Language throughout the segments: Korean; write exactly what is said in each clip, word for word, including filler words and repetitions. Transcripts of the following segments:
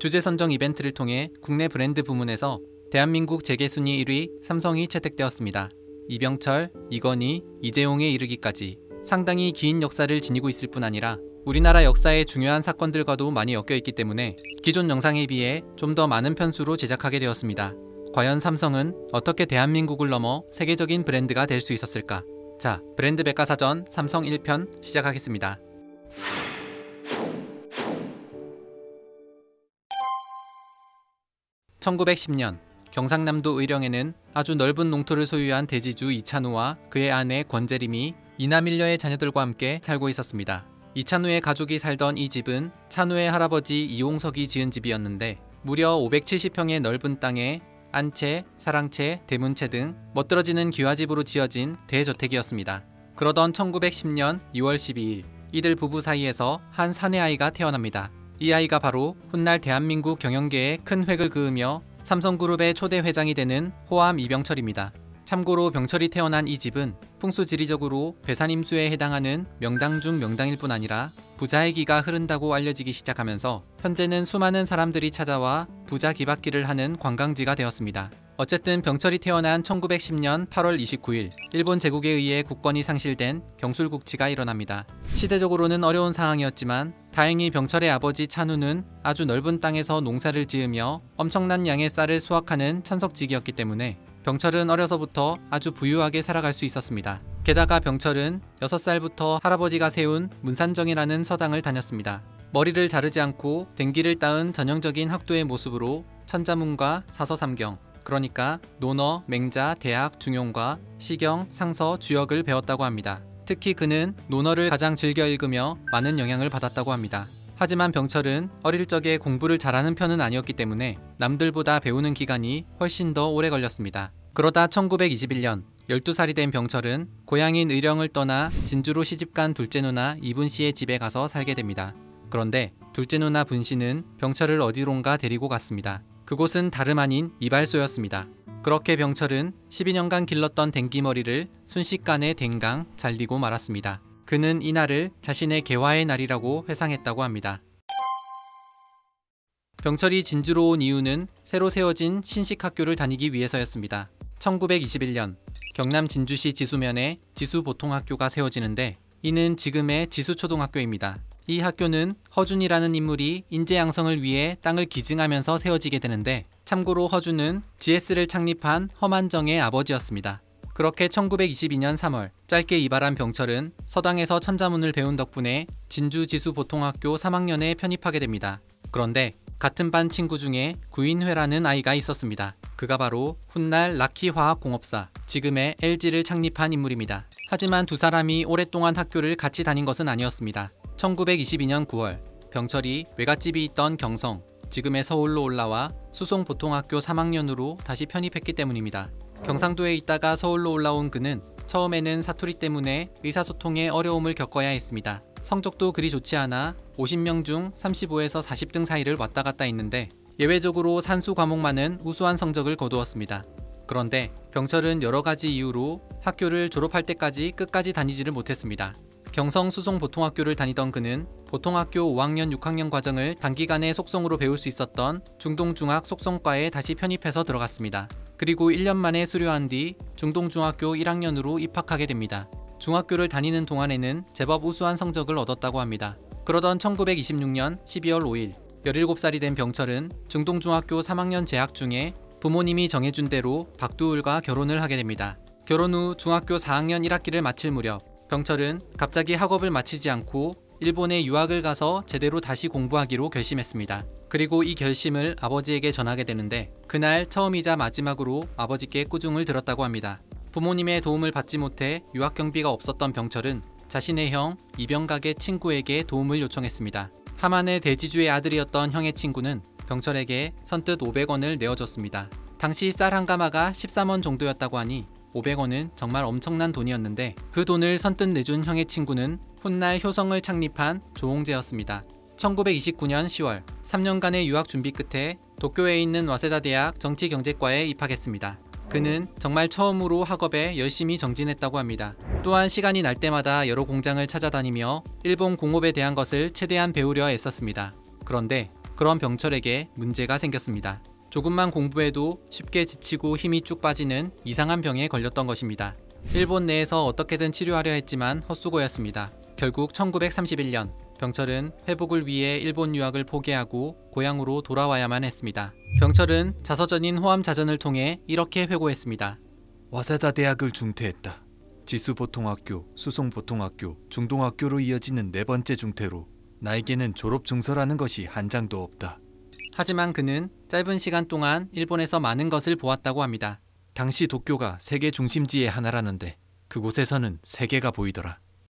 주제 선정 이벤트를 통해 국내 브랜드 부문에서 대한민국 재계순위 일 위 삼성이 채택되었습니다. 이병철, 이건희, 이재용에 이르기까지 상당히 긴 역사를 지니고 있을 뿐 아니라 우리나라 역사의 중요한 사건들과도 많이 엮여 있기 때문에 기존 영상에 비해 좀 더 많은 편수로 제작하게 되었습니다. 과연 삼성은 어떻게 대한민국을 넘어 세계적인 브랜드가 될 수 있었을까? 자, 브랜드 백과사전 삼성 일 편 시작하겠습니다. 천구백십 년 경상남도 의령에는 아주 넓은 농토를 소유한 대지주 이찬우와 그의 아내 권재림이 이남일녀의 자녀들과 함께 살고 있었습니다. 이찬우의 가족이 살던 이 집은 찬우의 할아버지 이용석이 지은 집이었는데 무려 오백칠십 평의 넓은 땅에 안채, 사랑채, 대문채 등 멋들어지는 기와집으로 지어진 대저택이었습니다. 그러던 천구백십 년 유월 십이일 이들 부부 사이에서 한 사내아이가 태어납니다. 이 아이가 바로 훗날 대한민국 경영계에 큰 획을 그으며 삼성그룹의 초대 회장이 되는 호암 이병철입니다. 참고로 병철이 태어난 이 집은 풍수지리적으로 배산임수에 해당하는 명당 중 명당일 뿐 아니라 부자의 기가 흐른다고 알려지기 시작하면서 현재는 수많은 사람들이 찾아와 부자 기받기를 하는 관광지가 되었습니다. 어쨌든 병철이 태어난 천구백십 년 팔월 이십구일 일본 제국에 의해 국권이 상실된 경술국치가 일어납니다. 시대적으로는 어려운 상황이었지만 다행히 병철의 아버지 찬우는 아주 넓은 땅에서 농사를 지으며 엄청난 양의 쌀을 수확하는 천석직이었기 때문에 병철은 어려서부터 아주 부유하게 살아갈 수 있었습니다. 게다가 병철은 여섯 살부터 할아버지가 세운 문산정이라는 서당을 다녔습니다. 머리를 자르지 않고 댕기를 따은 전형적인 학도의 모습으로 천자문과 사서삼경, 그러니까 논어, 맹자, 대학, 중용과 시경, 상서, 주역을 배웠다고 합니다. 특히 그는 논어를 가장 즐겨 읽으며 많은 영향을 받았다고 합니다. 하지만 병철은 어릴 적에 공부를 잘하는 편은 아니었기 때문에 남들보다 배우는 기간이 훨씬 더 오래 걸렸습니다. 그러다 천구백이십일 년 열두 살이 된 병철은 고향인 의령을 떠나 진주로 시집간 둘째 누나 이분 씨의 집에 가서 살게 됩니다. 그런데 둘째 누나 분 씨는 병철을 어디론가 데리고 갔습니다. 그곳은 다름 아닌 이발소였습니다. 그렇게 병철은 십이 년간 길렀던 댕기머리를 순식간에 댕강 잘리고 말았습니다. 그는 이날을 자신의 개화의 날이라고 회상했다고 합니다. 병철이 진주로 온 이유는 새로 세워진 신식학교를 다니기 위해서였습니다. 천구백이십일 년 경남 진주시 지수면에 지수보통학교가 세워지는데 이는 지금의 지수초등학교입니다. 이 학교는 허준이라는 인물이 인재 양성을 위해 땅을 기증하면서 세워지게 되는데 참고로 허준은 지에스를 창립한 허만정의 아버지였습니다. 그렇게 천구백이십이 년 삼월 짧게 이발한 병철은 서당에서 천자문을 배운 덕분에 진주 지수보통학교 삼 학년에 편입하게 됩니다. 그런데 같은 반 친구 중에 구인회라는 아이가 있었습니다. 그가 바로 훗날 라키화학공업사, 지금의 엘지를 창립한 인물입니다. 하지만 두 사람이 오랫동안 학교를 같이 다닌 것은 아니었습니다. 천구백이십이 년 구월 병철이 외갓집이 있던 경성, 지금의 서울로 올라와 수송보통학교 삼 학년으로 다시 편입했기 때문입니다. 경상도에 있다가 서울로 올라온 그는 처음에는 사투리 때문에 의사소통에 어려움을 겪어야 했습니다. 성적도 그리 좋지 않아 오십 명 중 삼십오에서 사십 등 사이를 왔다 갔다 했는데 예외적으로 산수 과목만은 우수한 성적을 거두었습니다. 그런데 병철은 여러 가지 이유로 학교를 졸업할 때까지 끝까지 다니지를 못했습니다. 경성 수송보통학교를 다니던 그는 보통학교 오 학년 육 학년 과정을 단기간에 속성으로 배울 수 있었던 중동중학 속성과에 다시 편입해서 들어갔습니다. 그리고 일 년 만에 수료한 뒤 중동중학교 일 학년으로 입학하게 됩니다. 중학교를 다니는 동안에는 제법 우수한 성적을 얻었다고 합니다. 그러던 천구백이십육 년 십이월 오일 열일곱 살이 된 병철은 중동중학교 삼 학년 재학 중에 부모님이 정해준 대로 박두울과 결혼을 하게 됩니다. 결혼 후 중학교 사 학년 일 학기를 마칠 무렵 병철은 갑자기 학업을 마치지 않고 일본에 유학을 가서 제대로 다시 공부하기로 결심했습니다. 그리고 이 결심을 아버지에게 전하게 되는데 그날 처음이자 마지막으로 아버지께 꾸중을 들었다고 합니다. 부모님의 도움을 받지 못해 유학 경비가 없었던 병철은 자신의 형 이병각의 친구에게 도움을 요청했습니다. 하만의 대지주의 아들이었던 형의 친구는 병철에게 선뜻 오백 원을 내어줬습니다. 당시 쌀 한 가마가 십삼 원 정도였다고 하니 오백 원은 정말 엄청난 돈이었는데 그 돈을 선뜻 내준 형의 친구는 훗날 효성을 창립한 조홍재였습니다. 천구백이십구 년 시월 삼 년간의 유학 준비 끝에 도쿄에 있는 와세다 대학 정치경제과에 입학했습니다. 그는 정말 처음으로 학업에 열심히 정진했다고 합니다. 또한 시간이 날 때마다 여러 공장을 찾아다니며 일본 공업에 대한 것을 최대한 배우려 애썼습니다. 그런데 그런 병철에게 문제가 생겼습니다. 조금만 공부해도 쉽게 지치고 힘이 쭉 빠지는 이상한 병에 걸렸던 것입니다. 일본 내에서 어떻게든 치료하려 했지만 헛수고였습니다. 결국 천구백삼십일 년 병철은 회복을 위해 일본 유학을 포기하고 고향으로 돌아와야만 했습니다. 병철은 자서전인 호암자전을 통해 이렇게 회고했습니다. 와사다 대학을 중퇴했다. 지수보통학교, 수송보통학교, 중동학교로 이어지는 네 번째 중퇴로 나에게는 졸업증서라는 것이 한 장도 없다. 하지만 그는 짧은 시간 동안 일본에서 많은 것을 보았다고 합니다. 당시 도쿄가 세계 중심지의 하나라는데 그곳에서는 세계가 보이더라.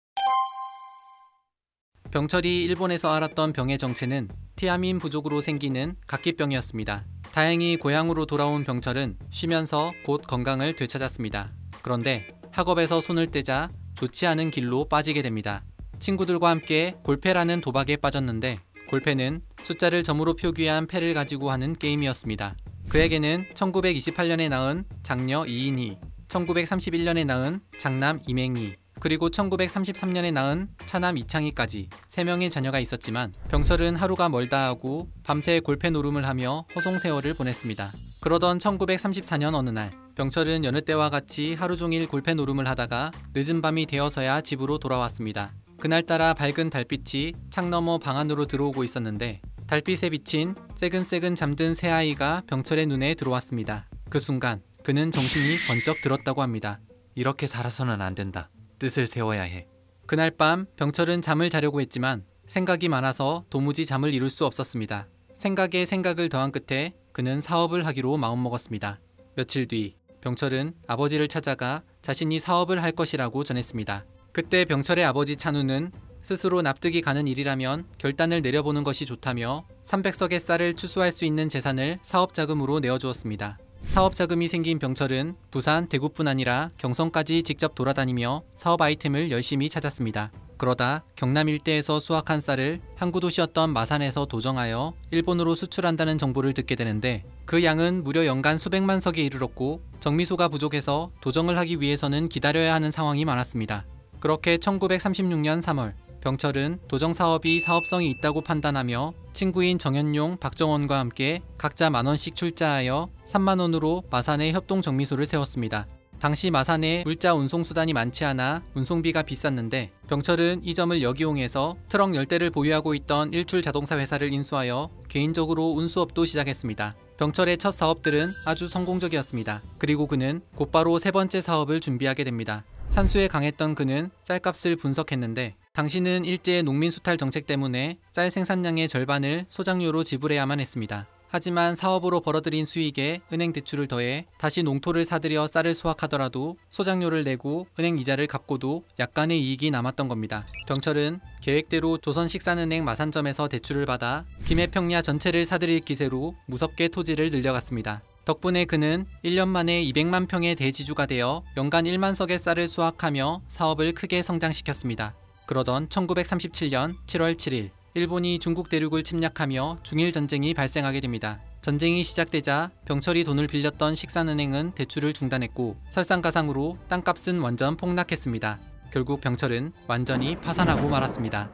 병철이 일본에서 앓았던 병의 정체는 티아민 부족으로 생기는 각기병이었습니다. 다행히 고향으로 돌아온 병철은 쉬면서 곧 건강을 되찾았습니다. 그런데 학업에서 손을 떼자 좋지 않은 길로 빠지게 됩니다. 친구들과 함께 골패라는 도박에 빠졌는데 골패는 숫자를 점으로 표기한 패를 가지고 하는 게임이었습니다. 그에게는 천구백이십팔 년에 낳은 장녀 이인희, 천구백삼십일 년에 낳은 장남 이맹희, 그리고 천구백삼십삼 년에 낳은 차남 이창희까지 세 명의 자녀가 있었지만 병철은 하루가 멀다 하고 밤새 골패 노름을 하며 허송세월을 보냈습니다. 그러던 천구백삼십사 년 어느 날 병철은 여느 때와 같이 하루 종일 골패 노름을 하다가 늦은 밤이 되어서야 집으로 돌아왔습니다. 그날따라 밝은 달빛이 창 너머 방 안으로 들어오고 있었는데 달빛에 비친 새근새근 잠든 새아이가 병철의 눈에 들어왔습니다. 그 순간 그는 정신이 번쩍 들었다고 합니다. 이렇게 살아서는 안 된다. 뜻을 세워야 해. 그날 밤 병철은 잠을 자려고 했지만 생각이 많아서 도무지 잠을 이룰 수 없었습니다. 생각에 생각을 더한 끝에 그는 사업을 하기로 마음먹었습니다. 며칠 뒤 병철은 아버지를 찾아가 자신이 사업을 할 것이라고 전했습니다. 그때 병철의 아버지 찬우는 스스로 납득이 가는 일이라면 결단을 내려보는 것이 좋다며 삼백 석의 쌀을 추수할 수 있는 재산을 사업자금으로 내어주었습니다. 사업자금이 생긴 병철은 부산, 대구뿐 아니라 경성까지 직접 돌아다니며 사업 아이템을 열심히 찾았습니다. 그러다 경남 일대에서 수확한 쌀을 항구 도시였던 마산에서 도정하여 일본으로 수출한다는 정보를 듣게 되는데 그 양은 무려 연간 수백만 석에 이르렀고 정미소가 부족해서 도정을 하기 위해서는 기다려야 하는 상황이 많았습니다. 그렇게 천구백삼십육 년 삼월 병철은 도정 사업이 사업성이 있다고 판단하며 친구인 정현용, 박정원과 함께 각자 만원씩 출자하여 삼만 원으로 마산에 협동 정미소를 세웠습니다. 당시 마산에 물자 운송수단이 많지 않아 운송비가 비쌌는데 병철은 이 점을 역이용해서 트럭 열 대를 보유하고 있던 일출 자동차 회사를 인수하여 개인적으로 운수업도 시작했습니다. 병철의 첫 사업들은 아주 성공적이었습니다. 그리고 그는 곧바로 세 번째 사업을 준비하게 됩니다. 산수에 강했던 그는 쌀값을 분석했는데 당시는 일제의 농민 수탈 정책 때문에 쌀 생산량의 절반을 소장료로 지불해야만 했습니다. 하지만 사업으로 벌어들인 수익에 은행 대출을 더해 다시 농토를 사들여 쌀을 수확하더라도 소장료를 내고 은행 이자를 갚고도 약간의 이익이 남았던 겁니다. 병철은 계획대로 조선식산은행 마산점에서 대출을 받아 김해평야 전체를 사들일 기세로 무섭게 토지를 늘려갔습니다. 덕분에 그는 일 년 만에 이백만 평의 대지주가 되어 연간 일만 석의 쌀을 수확하며 사업을 크게 성장시켰습니다. 그러던 천구백삼십칠 년 칠월 칠일 일본이 중국 대륙을 침략하며 중일 전쟁이 발생하게 됩니다. 전쟁이 시작되자 병철이 돈을 빌렸던 식산은행은 대출을 중단했고 설상가상으로 땅값은 완전 폭락했습니다. 결국 병철은 완전히 파산하고 말았습니다.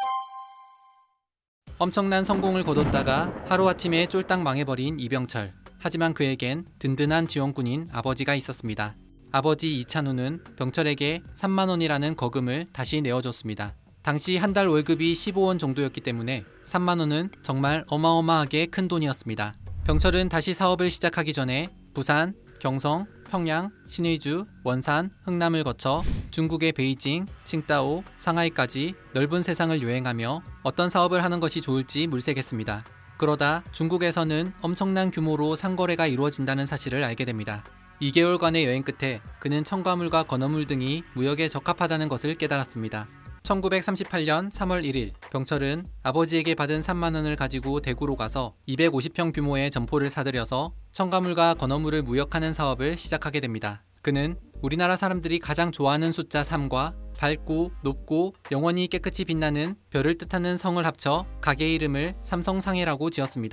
엄청난 성공을 거뒀다가 하루아침에 쫄딱 망해버린 이병철. 하지만 그에겐 든든한 지원군인 아버지가 있었습니다. 아버지 이찬우는 병철에게 삼만 원이라는 거금을 다시 내어줬습니다. 당시 한 달 월급이 십오 원 정도였기 때문에 삼만 원은 정말 어마어마하게 큰 돈이었습니다. 병철은 다시 사업을 시작하기 전에 부산, 경성, 평양, 신의주, 원산, 흥남을 거쳐 중국의 베이징, 칭다오, 상하이까지 넓은 세상을 여행하며 어떤 사업을 하는 것이 좋을지 물색했습니다. 그러다 중국에서는 엄청난 규모로 상거래가 이루어진다는 사실을 알게 됩니다. 이 개월간의 여행 끝에 그는 첨가물과 건어물 등이 무역에 적합하다는 것을 깨달았습니다. 천구백삼십팔 년 삼월 일일 병철은 아버지에게 받은 삼만 원을 가지고 대구로 가서 이백오십 평 규모의 점포를 사들여서 첨가물과 건어물을 무역하는 사업을 시작하게 됩니다. 그는 우리나라 사람들이 가장 좋아하는 숫자 삼과 밝고 높고 영원히 깨끗이 빛나는 별을 뜻하는 성을 합쳐 가게 이름을 삼성상해라고 지었습니다.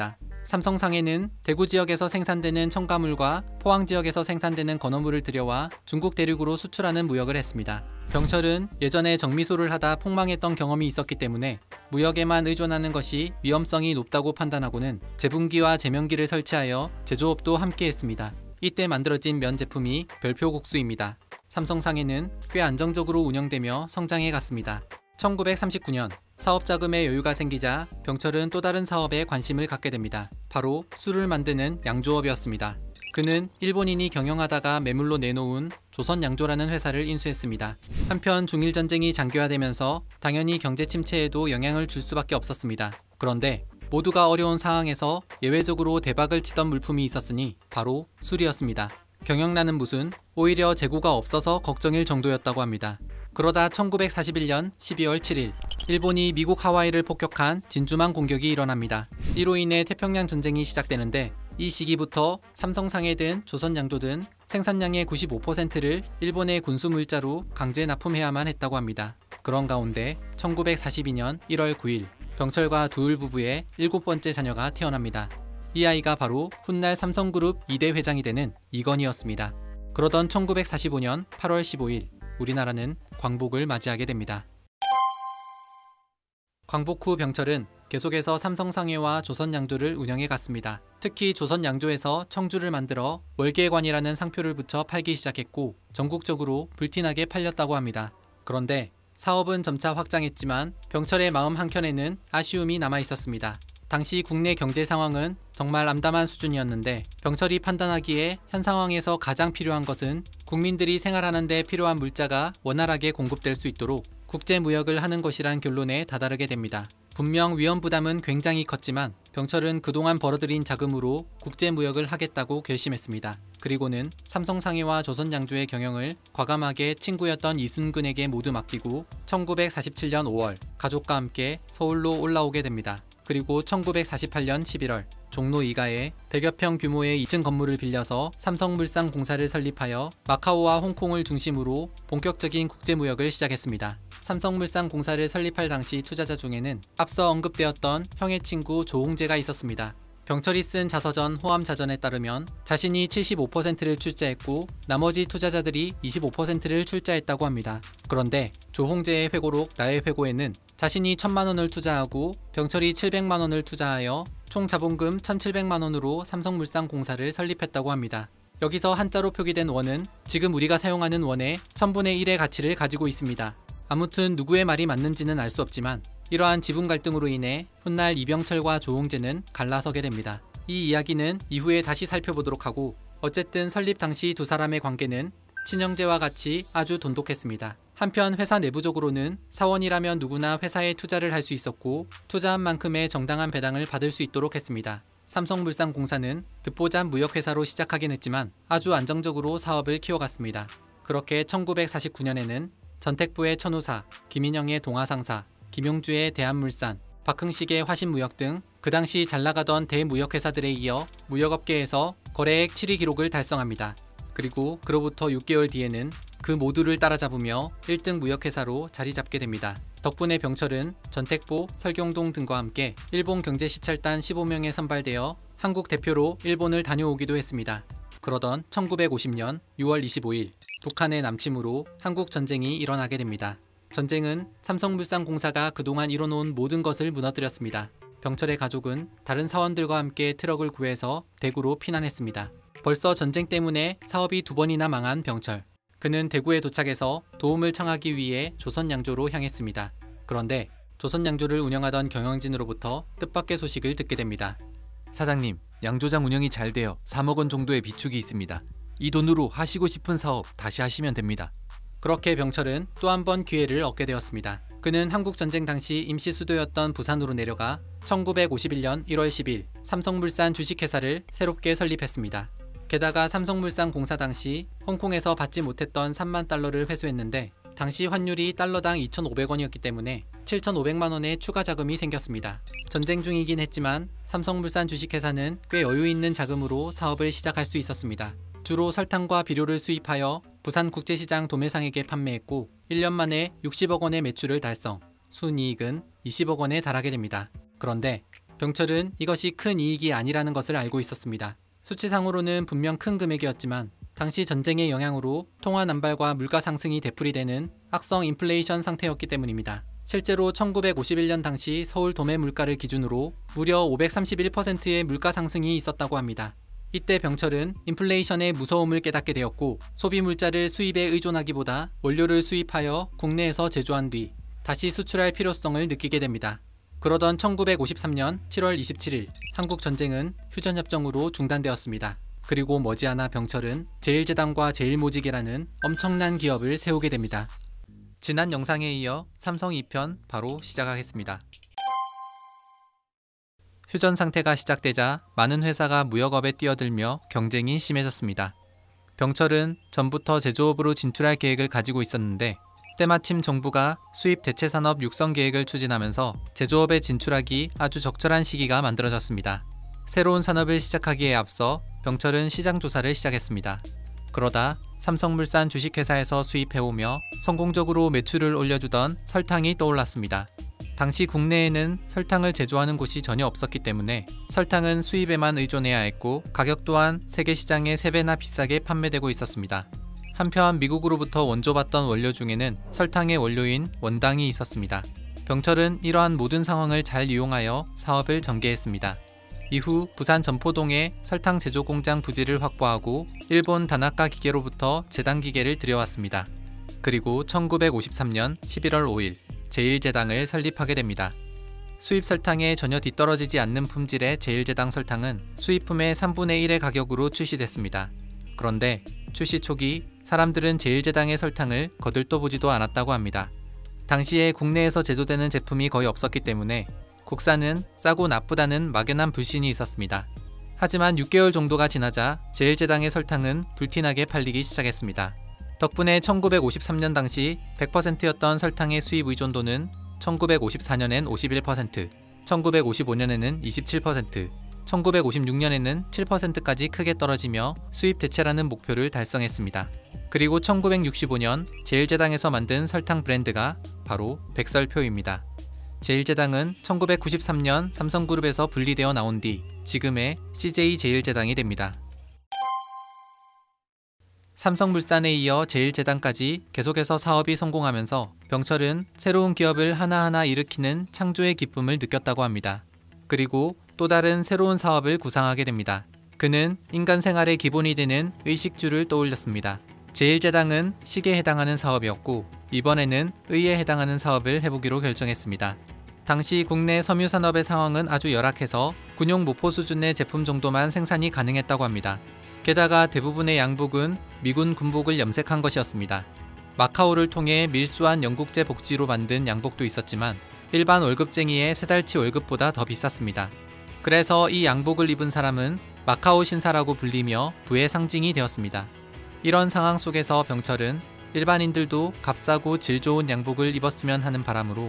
삼성상해는 대구 지역에서 생산되는 첨가물과 포항 지역에서 생산되는 건어물을 들여와 중국 대륙으로 수출하는 무역을 했습니다. 병철은 예전에 정미소를 하다 폭망했던 경험이 있었기 때문에 무역에만 의존하는 것이 위험성이 높다고 판단하고는 제분기와 제면기를 설치하여 제조업도 함께 했습니다. 이때 만들어진 면 제품이 별표국수입니다. 삼성상해는 꽤 안정적으로 운영되며 성장해 갔습니다. 천구백삼십구 년 사업 자금에 여유가 생기자 병철은 또 다른 사업에 관심을 갖게 됩니다. 바로 술을 만드는 양조업이었습니다. 그는 일본인이 경영하다가 매물로 내놓은 조선양조라는 회사를 인수했습니다. 한편 중일전쟁이 장기화되면서 당연히 경제 침체에도 영향을 줄 수밖에 없었습니다. 그런데 모두가 어려운 상황에서 예외적으로 대박을 치던 물품이 있었으니 바로 술이었습니다. 경영난은 무슨 오히려 재고가 없어서 걱정일 정도였다고 합니다. 그러다 천구백사십일 년 십이월 칠일 일본이 미국 하와이를 폭격한 진주만 공격이 일어납니다. 이로 인해 태평양 전쟁이 시작되는데 이 시기부터 삼성상해든 조선양조든 생산량의 구십오 퍼센트를 일본의 군수물자로 강제 납품해야만 했다고 합니다. 그런 가운데 천구백사십이 년 일월 구일 병철과 두을 부부의 일곱 번째 자녀가 태어납니다. 이 아이가 바로 훗날 삼성그룹 이 대 회장이 되는 이건희였습니다. 그러던 천구백사십오 년 팔월 십오일 우리나라는 광복을 맞이하게 됩니다. 광복 후 병철은 계속해서 삼성상해와 조선양조를 운영해 갔습니다. 특히 조선양조에서 청주를 만들어 월계관이라는 상표를 붙여 팔기 시작했고 전국적으로 불티나게 팔렸다고 합니다. 그런데 사업은 점차 확장했지만 병철의 마음 한켠에는 아쉬움이 남아 있었습니다. 당시 국내 경제 상황은 정말 암담한 수준이었는데 병철이 판단하기에 현 상황에서 가장 필요한 것은 국민들이 생활하는 데 필요한 물자가 원활하게 공급될 수 있도록 국제무역을 하는 것이란 결론에 다다르게 됩니다. 분명 위험 부담은 굉장히 컸지만 병철은 그동안 벌어들인 자금으로 국제무역을 하겠다고 결심했습니다. 그리고는 삼성상해와 조선양조의 경영을 과감하게 친구였던 이순근에게 모두 맡기고 천구백사십칠 년 오월 가족과 함께 서울로 올라오게 됩니다. 그리고 천구백사십팔 년 십일월 종로 이 가에 백여 평 규모의 이 층 건물을 빌려서 삼성물산공사를 설립하여 마카오와 홍콩을 중심으로 본격적인 국제무역을 시작했습니다. 삼성물산공사를 설립할 당시 투자자 중에는 앞서 언급되었던 형의 친구 조홍재가 있었습니다. 병철이 쓴 자서전 호암자전에 따르면 자신이 칠십오 퍼센트를 출자했고 나머지 투자자들이 이십오 퍼센트를 출자했다고 합니다. 그런데 조홍재의 회고록 나의 회고에는 자신이 천만 원을 투자하고 병철이 칠백만 원을 투자하여 총 자본금 천칠백만 원으로 삼성물산공사를 설립했다고 합니다. 여기서 한자로 표기된 원은 지금 우리가 사용하는 원의 천분의 일의 가치를 가지고 있습니다. 아무튼 누구의 말이 맞는지는 알 수 없지만 이러한 지분 갈등으로 인해 훗날 이병철과 조홍재는 갈라서게 됩니다. 이 이야기는 이후에 다시 살펴보도록 하고 어쨌든 설립 당시 두 사람의 관계는 친형제와 같이 아주 돈독했습니다. 한편 회사 내부적으로는 사원이라면 누구나 회사에 투자를 할 수 있었고 투자한 만큼의 정당한 배당을 받을 수 있도록 했습니다. 삼성물산공사는 듣보잡 무역회사로 시작하긴 했지만 아주 안정적으로 사업을 키워갔습니다. 그렇게 천구백사십구 년에는 전택부의 천우사, 김인영의 동아상사, 김용주의 대한물산, 박흥식의 화신무역 등 그 당시 잘나가던 대무역회사들에 이어 무역업계에서 거래액 칠 위 기록을 달성합니다. 그리고 그로부터 육 개월 뒤에는 그 모두를 따라잡으며 일 등 무역회사로 자리 잡게 됩니다. 덕분에 병철은 전택보, 설경동 등과 함께 일본 경제시찰단 십오 명에 선발되어 한국 대표로 일본을 다녀오기도 했습니다. 그러던 천구백오십 년 유월 이십오일 북한의 남침으로 한국 전쟁이 일어나게 됩니다. 전쟁은 삼성물산공사가 그동안 이뤄놓은 모든 것을 무너뜨렸습니다. 병철의 가족은 다른 사원들과 함께 트럭을 구해서 대구로 피난했습니다. 벌써 전쟁 때문에 사업이 두 번이나 망한 병철. 그는 대구에 도착해서 도움을 청하기 위해 조선양조로 향했습니다. 그런데 조선양조를 운영하던 경영진으로부터 뜻밖의 소식을 듣게 됩니다. 사장님, 양조장 운영이 잘 되어 삼억 원 정도의 비축이 있습니다. 이 돈으로 하시고 싶은 사업 다시 하시면 됩니다. 그렇게 병철은 또 한 번 기회를 얻게 되었습니다. 그는 한국전쟁 당시 임시 수도였던 부산으로 내려가 천구백오십일 년 일월 십일 삼성물산 주식회사를 새롭게 설립했습니다. 게다가 삼성물산공사 당시 홍콩에서 받지 못했던 삼만 달러를 회수했는데 당시 환율이 달러당 이천오백 원이었기 때문에 칠천오백만 원의 추가 자금이 생겼습니다. 전쟁 중이긴 했지만 삼성물산 주식회사는 꽤 여유 있는 자금으로 사업을 시작할 수 있었습니다. 주로 설탕과 비료를 수입하여 부산국제시장 도매상에게 판매했고 일 년 만에 육십억 원의 매출을 달성, 순이익은 이십억 원에 달하게 됩니다. 그런데 병철은 이것이 큰 이익이 아니라는 것을 알고 있었습니다. 수치상으로는 분명 큰 금액이었지만 당시 전쟁의 영향으로 통화 남발과 물가 상승이 되풀이되는 악성 인플레이션 상태였기 때문입니다. 실제로 천구백오십일 년 당시 서울 도매 물가를 기준으로 무려 오백삼십일 퍼센트의 물가 상승이 있었다고 합니다. 이때 병철은 인플레이션의 무서움을 깨닫게 되었고 소비 물자를 수입에 의존하기보다 원료를 수입하여 국내에서 제조한 뒤 다시 수출할 필요성을 느끼게 됩니다. 그러던 천구백오십삼 년 칠월 이십칠일 한국 전쟁은 휴전협정으로 중단되었습니다. 그리고 머지않아 병철은 제일제당과 제일모직이라는 엄청난 기업을 세우게 됩니다. 지난 영상에 이어 삼성 이 편 바로 시작하겠습니다. 휴전 상태가 시작되자 많은 회사가 무역업에 뛰어들며 경쟁이 심해졌습니다. 병철은 전부터 제조업으로 진출할 계획을 가지고 있었는데 때마침 정부가 수입 대체 산업 육성 계획을 추진하면서 제조업에 진출하기 아주 적절한 시기가 만들어졌습니다. 새로운 산업을 시작하기에 앞서 병철은 시장 조사를 시작했습니다. 그러다 삼성물산 주식회사에서 수입해오며 성공적으로 매출을 올려주던 설탕이 떠올랐습니다. 당시 국내에는 설탕을 제조하는 곳이 전혀 없었기 때문에 설탕은 수입에만 의존해야 했고 가격 또한 세계 시장의 세 배나 비싸게 판매되고 있었습니다. 한편 미국으로부터 원조받던 원료 중에는 설탕의 원료인 원당이 있었습니다. 병철은 이러한 모든 상황을 잘 이용하여 사업을 전개했습니다. 이후 부산 전포동에 설탕 제조 공장 부지를 확보하고 일본 다나카 기계로부터 제당 기계를 들여왔습니다. 그리고 천구백오십삼 년 십일월 오일 제일제당을 설립하게 됩니다. 수입 설탕에 전혀 뒤떨어지지 않는 품질의 제일제당 설탕은 수입품의 삼분의 일의 가격으로 출시됐습니다. 그런데 출시 초기 사람들은 제일제당의 설탕을 거들떠보지도 않았다고 합니다. 당시에 국내에서 제조되는 제품이 거의 없었기 때문에 국산은 싸고 나쁘다는 막연한 불신이 있었습니다. 하지만 육 개월 정도가 지나자 제일제당의 설탕은 불티나게 팔리기 시작했습니다. 덕분에 천구백오십삼 년 당시 백 퍼센트였던 설탕의 수입 의존도는 천구백오십사 년엔 오십일 퍼센트, 천구백오십오 년에는 이십칠 퍼센트, 천구백오십육 년에는 칠 퍼센트까지 크게 떨어지며 수입 대체라는 목표를 달성했습니다. 그리고 천구백육십오 년 제일제당에서 만든 설탕 브랜드가 바로 백설표입니다. 제일제당은 천구백구십삼 년 삼성그룹에서 분리되어 나온 뒤 지금의 씨제이 제일제당이 됩니다. 삼성물산에 이어 제일제당까지 계속해서 사업이 성공하면서 병철은 새로운 기업을 하나하나 일으키는 창조의 기쁨을 느꼈다고 합니다. 그리고 또 다른 새로운 사업을 구상하게 됩니다. 그는 인간 생활의 기본이 되는 의식주를 떠올렸습니다. 제일제당은 식에 해당하는 사업이었고 이번에는 의에 해당하는 사업을 해보기로 결정했습니다. 당시 국내 섬유산업의 상황은 아주 열악해서 군용 모포 수준의 제품 정도만 생산이 가능했다고 합니다. 게다가 대부분의 양복은 미군 군복을 염색한 것이었습니다. 마카오를 통해 밀수한 영국제 복지로 만든 양복도 있었지만 일반 월급쟁이의 세 달치 월급보다 더 비쌌습니다. 그래서 이 양복을 입은 사람은 마카오 신사라고 불리며 부의 상징이 되었습니다. 이런 상황 속에서 병철은 일반인들도 값싸고 질 좋은 양복을 입었으면 하는 바람으로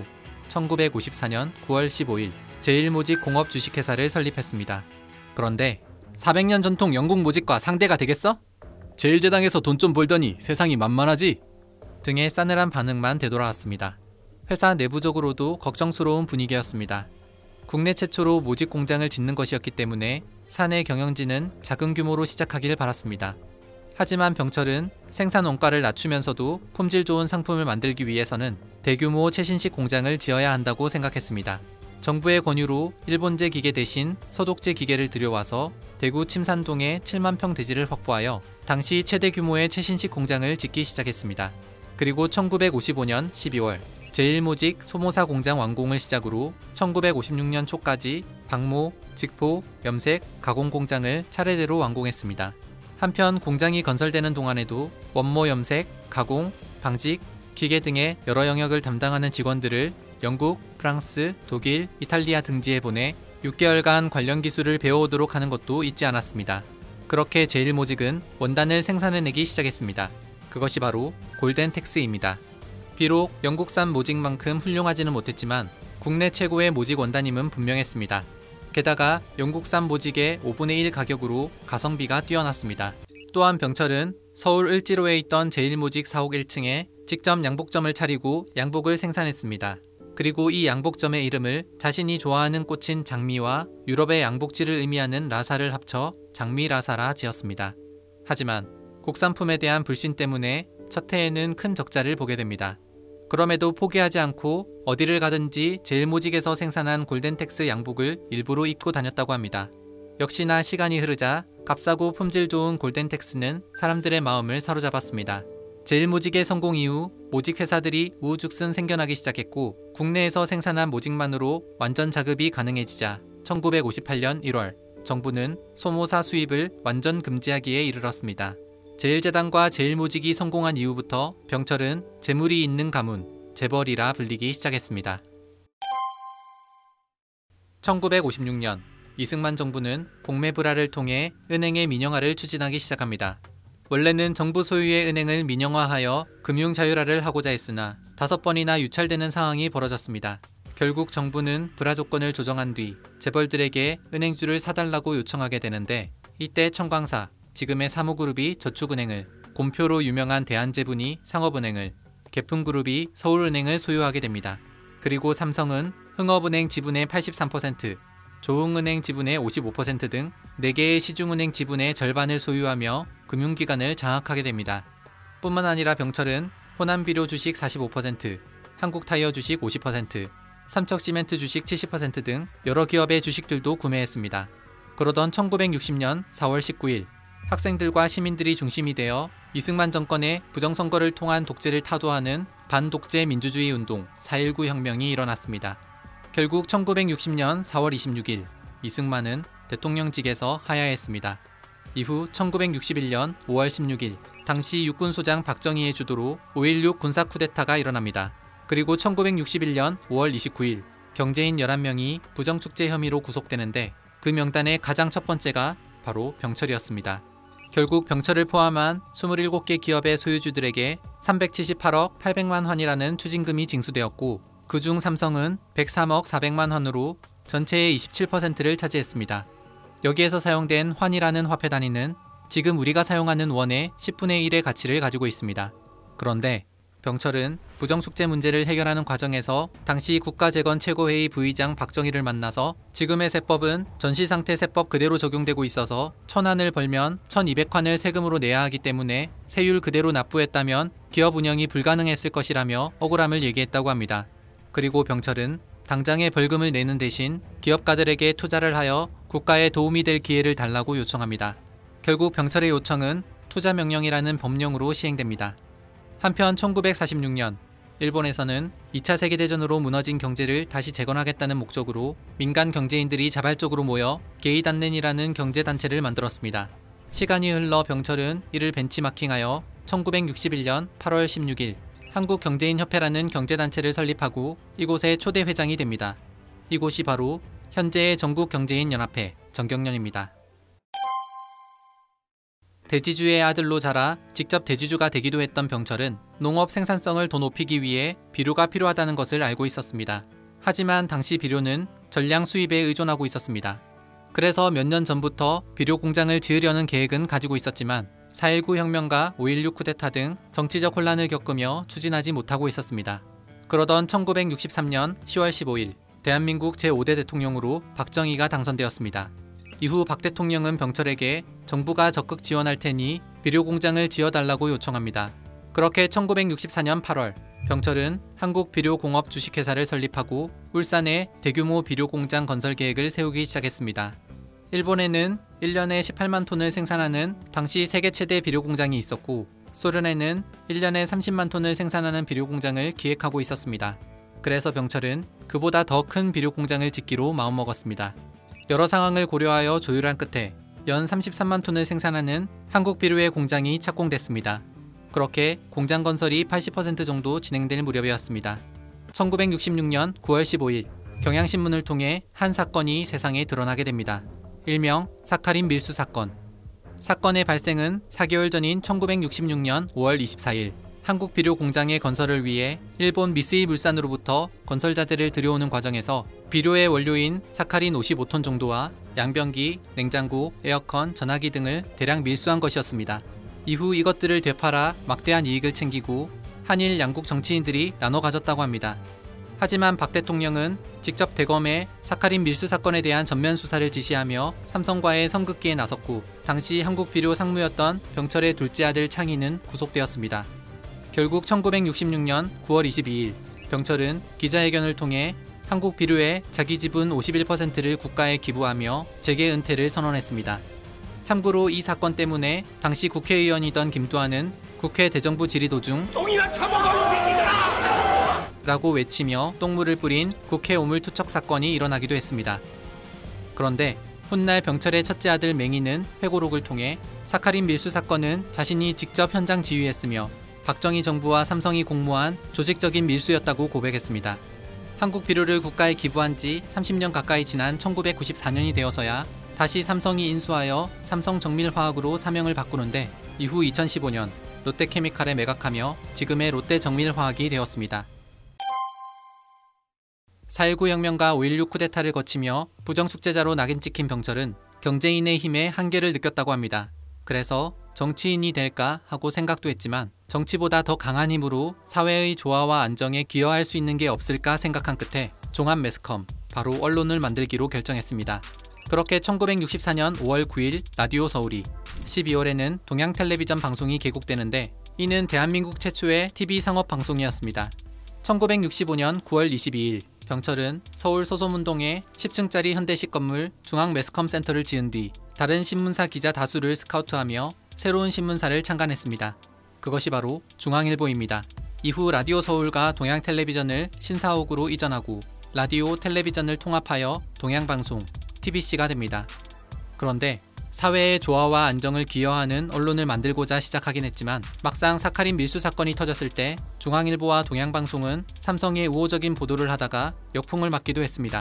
천구백오십사 년 구월 십오일 제일모직 공업 주식회사를 설립했습니다. 그런데 사백 년 전통 영국 모직과 상대가 되겠어? 제일제당에서 돈 좀 벌더니 세상이 만만하지? 등의 싸늘한 반응만 되돌아왔습니다. 회사 내부적으로도 걱정스러운 분위기였습니다. 국내 최초로 모직 공장을 짓는 것이었기 때문에 사내 경영진은 작은 규모로 시작하길 바랐습니다. 하지만 병철은 생산 원가를 낮추면서도 품질 좋은 상품을 만들기 위해서는 대규모 최신식 공장을 지어야 한다고 생각했습니다. 정부의 권유로 일본제 기계 대신 서독제 기계를 들여와서 대구 침산동에 칠만 평 대지를 확보하여 당시 최대 규모의 최신식 공장을 짓기 시작했습니다. 그리고 천구백오십오 년 십이월 제일모직 소모사 공장 완공을 시작으로 천구백오십육 년 초까지 방모, 직포, 염색, 가공 공장을 차례대로 완공했습니다. 한편 공장이 건설되는 동안에도 원모 염색, 가공, 방직, 기계 등의 여러 영역을 담당하는 직원들을 영국, 프랑스, 독일, 이탈리아 등지에 보내 육 개월간 관련 기술을 배워오도록 하는 것도 잊지 않았습니다. 그렇게 제일모직은 원단을 생산해내기 시작했습니다. 그것이 바로 골덴텍스입니다. 비록 영국산 모직만큼 훌륭하지는 못했지만 국내 최고의 모직 원단임은 분명했습니다. 게다가 영국산 모직의 오분의 일 가격으로 가성비가 뛰어났습니다. 또한 병철은 서울 을지로에 있던 제일모직 사옥 일 층에 직접 양복점을 차리고 양복을 생산했습니다. 그리고 이 양복점의 이름을 자신이 좋아하는 꽃인 장미와 유럽의 양복지를 의미하는 라사를 합쳐 장미라사라 지었습니다. 하지만 국산품에 대한 불신 때문에 첫 해에는 큰 적자를 보게 됩니다. 그럼에도 포기하지 않고 어디를 가든지 제일모직에서 생산한 골덴텍스 양복을 일부러 입고 다녔다고 합니다. 역시나 시간이 흐르자 값싸고 품질 좋은 골덴텍스는 사람들의 마음을 사로잡았습니다. 제일모직의 성공 이후 모직 회사들이 우후죽순 생겨나기 시작했고 국내에서 생산한 모직만으로 완전 자급이 가능해지자 천구백오십팔 년 일월 정부는 소모사 수입을 완전 금지하기에 이르렀습니다. 제일제당과 제일모직이 성공한 이후부터 병철은 재물이 있는 가문, 재벌이라 불리기 시작했습니다. 천구백오십육 년 이승만 정부는 공매불화를 통해 은행의 민영화를 추진하기 시작합니다. 원래는 정부 소유의 은행을 민영화하여 금융자율화를 하고자 했으나 다섯 번이나 유찰되는 상황이 벌어졌습니다. 결국 정부는 불화 조건을 조정한 뒤 재벌들에게 은행주를 사달라고 요청하게 되는데 이때 청광사, 지금의 사무그룹이 저축은행을, 곰표로 유명한 대한제분이 상업은행을, 개풍그룹이 서울은행을 소유하게 됩니다. 그리고 삼성은 흥업은행 지분의 팔십삼 퍼센트, 조흥은행 지분의 오십오 퍼센트 등 네 개의 시중은행 지분의 절반을 소유하며 금융기관을 장악하게 됩니다. 뿐만 아니라 병철은 호남비료 주식 사십오 퍼센트, 한국타이어 주식 오십 퍼센트, 삼척시멘트 주식 칠십 퍼센트 등 여러 기업의 주식들도 구매했습니다. 그러던 천구백육십 년 사월 십구일 학생들과 시민들이 중심이 되어 이승만 정권의 부정선거를 통한 독재를 타도하는 반독재 민주주의 운동 사 일구 혁명이 일어났습니다. 결국 천구백육십 년 사월 이십육일 이승만은 대통령직에서 하야했습니다. 이후 천구백육십일 년 오월 십육일 당시 육군소장 박정희의 주도로 오일육 군사 쿠데타가 일어납니다. 그리고 천구백육십일 년 오월 이십구일 경제인 열한 명이 부정축제 혐의로 구속되는데 그 명단의 가장 첫 번째가 바로 병철이었습니다. 결국 병철을 포함한 이십칠 개 기업의 소유주들에게 삼백칠십팔억 팔백만 환이라는 추징금이 징수되었고 그중 삼성은 백삼억 사백만 환으로 전체의 이십칠 퍼센트를 차지했습니다. 여기에서 사용된 환이라는 화폐 단위는 지금 우리가 사용하는 원의 십분의 일의 가치를 가지고 있습니다. 그런데 병철은 부정축제 문제를 해결하는 과정에서 당시 국가재건 최고회의 부의장 박정희를 만나서 지금의 세법은 전시상태 세법 그대로 적용되고 있어서 천환을 벌면 천이백 환을 세금으로 내야 하기 때문에 세율 그대로 납부했다면 기업 운영이 불가능했을 것이라며 억울함을 얘기했다고 합니다. 그리고 병철은 당장의 벌금을 내는 대신 기업가들에게 투자를 하여 국가에 도움이 될 기회를 달라고 요청합니다. 결국 병철의 요청은 투자명령이라는 법령으로 시행됩니다. 한편 천구백사십육 년 일본에서는 이 차 세계대전으로 무너진 경제를 다시 재건하겠다는 목적으로 민간 경제인들이 자발적으로 모여 게이단넨이라는 경제단체를 만들었습니다. 시간이 흘러 병철은 이를 벤치마킹하여 천구백육십일 년 팔월 십육일 한국경제인협회라는 경제단체를 설립하고 이곳의 초대 회장이 됩니다. 이곳이 바로 현재의 전국경제인연합회 정경련입니다. 대지주의 아들로 자라 직접 대지주가 되기도 했던 병철은 농업 생산성을 더 높이기 위해 비료가 필요하다는 것을 알고 있었습니다. 하지만 당시 비료는 전량 수입에 의존하고 있었습니다. 그래서 몇 년 전부터 비료 공장을 지으려는 계획은 가지고 있었지만 사 일구 혁명과 오일육 쿠데타 등 정치적 혼란을 겪으며 추진하지 못하고 있었습니다. 그러던 천구백육십삼 년 시월 십오일 대한민국 제오 대 대통령으로 박정희가 당선되었습니다. 이후 박 대통령은 병철에게 정부가 적극 지원할 테니 비료 공장을 지어달라고 요청합니다. 그렇게 천구백육십사 년 팔월 병철은 한국비료공업 주식회사를 설립하고 울산에 대규모 비료 공장 건설 계획을 세우기 시작했습니다. 일본에는 일 년에 십팔만 톤을 생산하는 당시 세계 최대 비료 공장이 있었고 소련에는 일 년에 삼십만 톤을 생산하는 비료 공장을 기획하고 있었습니다. 그래서 병철은 그보다 더 큰 비료 공장을 짓기로 마음먹었습니다. 여러 상황을 고려하여 조율한 끝에 연 삼십삼만 톤을 생산하는 한국비료의 공장이 착공됐습니다. 그렇게 공장 건설이 팔십 퍼센트 정도 진행될 무렵이었습니다. 천구백육십육 년 구월 십오일 경향신문을 통해 한 사건이 세상에 드러나게 됩니다. 일명 사카린 밀수 사건. 사건의 발생은 사 개월 전인 천구백육십육 년 오월 이십사일 한국 비료 공장의 건설을 위해 일본 미쓰이 물산으로부터 건설자들을 들여오는 과정에서 비료의 원료인 사카린 오십오 톤 정도와 양변기, 냉장고, 에어컨, 전화기 등을 대량 밀수한 것이었습니다. 이후 이것들을 되팔아 막대한 이익을 챙기고 한일 양국 정치인들이 나눠 가졌다고 합니다. 하지만 박 대통령은 직접 대검에 사카린 밀수 사건에 대한 전면 수사를 지시하며 삼성과의 선긋기에 나섰고 당시 한국 비료 상무였던 병철의 둘째 아들 창희는 구속되었습니다. 결국 천구백육십육 년 구월 이십이일 병철은 기자회견을 통해 한국 비료의 자기 지분 오십일 퍼센트를 국가에 기부하며 재계 은퇴를 선언했습니다. 참고로 이 사건 때문에 당시 국회의원이던 김두한은 국회 대정부 질의 도중 똥이나 처먹어 이 새끼들아! 라고 외치며 똥물을 뿌린 국회 오물투척 사건이 일어나기도 했습니다. 그런데 훗날 병철의 첫째 아들 맹희는 회고록을 통해 사카린 밀수 사건은 자신이 직접 현장 지휘했으며 박정희 정부와 삼성이 공모한 조직적인 밀수였다고 고백했습니다. 한국 비료를 국가에 기부한 지 삼십 년 가까이 지난 천구백구십사 년이 되어서야 다시 삼성이 인수하여 삼성정밀화학으로 사명을 바꾸는데 이후 이천십오 년 롯데케미칼에 매각하며 지금의 롯데정밀화학이 되었습니다. 사 일구 혁명과 오 일육 쿠데타를 거치며 부정축제자로 낙인 찍힌 병철은 경제인의 힘에 한계를 느꼈다고 합니다. 그래서 정치인이 될까 하고 생각도 했지만 정치보다 더 강한 힘으로 사회의 조화와 안정에 기여할 수 있는 게 없을까 생각한 끝에 종합 매스컴, 바로 언론을 만들기로 결정했습니다. 그렇게 천구백육십사 년 오월 구일 라디오 서울이, 십이월에는 동양텔레비전 방송이 개국되는데 이는 대한민국 최초의 티비 상업 방송이었습니다. 천구백육십오 년 구월 이십이일 병철은 서울 소솜운동에 십 층짜리 현대식 건물 중앙매스컴센터를 지은 뒤 다른 신문사 기자 다수를 스카우트하며 새로운 신문사를 창간했습니다. 그것이 바로 중앙일보입니다. 이후 라디오 서울과 동양텔레비전을 신사옥으로 이전하고 라디오, 텔레비전을 통합하여 동양방송, 티비씨가 됩니다. 그런데 사회의 조화와 안정을 기여하는 언론을 만들고자 시작하긴 했지만 막상 사카린 밀수 사건이 터졌을 때 중앙일보와 동양방송은 삼성의 우호적인 보도를 하다가 역풍을 맞기도 했습니다.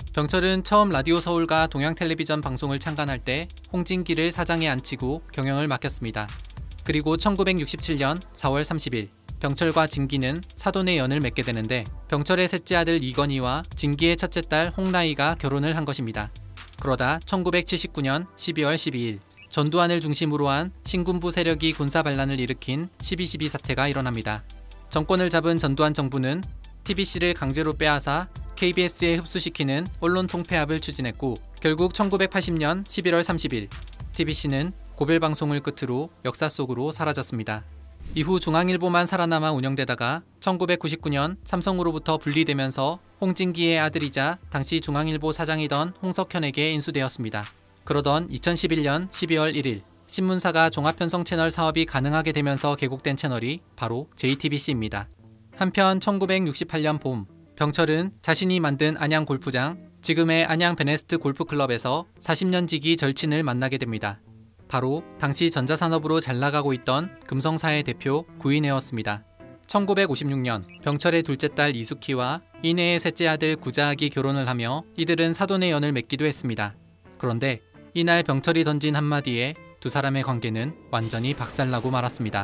병철은 처음 라디오 서울과 동양텔레비전 방송을 창간할 때 홍진기를 사장에 앉히고 경영을 맡겼습니다. 그리고 천구백육십칠 년 사월 삼십일 병철과 진기는 사돈의 연을 맺게 되는데 병철의 셋째 아들 이건희와 진기의 첫째 딸 홍라희가 결혼을 한 것입니다. 그러다 천구백칠십구 년 십이월 십이일 전두환을 중심으로 한 신군부 세력이 군사 반란을 일으킨 십이 십이 사태가 일어납니다. 정권을 잡은 전두환 정부는 티비씨를 강제로 빼앗아 케이비에스에 흡수시키는 언론 통폐합을 추진했고 결국 천구백팔십 년 십일월 삼십일 티비씨는 고별 방송을 끝으로 역사 속으로 사라졌습니다. 이후 중앙일보만 살아남아 운영되다가 천구백구십구 년 삼성으로부터 분리되면서 홍진기의 아들이자 당시 중앙일보 사장이던 홍석현에게 인수되었습니다. 그러던 이천십일 년 십이월 일일 신문사가 종합편성 채널 사업이 가능하게 되면서 개국된 채널이 바로 제이티비씨입니다. 한편 천구백육십팔 년 봄 병철은 자신이 만든 안양 골프장, 지금의 안양 베네스트 골프클럽에서 사십 년 지기 절친을 만나게 됩니다. 바로 당시 전자산업으로 잘 나가고 있던 금성사의 대표 구인혜였습니다. 천구백오십육 년 병철의 둘째 딸 이숙희와 이내의 셋째 아들 구자학이 결혼을 하며 이들은 사돈의 연을 맺기도 했습니다. 그런데 이날 병철이 던진 한마디에 두 사람의 관계는 완전히 박살나고 말았습니다.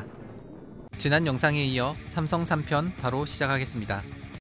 지난 영상에 이어 삼성 삼 편 바로 시작하겠습니다.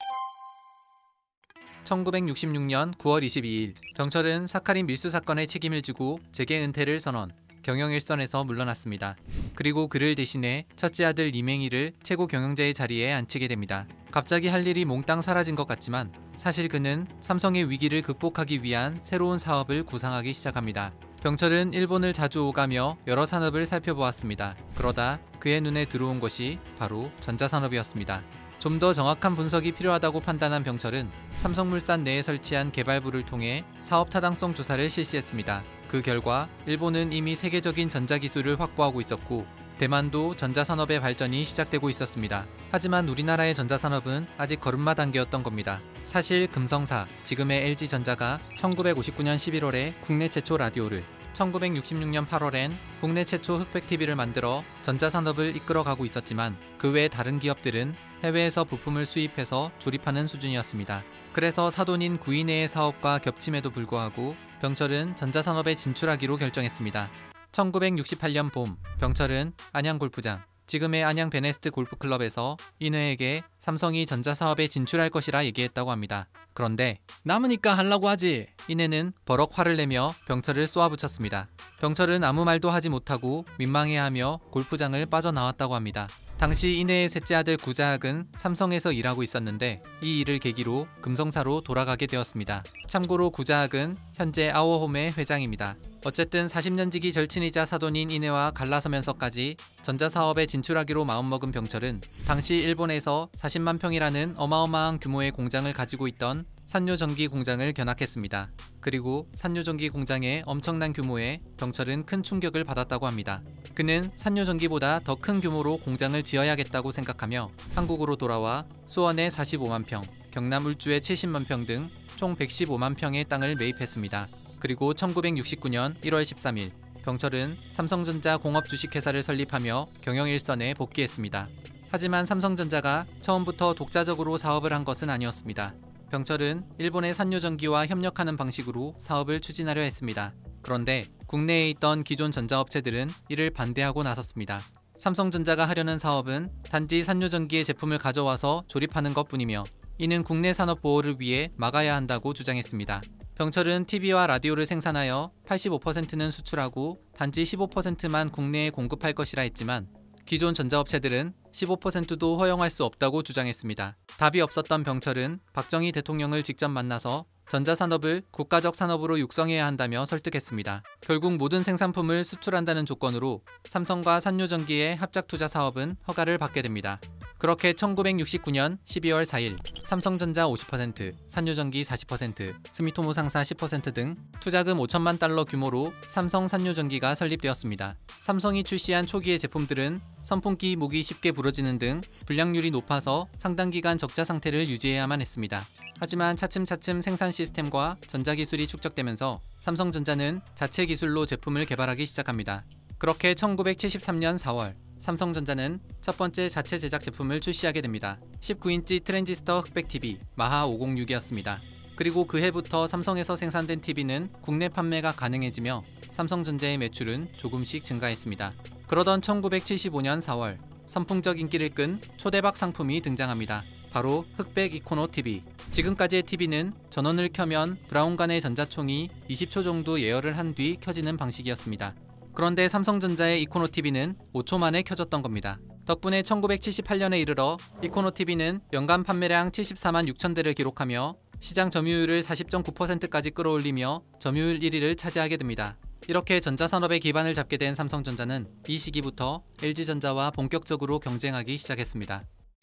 천구백육십육 년 구월 이십이일 병철은 사카린 밀수 사건의 책임을 지고 재계 은퇴를 선언, 경영 일선에서 물러났습니다. 그리고 그를 대신해 첫째 아들 이맹희를 최고 경영자의 자리에 앉히게 됩니다. 갑자기 할 일이 몽땅 사라진 것 같지만 사실 그는 삼성의 위기를 극복하기 위한 새로운 사업을 구상하기 시작합니다. 병철은 일본을 자주 오가며 여러 산업을 살펴보았습니다. 그러다 그의 눈에 들어온 것이 바로 전자산업이었습니다. 좀 더 정확한 분석이 필요하다고 판단한 병철은 삼성물산 내에 설치한 개발부를 통해 사업 타당성 조사를 실시했습니다. 그 결과 일본은 이미 세계적인 전자기술을 확보하고 있었고 대만도 전자산업의 발전이 시작되고 있었습니다. 하지만 우리나라의 전자산업은 아직 걸음마 단계였던 겁니다. 사실 금성사, 지금의 엘지전자가 천구백오십구 년 십일월에 국내 최초 라디오를, 천구백육십육 년 팔월엔 국내 최초 흑백티비를 만들어 전자산업을 이끌어가고 있었지만 그 외 다른 기업들은 해외에서 부품을 수입해서 조립하는 수준이었습니다. 그래서 사돈인 구인혜의 사업과 겹침에도 불구하고 병철은 전자산업에 진출하기로 결정했습니다. 천구백육십팔 년 봄 병철은 안양 골프장, 지금의 안양 베네스트 골프클럽에서 인혜에게 삼성이 전자사업에 진출할 것이라 얘기했다고 합니다. 그런데 남으니까 하려고 하지. 인혜는 버럭 화를 내며 병철을 쏘아붙였습니다. 병철은 아무 말도 하지 못하고 민망해하며 골프장을 빠져나왔다고 합니다. 당시 이내의 셋째 아들 구자학은 삼성에서 일하고 있었는데 이 일을 계기로 금성사로 돌아가게 되었습니다. 참고로 구자학은 현재 아워홈의 회장입니다. 어쨌든 사십 년지기 절친이자 사돈인 이내와 갈라서면서까지 전자사업에 진출하기로 마음먹은 병철은 당시 일본에서 사십만 평이라는 어마어마한 규모의 공장을 가지고 있던 산요전기 공장을 견학했습니다. 그리고 산요전기 공장의 엄청난 규모에 병철은 큰 충격을 받았다고 합니다. 그는 산요전기보다 더 큰 규모로 공장을 지어야겠다고 생각하며 한국으로 돌아와 수원에 사십오만 평, 경남 울주에 칠십만 평 등 총 백십오만 평의 땅을 매입했습니다. 그리고 천구백육십구 년 일월 십삼일 병철은 삼성전자 공업주식회사를 설립하며 경영 일선에 복귀했습니다. 하지만 삼성전자가 처음부터 독자적으로 사업을 한 것은 아니었습니다. 병철은 일본의 산요전기와 협력하는 방식으로 사업을 추진하려 했습니다. 그런데 국내에 있던 기존 전자업체들은 이를 반대하고 나섰습니다. 삼성전자가 하려는 사업은 단지 산요전기의 제품을 가져와서 조립하는 것뿐이며 이는 국내 산업 보호를 위해 막아야 한다고 주장했습니다. 병철은 티비와 라디오를 생산하여 팔십오 퍼센트는 수출하고 단지 십오 퍼센트만 국내에 공급할 것이라 했지만 기존 전자업체들은 십오 퍼센트도 허용할 수 없다고 주장했습니다. 답이 없었던 병철은 박정희 대통령을 직접 만나서 전자산업을 국가적 산업으로 육성해야 한다며 설득했습니다. 결국 모든 생산품을 수출한다는 조건으로 삼성과 산요전기의 합작투자 사업은 허가를 받게 됩니다. 그렇게 천구백육십구 년 십이월 사일 삼성전자 오십 퍼센트, 산요전기 사십 퍼센트, 스미토모 상사 십 퍼센트 등 투자금 오천만 달러 규모로 삼성 산요전기가 설립되었습니다. 삼성이 출시한 초기의 제품들은 선풍기 목이 쉽게 부러지는 등 불량률이 높아서 상당 기간 적자 상태를 유지해야만 했습니다. 하지만 차츰차츰 생산 시스템과 전자기술이 축적되면서 삼성전자는 자체 기술로 제품을 개발하기 시작합니다. 그렇게 천구백칠십삼 년 사월 삼성전자는 첫 번째 자체 제작 제품을 출시하게 됩니다. 십구 인치 트랜지스터 흑백 티비 마하 오공육이었습니다. 그리고 그 해부터 삼성에서 생산된 티비는 국내 판매가 가능해지며 삼성전자의 매출은 조금씩 증가했습니다. 그러던 천구백칠십오 년 사월 선풍적 인기를 끈 초대박 상품이 등장합니다. 바로 흑백 이코노 티비. 지금까지의 티비는 전원을 켜면 브라운관의 전자총이 이십 초 정도 예열을 한 뒤 켜지는 방식이었습니다. 그런데 삼성전자의 이코노 티비는 오 초 만에 켜졌던 겁니다. 덕분에 천구백칠십팔 년에 이르러 이코노 티비는 연간 판매량 칠십사만 육천 대를 기록하며 시장 점유율을 사십 점 구 퍼센트까지 끌어올리며 점유율 일 위를 차지하게 됩니다. 이렇게 전자산업의 기반을 잡게 된 삼성전자는 이 시기부터 엘지전자와 본격적으로 경쟁하기 시작했습니다.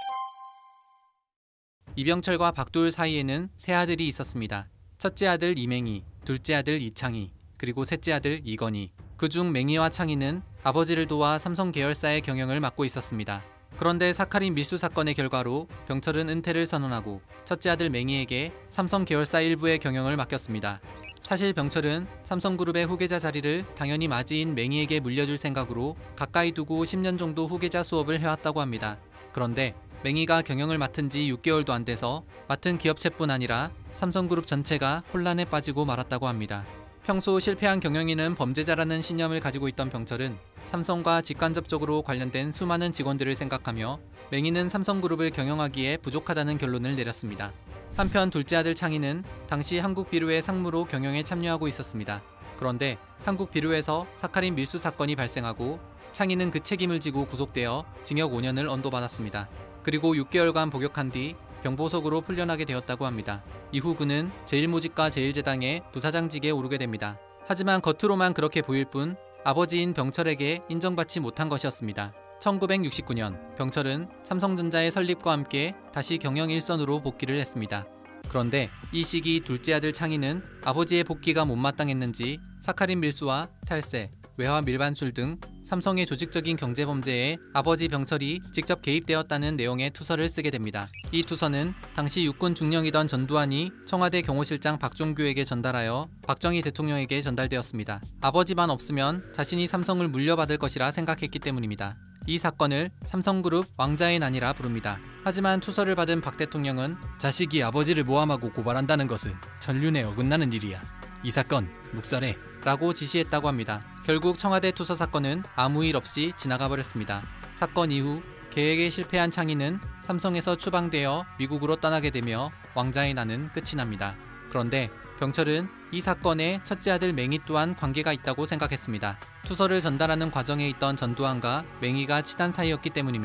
이병철과 박두울 사이에는 세 아들이 있었습니다. 첫째 아들 이맹희, 둘째 아들 이창희, 그리고 셋째 아들 이건희. 그중 맹희와 창희는 아버지를 도와 삼성 계열사의 경영을 맡고 있었습니다. 그런데 사카린 밀수 사건의 결과로 병철은 은퇴를 선언하고 첫째 아들 맹희에게 삼성 계열사 일부의 경영을 맡겼습니다. 사실 병철은 삼성그룹의 후계자 자리를 당연히 맞이인 맹희에게 물려줄 생각으로 가까이 두고 십 년 정도 후계자 수업을 해왔다고 합니다. 그런데 맹희가 경영을 맡은 지 육 개월도 안 돼서 맡은 기업체뿐 아니라 삼성그룹 전체가 혼란에 빠지고 말았다고 합니다. 평소 실패한 경영인은 범죄자라는 신념을 가지고 있던 병철은 삼성과 직간접적으로 관련된 수많은 직원들을 생각하며 맹희는 삼성그룹을 경영하기에 부족하다는 결론을 내렸습니다. 한편 둘째 아들 창희는 당시 한국비료의 상무로 경영에 참여하고 있었습니다. 그런데 한국비료에서 사카린 밀수 사건이 발생하고 창희는 그 책임을 지고 구속되어 징역 오 년을 언도받았습니다. 그리고 육 개월간 복역한 뒤 병보석으로 풀려나게 되었다고 합니다. 이후 그는 제일모직과 제일제당의 부사장직에 오르게 됩니다. 하지만 겉으로만 그렇게 보일 뿐 아버지인 병철에게 인정받지 못한 것이었습니다. 천구백육십구 년 병철은 삼성전자의 설립과 함께 다시 경영 일선으로 복귀를 했습니다. 그런데 이 시기 둘째 아들 창희는 아버지의 복귀가 못마땅했는지 사카린 밀수와 탈세, 외화 밀반출 등 삼성의 조직적인 경제범죄에 아버지 병철이 직접 개입되었다는 내용의 투서를 쓰게 됩니다. 이 투서는 당시 육군 중령이던 전두환이 청와대 경호실장 박종규에게 전달하여 박정희 대통령에게 전달되었습니다. 아버지만 없으면 자신이 삼성을 물려받을 것이라 생각했기 때문입니다. 이 사건을 삼성그룹 왕자의 난이라 부릅니다. 하지만 투서를 받은 박 대통령은 자식이 아버지를 모함하고 고발한다는 것은 전륜에 어긋나는 일이야. 이 사건 묵살해 라고 지시했다고 합니다. 결국 청와대 투서 사건은 아무 일 없이 지나가 버렸습니다. 사건 이후 계획에 실패한 창희는 삼성에서 추방되어 미국으로 떠나게 되며 왕자의 난은 끝이 납니다. 그런데 병철은 이 사건에 첫째 아들 맹희 또한 관계가 있다고 생각했습니다. 투서를 전달하는 과정에 있던 전두환과 맹희가 친한 사이였기 때문입니다.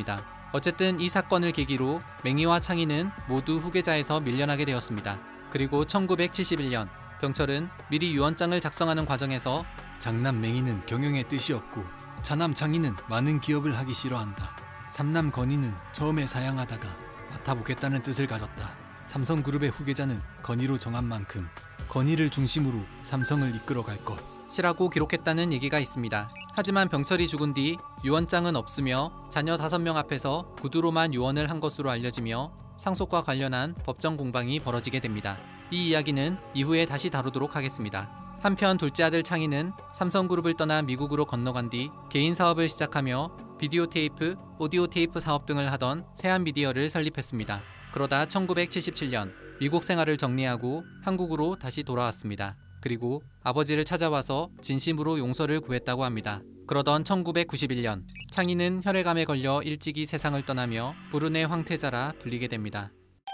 어쨌든 이 사건을 계기로 맹희와 창희는 모두 후계자에서 밀려나게 되었습니다. 그리고 천구백칠십일 년 병철은 미리 유언장을 작성하는 과정에서 장남 맹희는 경영의 뜻이 없고 차남 창희는 많은 기업을 하기 싫어한다. 삼남 건희는 처음에 사양하다가 맡아보겠다는 뜻을 가졌다. 삼성그룹의 후계자는 건희로 정한 만큼 건희를 중심으로 삼성을 이끌어갈 것 시라고 기록했다는 얘기가 있습니다. 하지만 병철이 죽은 뒤 유언장은 없으며 자녀 다섯 명 앞에서 구두로만 유언을 한 것으로 알려지며 상속과 관련한 법정 공방이 벌어지게 됩니다. 이 이야기는 이후에 다시 다루도록 하겠습니다. 한편 둘째 아들 창희는 삼성그룹을 떠나 미국으로 건너간 뒤 개인 사업을 시작하며 비디오 테이프, 오디오 테이프 사업 등을 하던 세한미디어를 설립했습니다. 그러다 천구백칠십칠 년 미국 생활을 정리하고 한국으로 다시 돌아왔습니다. 그리고 아버지를 찾아와서 진심으로 용서를 구했다고 합니다. 그러던 천구백구십일 년 창희는 혈액암에 걸려 일찍이 세상을 떠나며 불운의 황태자라 불리게 됩니다.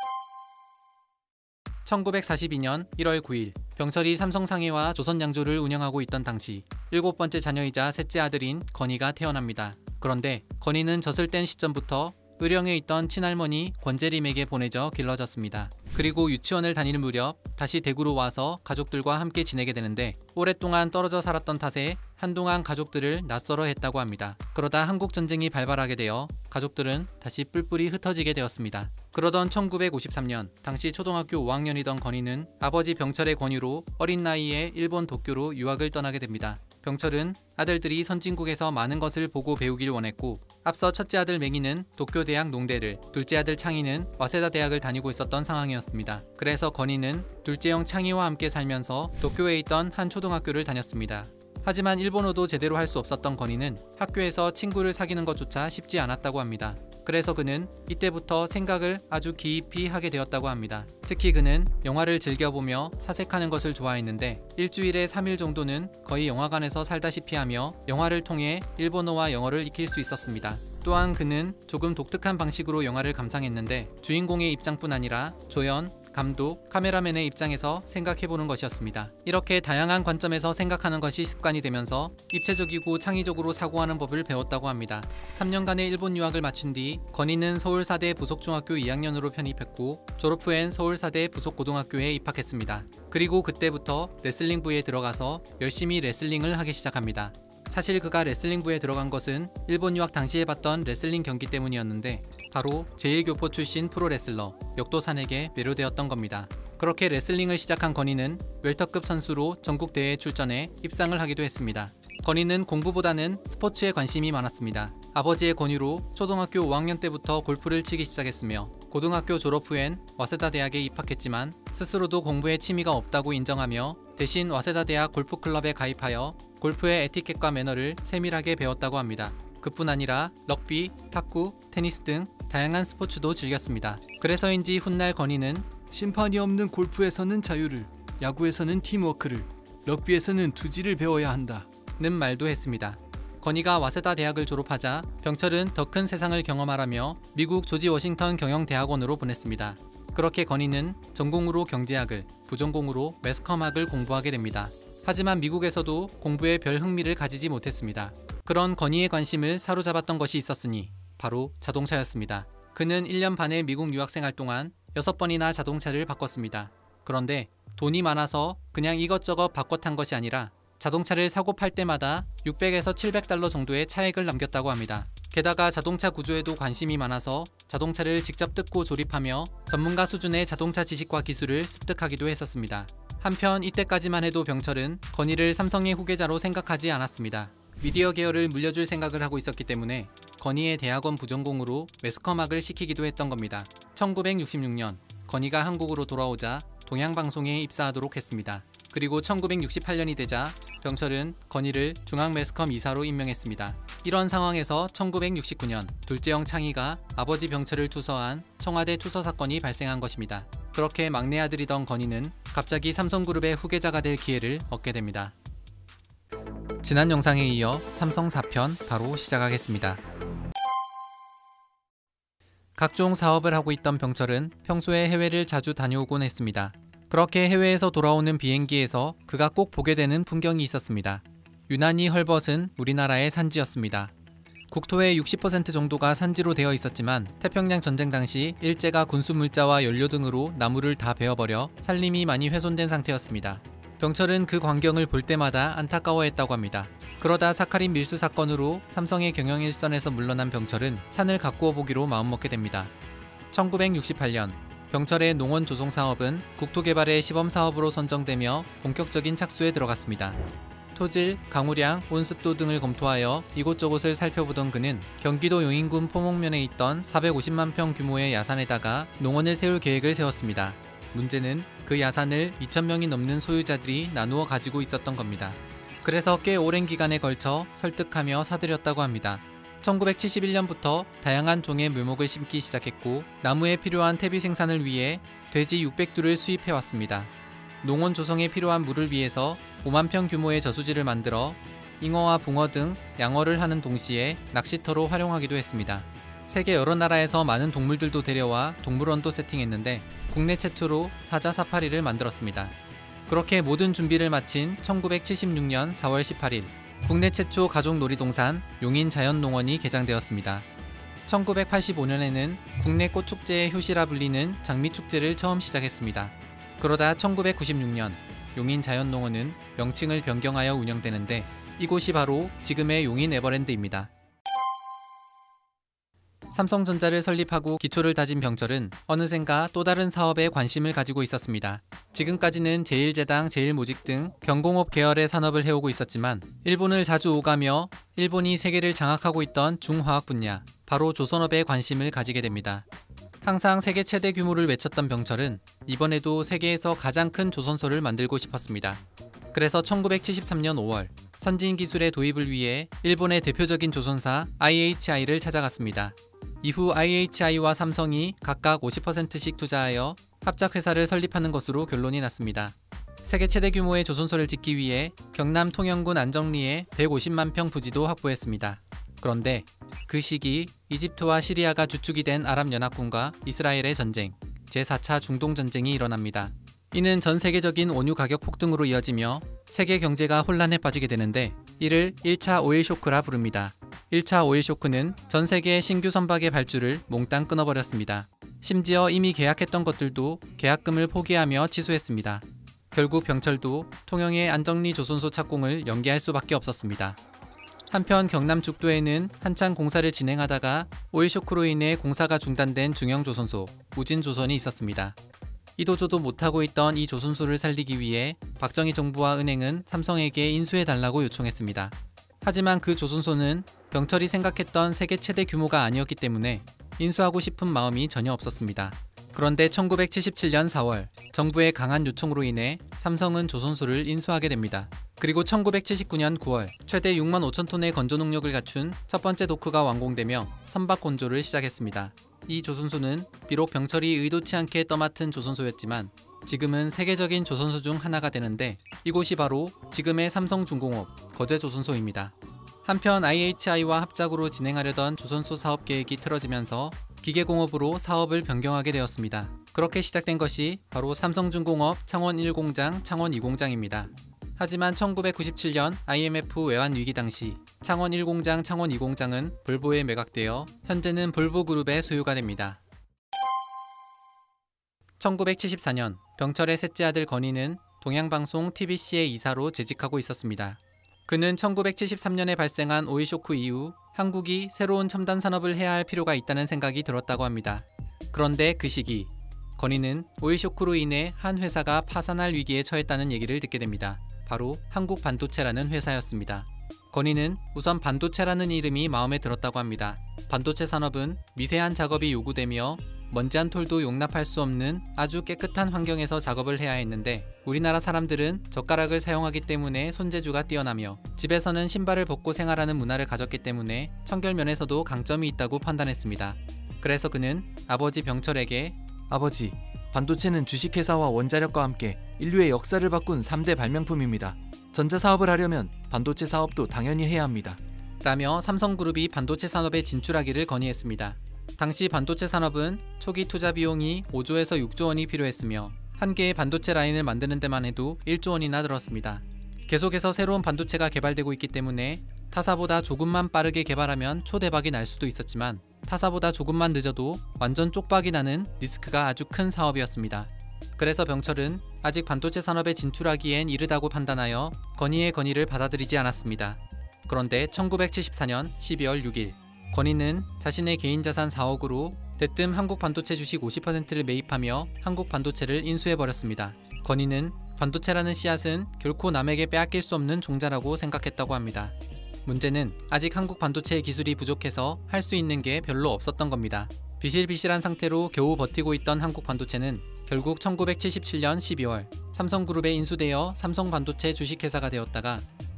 천구백사십이 년 일월 구일 병철이 삼성상해와 조선양조를 운영하고 있던 당시 일곱 번째 자녀이자 셋째 아들인 건희가 태어납니다. 그런데 건희는 젖을 뗀 시점부터 의령에 있던 친할머니 권재림에게 보내져 길러졌습니다. 그리고 유치원을 다닐 무렵 다시 대구로 와서 가족들과 함께 지내게 되는데 오랫동안 떨어져 살았던 탓에 한동안 가족들을 낯설어 했다고 합니다. 그러다 한국전쟁이 발발하게 되어 가족들은 다시 뿔뿔이 흩어지게 되었습니다. 그러던 천구백오십삼 년 당시 초등학교 오 학년이던 건희는 아버지 병철의 권유로 어린 나이에 일본 도쿄로 유학을 떠나게 됩니다. 병철은 아들들이 선진국에서 많은 것을 보고 배우길 원했고 앞서 첫째 아들 맹희는 도쿄대학 농대를, 둘째 아들 창희는 와세다 대학을 다니고 있었던 상황이었습니다. 그래서 건희는 둘째 형 창희와 함께 살면서 도쿄에 있던 한 초등학교를 다녔습니다. 하지만 일본어도 제대로 할 수 없었던 건희는 학교에서 친구를 사귀는 것조차 쉽지 않았다고 합니다. 그래서 그는 이때부터 생각을 아주 깊이 하게 되었다고 합니다. 특히 그는 영화를 즐겨보며 사색하는 것을 좋아했는데 일주일에 삼 일 정도는 거의 영화관에서 살다시피 하며 영화를 통해 일본어와 영어를 익힐 수 있었습니다. 또한 그는 조금 독특한 방식으로 영화를 감상했는데 주인공의 입장뿐 아니라 조연, 감독, 카메라맨의 입장에서 생각해보는 것이었습니다. 이렇게 다양한 관점에서 생각하는 것이 습관이 되면서 입체적이고 창의적으로 사고하는 법을 배웠다고 합니다. 삼 년간의 일본 유학을 마친 뒤 건희는 서울사대 부속중학교 이 학년으로 편입했고 졸업 후엔 서울사대 부속고등학교에 입학했습니다. 그리고 그때부터 레슬링부에 들어가서 열심히 레슬링을 하기 시작합니다. 사실 그가 레슬링부에 들어간 것은 일본 유학 당시에 봤던 레슬링 경기 때문이었는데 바로 제일교포 출신 프로레슬러 역도산에게 매료되었던 겁니다. 그렇게 레슬링을 시작한 건희는 웰터급 선수로 전국대회에 출전해 입상을 하기도 했습니다. 건희는 공부보다는 스포츠에 관심이 많았습니다. 아버지의 권유로 초등학교 오 학년 때부터 골프를 치기 시작했으며 고등학교 졸업 후엔 와세다 대학에 입학했지만 스스로도 공부에 취미가 없다고 인정하며 대신 와세다 대학 골프클럽에 가입하여 골프의 에티켓과 매너를 세밀하게 배웠다고 합니다. 그뿐 아니라 럭비, 탁구, 테니스 등 다양한 스포츠도 즐겼습니다. 그래서인지 훗날 건희는 심판이 없는 골프에서는 자유를, 야구에서는 팀워크를, 럭비에서는 투지를 배워야 한다 는 말도 했습니다. 건희가 와세다 대학을 졸업하자 병철은 더 큰 세상을 경험하라며 미국 조지 워싱턴 경영대학원으로 보냈습니다. 그렇게 건희는 전공으로 경제학을, 부전공으로 매스컴학을 공부하게 됩니다. 하지만 미국에서도 공부에 별 흥미를 가지지 못했습니다. 그런 건희의 관심을 사로잡았던 것이 있었으니 바로 자동차였습니다. 그는 일 년 반의 미국 유학생활 동안 여섯 번이나 자동차를 바꿨습니다. 그런데 돈이 많아서 그냥 이것저것 바꿔 탄 것이 아니라 자동차를 사고 팔 때마다 육백에서 칠백 달러 정도의 차액을 남겼다고 합니다. 게다가 자동차 구조에도 관심이 많아서 자동차를 직접 뜯고 조립하며 전문가 수준의 자동차 지식과 기술을 습득하기도 했었습니다. 한편 이때까지만 해도 병철은 건희를 삼성의 후계자로 생각하지 않았습니다. 미디어 계열을 물려줄 생각을 하고 있었기 때문에 건희의 대학원 부전공으로 매스컴학을 시키기도 했던 겁니다. 천구백육십육 년 건희가 한국으로 돌아오자 동양방송에 입사하도록 했습니다. 그리고 천구백육십팔 년이 되자 병철은 건희를 중앙매스컴 이사로 임명했습니다. 이런 상황에서 천구백육십구 년 둘째 형 창희가 아버지 병철을 투서한 청와대 투서 사건이 발생한 것입니다. 그렇게 막내 아들이던 건희는 갑자기 삼성그룹의 후계자가 될 기회를 얻게 됩니다. 지난 영상에 이어 삼성 사 편 바로 시작하겠습니다. 각종 사업을 하고 있던 병철은 평소에 해외를 자주 다녀오곤 했습니다. 그렇게 해외에서 돌아오는 비행기에서 그가 꼭 보게 되는 풍경이 있었습니다. 유난히 헐벗은 우리나라의 산지였습니다. 국토의 육십 퍼센트 정도가 산지로 되어 있었지만 태평양 전쟁 당시 일제가 군수 물자와 연료 등으로 나무를 다 베어버려 산림이 많이 훼손된 상태였습니다. 병철은 그 광경을 볼 때마다 안타까워했다고 합니다. 그러다 사카린 밀수 사건으로 삼성의 경영 일선에서 물러난 병철은 산을 가꾸어 보기로 마음먹게 됩니다. 천구백육십팔 년 병철의 농원 조성 사업은 국토개발의 시범사업으로 선정되며 본격적인 착수에 들어갔습니다. 토질, 강우량, 온습도 등을 검토하여 이곳저곳을 살펴보던 그는 경기도 용인군 포목면에 있던 사백오십만 평 규모의 야산에다가 농원을 세울 계획을 세웠습니다. 문제는 그 야산을 이천 명이 넘는 소유자들이 나누어 가지고 있었던 겁니다. 그래서 꽤 오랜 기간에 걸쳐 설득하며 사들였다고 합니다. 천구백칠십일 년부터 다양한 종의 묘목을 심기 시작했고 나무에 필요한 퇴비 생산을 위해 돼지 육백 두를 수입해왔습니다. 농원 조성에 필요한 물을 위해서 오만 평 규모의 저수지를 만들어 잉어와 붕어 등 양어를 하는 동시에 낚시터로 활용하기도 했습니다. 세계 여러 나라에서 많은 동물들도 데려와 동물원도 세팅했는데 국내 최초로 사자 사파리를 만들었습니다. 그렇게 모든 준비를 마친 천구백칠십육 년 사월 십팔일 국내 최초 가족 놀이동산 용인자연농원이 개장되었습니다. 천구백팔십오 년에는 국내 꽃축제의 효시라 불리는 장미축제를 처음 시작했습니다. 그러다 천구백구십육 년 용인자연농원은 명칭을 변경하여 운영되는데 이곳이 바로 지금의 용인 에버랜드입니다. 삼성전자를 설립하고 기초를 다진 병철은 어느샌가 또 다른 사업에 관심을 가지고 있었습니다. 지금까지는 제일제당, 제일모직 등 경공업 계열의 산업을 해오고 있었지만 일본을 자주 오가며 일본이 세계를 장악하고 있던 중화학 분야, 바로 조선업에 관심을 가지게 됩니다. 항상 세계 최대 규모를 외쳤던 병철은 이번에도 세계에서 가장 큰 조선소를 만들고 싶었습니다. 그래서 천구백칠십삼 년 오월 선진 기술의 도입을 위해 일본의 대표적인 조선사 아이에이치아이를 찾아갔습니다. 이후 아이에이치아이와 삼성이 각각 오십 퍼센트씩 투자하여 합작회사를 설립하는 것으로 결론이 났습니다. 세계 최대 규모의 조선소를 짓기 위해 경남 통영군 안정리에 백오십만 평 부지도 확보했습니다. 그런데 그 시기 이집트와 시리아가 주축이 된 아랍연합군과 이스라엘의 전쟁, 제사 차 중동전쟁이 일어납니다. 이는 전 세계적인 원유 가격 폭등으로 이어지며 세계 경제가 혼란에 빠지게 되는데 이를 일 차 오일 쇼크라 부릅니다. 일 차 오일 쇼크는 전 세계의 신규 선박의 발주를 몽땅 끊어버렸습니다. 심지어 이미 계약했던 것들도 계약금을 포기하며 취소했습니다. 결국 병철도 통영의 안정리 조선소 착공을 연기할 수밖에 없었습니다. 한편 경남 죽도에는 한창 공사를 진행하다가 오일 쇼크로 인해 공사가 중단된 중형조선소 우진조선이 있었습니다. 이도저도 못하고 있던 이 조선소를 살리기 위해 박정희 정부와 은행은 삼성에게 인수해달라고 요청했습니다. 하지만 그 조선소는 병철이 생각했던 세계 최대 규모가 아니었기 때문에 인수하고 싶은 마음이 전혀 없었습니다. 그런데 천구백칠십칠 년 사월 정부의 강한 요청으로 인해 삼성은 조선소를 인수하게 됩니다. 그리고 천구백칠십구 년 구월 최대 육만 오천 톤의 건조 능력을 갖춘 첫 번째 도크가 완공되며 선박 건조를 시작했습니다. 이 조선소는 비록 병철이 의도치 않게 떠맡은 조선소였지만 지금은 세계적인 조선소 중 하나가 되는데 이곳이 바로 지금의 삼성중공업 거제조선소입니다. 한편 아이에이치아이와 합작으로 진행하려던 조선소 사업 계획이 틀어지면서 기계공업으로 사업을 변경하게 되었습니다. 그렇게 시작된 것이 바로 삼성중공업 창원 일 공장, 창원 이 공장입니다. 하지만 천구백구십칠 년 아이엠에프 외환 위기 당시 창원 일 공장, 창원 이 공장은 볼보에 매각되어 현재는 볼보그룹의 소유가 됩니다. 천구백칠십사 년 병철의 셋째 아들 건희는 동양방송 티비씨의 이사로 재직하고 있었습니다. 그는 천구백칠십삼 년에 발생한 오일 쇼크 이후 한국이 새로운 첨단 산업을 해야 할 필요가 있다는 생각이 들었다고 합니다. 그런데 그 시기 건희는 오일 쇼크로 인해 한 회사가 파산할 위기에 처했다는 얘기를 듣게 됩니다. 바로 한국반도체라는 회사였습니다. 건희는 우선 반도체라는 이름이 마음에 들었다고 합니다. 반도체 산업은 미세한 작업이 요구되며 먼지 한 톨도 용납할 수 없는 아주 깨끗한 환경에서 작업을 해야 했는데 우리나라 사람들은 젓가락을 사용하기 때문에 손재주가 뛰어나며 집에서는 신발을 벗고 생활하는 문화를 가졌기 때문에 청결면에서도 강점이 있다고 판단했습니다. 그래서 그는 아버지 병철에게 아버지, 반도체는 주식회사와 원자력과 함께 인류의 역사를 바꾼 삼 대 발명품입니다. 전자사업을 하려면 반도체 사업도 당연히 해야 합니다. 라며 삼성그룹이 반도체 산업에 진출하기를 건의했습니다. 당시 반도체 산업은 초기 투자 비용이 오조에서 육조 원이 필요했으며 한 개의 반도체 라인을 만드는 데만 해도 일조 원이나 들었습니다. 계속해서 새로운 반도체가 개발되고 있기 때문에 타사보다 조금만 빠르게 개발하면 초대박이 날 수도 있었지만 타사보다 조금만 늦어도 완전 쪽박이 나는 리스크가 아주 큰 사업이었습니다. 그래서 병철은 아직 반도체 산업에 진출하기엔 이르다고 판단하여 건의의 건의를 받아들이지 않았습니다. 그런데 천구백칠십사년 십이월 육일 건의는 자신의 개인 자산 사억으로 대뜸 한국반도체 주식 오십 퍼센트를 매입하며 한국반도체를 인수해버렸습니다. 건의는 반도체라는 씨앗은 결코 남에게 빼앗길 수 없는 종자라고 생각했다고 합니다. 문제는 아직 한국 반도체의 기술이 부족해서 할 수 있는 게 별로 없었던 겁니다. 비실비실한 상태로 겨우 버티고 있던 한국 반도체는 결국 천구백칠십칠년 십이월 삼성그룹에 인수되어 삼성반도체 주식회사가 되었다가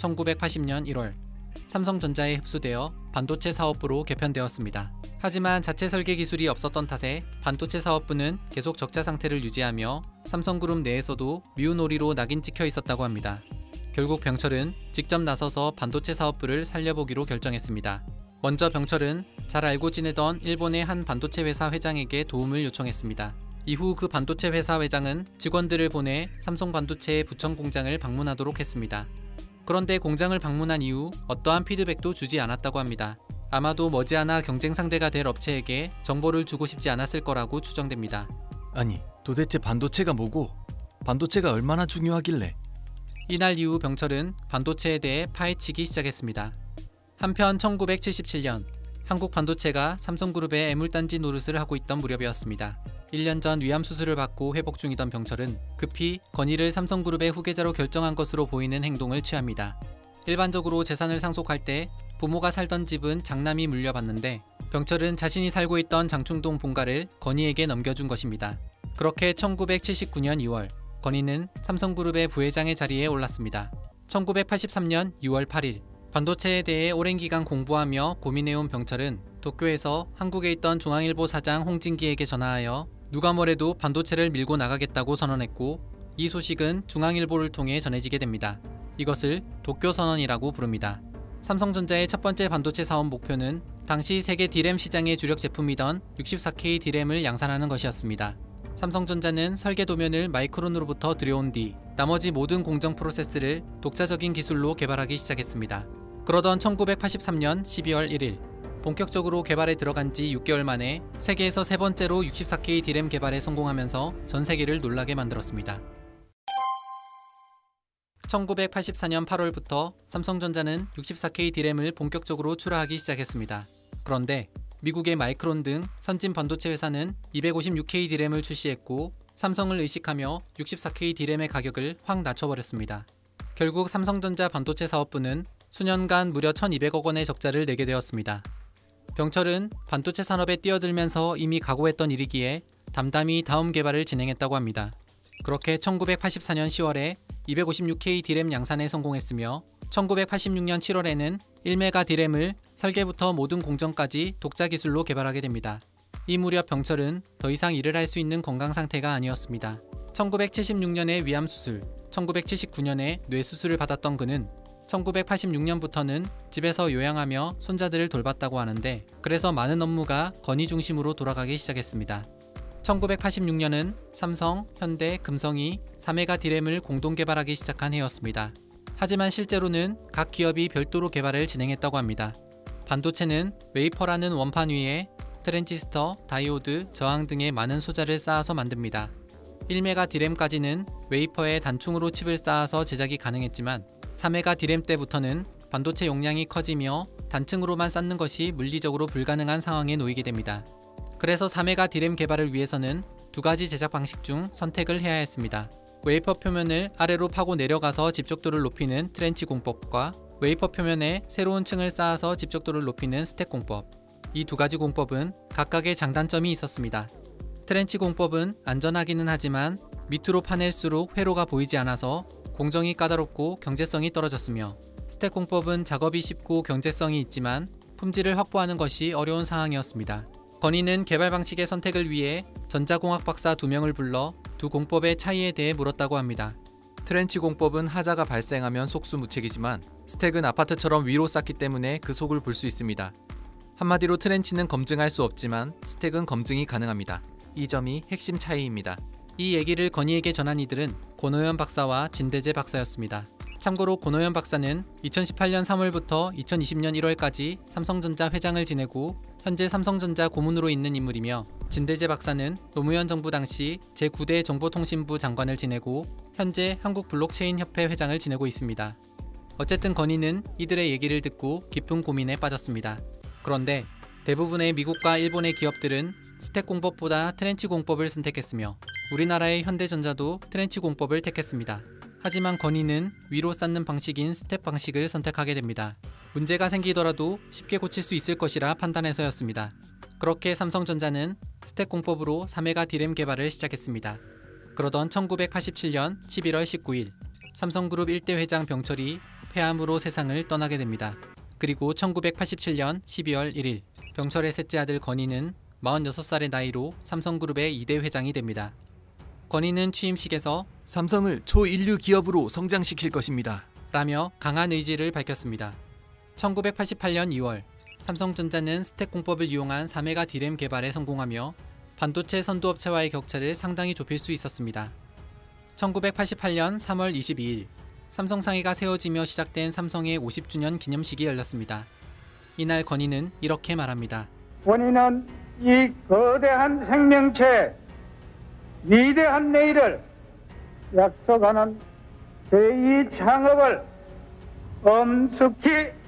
천구백팔십년 일월 삼성전자에 흡수되어 반도체 사업부로 개편되었습니다. 하지만 자체 설계 기술이 없었던 탓에 반도체 사업부는 계속 적자 상태를 유지하며 삼성그룹 내에서도 미운오리로 낙인 찍혀 있었다고 합니다. 결국 병철은 직접 나서서 반도체 사업부를 살려보기로 결정했습니다. 먼저 병철은 잘 알고 지내던 일본의 한 반도체 회사 회장에게 도움을 요청했습니다. 이후 그 반도체 회사 회장은 직원들을 보내 삼성반도체의 부천 공장을 방문하도록 했습니다. 그런데 공장을 방문한 이후 어떠한 피드백도 주지 않았다고 합니다. 아마도 머지않아 경쟁 상대가 될 업체에게 정보를 주고 싶지 않았을 거라고 추정됩니다. 아니, 도대체 반도체가 뭐고 반도체가 얼마나 중요하길래? 이날 이후 병철은 반도체에 대해 파헤치기 시작했습니다. 한편 천구백칠십칠년 한국 반도체가 삼성그룹의 애물단지 노릇을 하고 있던 무렵이었습니다. 일 년 전 위암 수술을 받고 회복 중이던 병철은 급히 건의를 삼성그룹의 후계자로 결정한 것으로 보이는 행동을 취합니다. 일반적으로 재산을 상속할 때 부모가 살던 집은 장남이 물려받는데 병철은 자신이 살고 있던 장충동 본가를 건의에게 넘겨준 것입니다. 그렇게 천구백칠십구년 이월 건의는 삼성그룹의 부회장의 자리에 올랐습니다. 천구백팔십삼년 유월 팔일 반도체에 대해 오랜 기간 공부하며 고민해온 병철은 도쿄에서 한국에 있던 중앙일보 사장 홍진기에게 전화하여 누가 뭐래도 반도체를 밀고 나가겠다고 선언했고 이 소식은 중앙일보를 통해 전해지게 됩니다. 이것을 도쿄선언이라고 부릅니다. 삼성전자의 첫 번째 반도체 사업 목표는 당시 세계 디램 시장의 주력 제품이던 육십사 케이 디램을 양산하는 것이었습니다. 삼성전자는 설계 도면을 마이크론으로부터 들여온 뒤 나머지 모든 공정 프로세스를 독자적인 기술로 개발하기 시작했습니다. 그러던 천구백팔십삼년 십이월 일일 본격적으로 개발에 들어간 지 육 개월 만에 세계에서 세 번째로 육십사 케이 디램 개발에 성공하면서 전 세계를 놀라게 만들었습니다. 천구백팔십사년 팔월부터 삼성전자는 육십사 케이 디램을 본격적으로 출하하기 시작했습니다. 그런데 미국의 마이크론 등 선진 반도체 회사는 이백오십육 케이 디램을 출시했고 삼성을 의식하며 육십사 케이 디램의 가격을 확 낮춰버렸습니다. 결국 삼성전자 반도체 사업부는 수년간 무려 천이백억 원의 적자를 내게 되었습니다. 병철은 반도체 산업에 뛰어들면서 이미 각오했던 일이기에 담담히 다음 개발을 진행했다고 합니다. 그렇게 천구백팔십사년 시월에 이백오십육 케이 디램 양산에 성공했으며 천구백팔십육년 칠월에는 일 메가 디램을 설계부터 모든 공정까지 독자 기술로 개발하게 됩니다. 이 무렵 병철은 더 이상 일을 할 수 있는 건강 상태가 아니었습니다. 천구백칠십육년에 위암 수술, 천구백칠십구년에 뇌 수술을 받았던 그는 천구백팔십육년부터는 집에서 요양하며 손자들을 돌봤다고 하는데 그래서 많은 업무가 건의 중심으로 돌아가기 시작했습니다. 천구백팔십육년은 삼성, 현대, 금성이 사 메가 디램을 공동 개발하기 시작한 해였습니다. 하지만 실제로는 각 기업이 별도로 개발을 진행했다고 합니다. 반도체는 웨이퍼라는 원판 위에 트랜지스터, 다이오드, 저항 등의 많은 소자를 쌓아서 만듭니다. 일 메가 디램까지는 웨이퍼에 단충으로 칩을 쌓아서 제작이 가능했지만 사 메가 디램 때부터는 반도체 용량이 커지며 단층으로만 쌓는 것이 물리적으로 불가능한 상황에 놓이게 됩니다. 그래서 사 메가 디램 개발을 위해서는 두 가지 제작 방식 중 선택을 해야 했습니다. 웨이퍼 표면을 아래로 파고 내려가서 집적도를 높이는 트렌치 공법과 웨이퍼 표면에 새로운 층을 쌓아서 집적도를 높이는 스택 공법. 이 두 가지 공법은 각각의 장단점이 있었습니다. 트렌치 공법은 안전하기는 하지만 밑으로 파낼수록 회로가 보이지 않아서 공정이 까다롭고 경제성이 떨어졌으며 스택 공법은 작업이 쉽고 경제성이 있지만 품질을 확보하는 것이 어려운 상황이었습니다. 건의는 개발 방식의 선택을 위해 전자공학 박사 두 명을 불러 두 공법의 차이에 대해 물었다고 합니다. 트렌치 공법은 하자가 발생하면 속수무책이지만 스택은 아파트처럼 위로 쌓기 때문에 그 속을 볼 수 있습니다. 한마디로 트렌치는 검증할 수 없지만 스택은 검증이 가능합니다. 이 점이 핵심 차이입니다. 이 얘기를 건의에게 전한 이들은 권호연 박사와 진대재 박사였습니다. 참고로 고노현 박사는 이천십팔 년 삼월부터 이천이십 년 일월까지 삼성전자 회장을 지내고 현재 삼성전자 고문으로 있는 인물이며, 진대재 박사는 노무현 정부 당시 제구 대 정보통신부 장관을 지내고 현재 한국블록체인협회 회장을 지내고 있습니다. 어쨌든 건희는 이들의 얘기를 듣고 깊은 고민에 빠졌습니다. 그런데 대부분의 미국과 일본의 기업들은 스택 공법보다 트렌치 공법을 선택했으며 우리나라의 현대전자도 트렌치 공법을 택했습니다. 하지만 건희는 위로 쌓는 방식인 스텝 방식을 선택하게 됩니다. 문제가 생기더라도 쉽게 고칠 수 있을 것이라 판단해서였습니다. 그렇게 삼성전자는 스택 공법으로 삼 회가 디램 개발을 시작했습니다. 그러던 천구백팔십칠 년 십일월 십구일 삼성그룹 일 대 회장 병철이 폐암으로 세상을 떠나게 됩니다. 그리고 천구백팔십칠 년 십이월 일일 병철의 셋째 아들 건희는 마흔여섯 살의 나이로 삼성그룹의 이 대 회장이 됩니다. 건희는 취임식에서 삼성을 초인류 기업으로 성장시킬 것입니다 라며 강한 의지를 밝혔습니다. 천구백팔십팔 년 이월 삼성전자는 스택 공법을 이용한 삼 회가 디램 개발에 성공하며 반도체 선두업체와의 격차를 상당히 좁힐 수 있었습니다. 천구백팔십팔 년 삼월 이십이일 삼성 상해가 세워지며 시작된 삼성의 오십 주년 기념식이 열렸습니다. 이날 건희는 이렇게 말합니다. 본인은 이 거대한 생명체, 위대한 내일을 약속하는 제이 창업을 엄숙히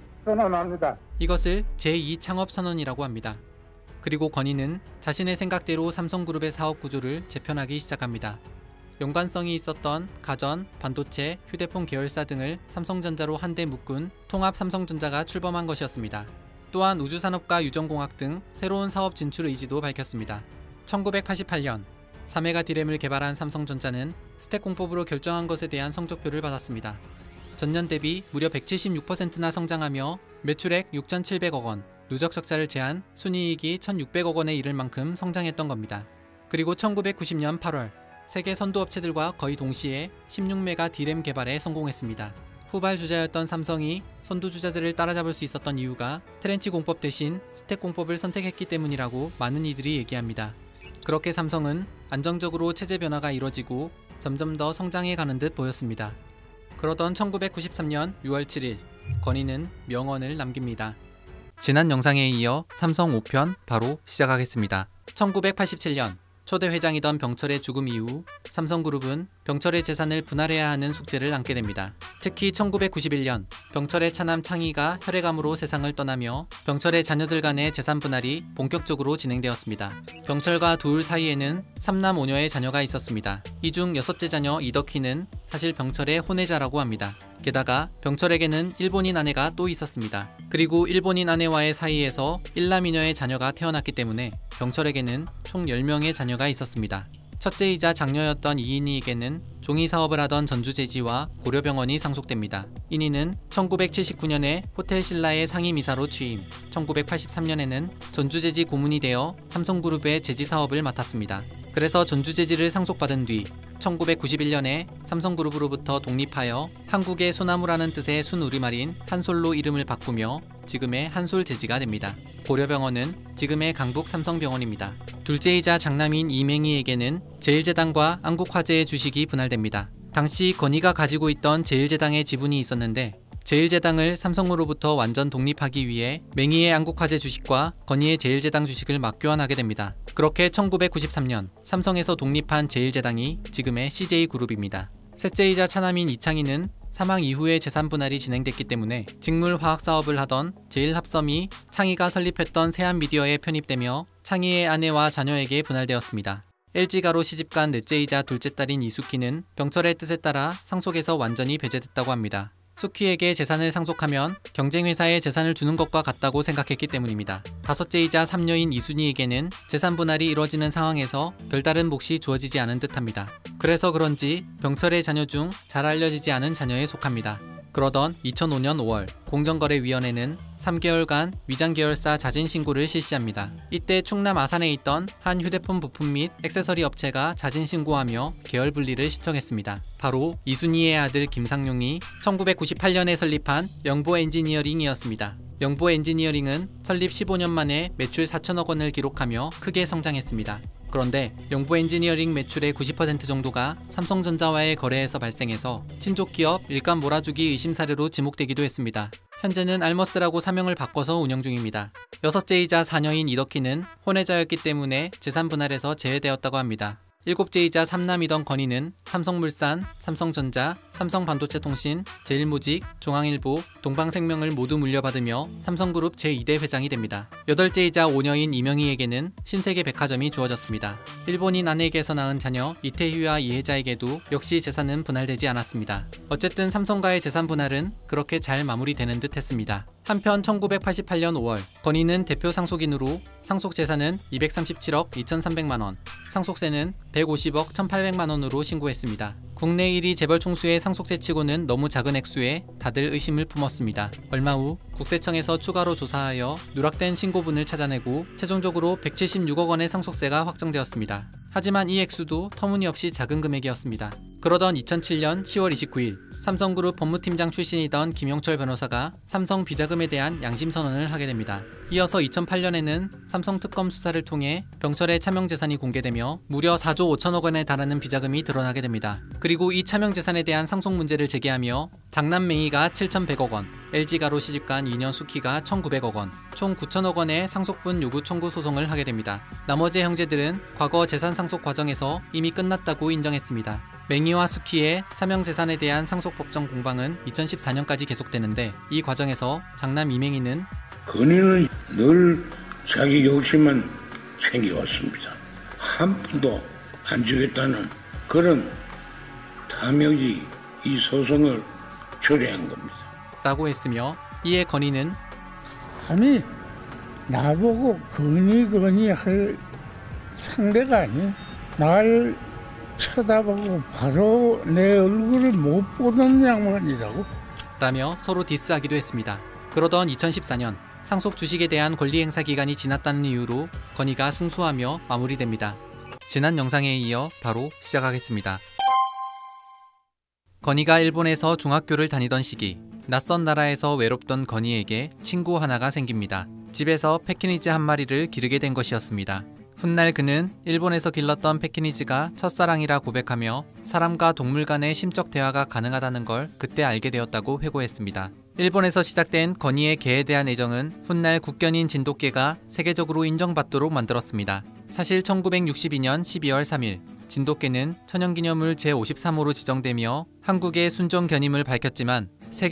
선언합니다. 이것을 제이 창업 선언이라고 합니다. 그리고 건희는 자신의 생각대로 삼성그룹의 사업 구조를 재편하기 시작합니다. 연관성이 있었던 가전, 반도체, 휴대폰 계열사 등을 삼성전자로 한데 묶은 통합 삼성전자가 출범한 것이었습니다. 또한 우주산업과 유전공학 등 새로운 사업 진출 의지도 밝혔습니다. 천구백팔십팔 년 삼 회가 디램을 개발한 삼성전자는 스택 공법으로 결정한 것에 대한 성적표를 받았습니다. 전년 대비 무려 백칠십육 퍼센트나 성장하며 매출액 육천칠백억 원, 누적 적자를 제한 순이익이 천육백억 원에 이를 만큼 성장했던 겁니다. 그리고 천구백구십 년 팔월 세계 선두업체들과 거의 동시에 십육 메가 디램 개발에 성공했습니다. 후발주자였던 삼성이 선두주자들을 따라잡을 수 있었던 이유가 트렌치 공법 대신 스택 공법을 선택했기 때문이라고 많은 이들이 얘기합니다. 그렇게 삼성은 안정적으로 체제 변화가 이뤄지고 점점 더 성장해 가는 듯 보였습니다. 그러던 천구백구십삼 년 유월 칠일 건희는 명언을 남깁니다. 지난 영상에 이어 삼성 오 편 바로 시작하겠습니다. 천구백팔십칠 년 초대 회장이던 병철의 죽음 이후 삼성그룹은 병철의 재산을 분할해야 하는 숙제를 안게 됩니다. 특히 천구백구십일 년 병철의 차남 창희가 혈액암으로 세상을 떠나며 병철의 자녀들 간의 재산 분할이 본격적으로 진행되었습니다. 병철과 둘 사이에는 삼남 오녀의 자녀가 있었습니다. 이 중 여섯째 자녀 이덕희는 사실 병철의 혼외자라고 합니다. 게다가 병철에게는 일본인 아내가 또 있었습니다. 그리고 일본인 아내와의 사이에서 일남이녀의 자녀가 태어났기 때문에 병철에게는 총 열 명의 자녀가 있었습니다. 첫째이자 장녀였던 이인희에게는 종이사업을 하던 전주제지와 고려병원이 상속됩니다. 인희는 천구백칠십구 년에 호텔 신라의 상임이사로 취임, 천구백팔십삼 년에는 전주제지 고문이 되어 삼성그룹의 제지사업을 맡았습니다. 그래서 전주제지를 상속받은 뒤 천구백구십일 년에 삼성그룹으로부터 독립하여 한국의 소나무라는 뜻의 순우리말인 한솔로 이름을 바꾸며 지금의 한솔제지가 됩니다. 고려병원은 지금의 강북 삼성병원입니다. 둘째이자 장남인 이맹희에게는 제일제당과 안국화재의 주식이 분할됩니다. 당시 건희가 가지고 있던 제일제당의 지분이 있었는데 제일제당을 삼성으로부터 완전 독립하기 위해 맹희의 안국화재 주식과 건희의 제일제당 주식을 맞교환하게 됩니다. 그렇게 천구백구십삼 년 삼성에서 독립한 제일제당이 지금의 씨제이그룹입니다. 셋째이자 차남인 이창희는 사망 이후에 재산 분할이 진행됐기 때문에 직물화학 사업을 하던 제일합섬이 창희가 설립했던 세한미디어에 편입되며 창희의 아내와 자녀에게 분할되었습니다. 엘지가로 시집간 넷째이자 둘째 딸인 이숙희는 병철의 뜻에 따라 상속에서 완전히 배제됐다고 합니다. 숙희에게 재산을 상속하면 경쟁회사에 재산을 주는 것과 같다고 생각했기 때문입니다. 다섯째이자 삼녀인 이순희에게는 재산 분할이 이뤄지는 상황에서 별다른 몫이 주어지지 않은 듯합니다. 그래서 그런지 병철의 자녀 중 잘 알려지지 않은 자녀에 속합니다. 그러던 이천오 년 오월 공정거래위원회는 삼 개월간 위장계열사 자진신고를 실시합니다. 이때 충남 아산에 있던 한 휴대폰 부품 및 액세서리 업체가 자진신고하며 계열 분리를 신청했습니다. 바로 이순희의 아들 김상용이 천구백구십팔 년에 설립한 영보 엔지니어링이었습니다. 영보 엔지니어링은 설립 십오 년 만에 매출 사천억 원을 기록하며 크게 성장했습니다. 그런데 영부 엔지니어링 매출의 구십 퍼센트 정도가 삼성전자와의 거래에서 발생해서 친족 기업 일감 몰아주기 의심 사례로 지목되기도 했습니다. 현재는 알머스라고 사명을 바꿔서 운영 중입니다. 여섯째이자 사녀인 이덕희는 혼외자였기 때문에 재산 분할에서 제외되었다고 합니다. 일곱째이자 삼남이던 건희는 삼성물산, 삼성전자, 삼성반도체통신, 제일모직, 중앙일보, 동방생명을 모두 물려받으며 삼성그룹 제이 대 회장이 됩니다. 여덟째이자 오녀인 이명희에게는 신세계백화점이 주어졌습니다. 일본인 아내에게서 낳은 자녀 이태희와 이혜자에게도 역시 재산은 분할되지 않았습니다. 어쨌든 삼성과의 재산 분할은 그렇게 잘 마무리되는 듯 했습니다. 한편 천구백팔십팔 년 오월 건희는 대표 상속인으로 상속재산은 이백삼십칠억 이천삼백만 원, 상속세는 백오십억 천팔백만 원으로 신고했습니다. 국내 일 위 재벌 총수의 상속세치고는 너무 작은 액수에 다들 의심을 품었습니다. 얼마 후 국세청에서 추가로 조사하여 누락된 신고분을 찾아내고 최종적으로 백칠십육억 원의 상속세가 확정되었습니다. 하지만 이 액수도 터무니없이 작은 금액이었습니다. 그러던 이천칠 년 시월 이십구일 삼성그룹 법무팀장 출신이던 김용철 변호사가 삼성 비자금에 대한 양심선언을 하게 됩니다. 이어서 이천팔 년에는 삼성특검 수사를 통해 병철의 차명재산이 공개되며 무려 사조 오천억 원에 달하는 비자금이 드러나게 됩니다. 그리고 이 차명재산에 대한 상속 문제를 제기하며 장남맹이가 칠천백억 원, 엘지가로 시집간 이년 수키가 천구백억 원, 총 구천억 원의 상속분 요구 청구 소송을 하게 됩니다. 나머지 형제들은 과거 재산 상속 과정에서 이미 끝났다고 인정했습니다. 맹이와 수키의 차명재산에 대한 상속법정 공방은 이천십사 년까지 계속되는데 이 과정에서 장남 이맹이는 건희는 늘 자기 욕심만 챙겨왔습니다. 한 푼도 안 주겠다는 그런 탐욕이 이 소송을 초래한 겁니다. 라고 했으며 이에 건희는 아니 나보고 건희 건희 할 상대가 아니 날 쳐다보고 바로 내 얼굴을 못 보던 양반이라고? 라며 서로 디스하기도 했습니다. 그러던 이천십사 년 상속 주식에 대한 권리 행사 기간이 지났다는 이유로 건희가 승소하며 마무리됩니다. 지난 영상에 이어 바로 시작하겠습니다. 건희가 일본에서 중학교를 다니던 시기 낯선 나라에서 외롭던 건희에게 친구 하나가 생깁니다. 집에서 패키니즈 한 마리를 기르게 된 것이었습니다. 훗날 그는 일본에서 길렀던 패키니즈가 첫사랑이라 고백하며 사람과 동물 간의 심적 대화가 가능하다는 걸 그때 알게 되었다고 회고했습니다. 일본에서 시작된 건희의 개에 대한 애정은 훗날 국견인 진돗개가 세계적으로 인정받도록 만들었습니다. 사실 천구백육십이 년 십이월 삼일 진돗개는 천연기념물 제오십삼 호로 지정되며 한국의 순종 견임을 밝혔지만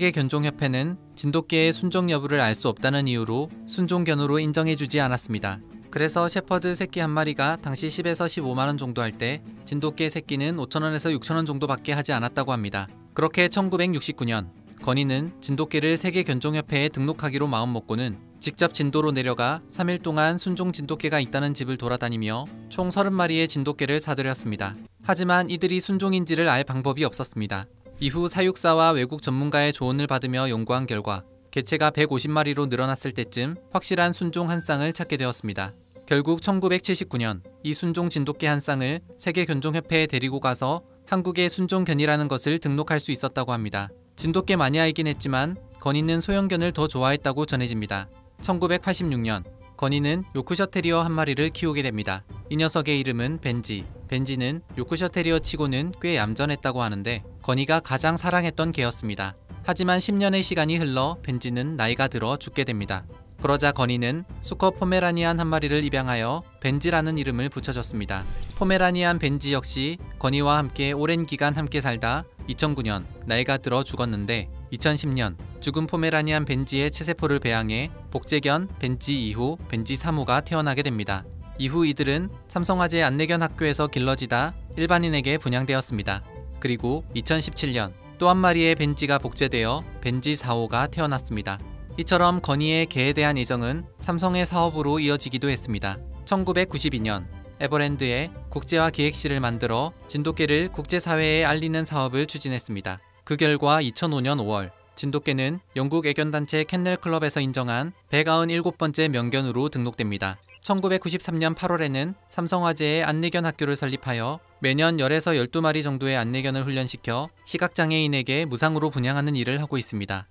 세계견종협회는 진돗개의 순종 여부를 알 수 없다는 이유로 순종견으로 인정해주지 않았습니다. 그래서 셰퍼드 새끼 한 마리가 당시 십에서 십오만 원 정도 할 때 진돗개 새끼는 오천 원에서 육천 원 정도밖에 하지 않았다고 합니다. 그렇게 천구백육십구 년 건희는 진돗개를 세계견종협회에 등록하기로 마음먹고는 직접 진도로 내려가 삼 일 동안 순종 진돗개가 있다는 집을 돌아다니며 총 서른 마리의 진돗개를 사들였습니다. 하지만 이들이 순종인지를 알 방법이 없었습니다. 이후 사육사와 외국 전문가의 조언을 받으며 연구한 결과 개체가 백오십 마리로 늘어났을 때쯤 확실한 순종 한 쌍을 찾게 되었습니다. 결국 천구백칠십구 년 이 순종 진돗개 한 쌍을 세계견종협회에 데리고 가서 한국의 순종견이라는 것을 등록할 수 있었다고 합니다. 진돗개 마니아이긴 했지만 건희는 소형견을 더 좋아했다고 전해집니다. 천구백팔십육 년 건희는 요크셔 테리어 한 마리를 키우게 됩니다. 이 녀석의 이름은 벤지. 벤지는 요크셔 테리어 치고는 꽤 얌전했다고 하는데 건희가 가장 사랑했던 개였습니다. 하지만 십 년의 시간이 흘러 벤지는 나이가 들어 죽게 됩니다. 그러자 건희는 수컷 포메라니안 한 마리를 입양하여 벤지라는 이름을 붙여줬습니다. 포메라니안 벤지 역시 건희와 함께 오랜 기간 함께 살다 이천구 년 나이가 들어 죽었는데 이천십 년 죽은 포메라니안 벤지의 체세포를 배양해 복제견 벤지 이 호, 벤지 삼 호가 태어나게 됩니다. 이후 이들은 삼성화재 안내견 학교에서 길러지다 일반인에게 분양되었습니다. 그리고 이천십칠 년 또 한 마리의 벤지가 복제되어 벤지 사 호가 태어났습니다. 이처럼 건희의 개에 대한 애정은 삼성의 사업으로 이어지기도 했습니다. 천구백구십이 년 에버랜드에 국제화 기획실을 만들어 진돗개를 국제사회에 알리는 사업을 추진했습니다. 그 결과 이천오 년 오월 진돗개는 영국 애견단체 캔넬클럽에서 인정한 백구십칠 번째 명견으로 등록됩니다. 천구백구십삼 년 팔월에는 삼성화재에 안내견 학교를 설립하여 매년 열에서 열두 마리 정도의 안내견을 훈련시켜 시각장애인에게 무상으로 분양하는 일을 하고 있습니다.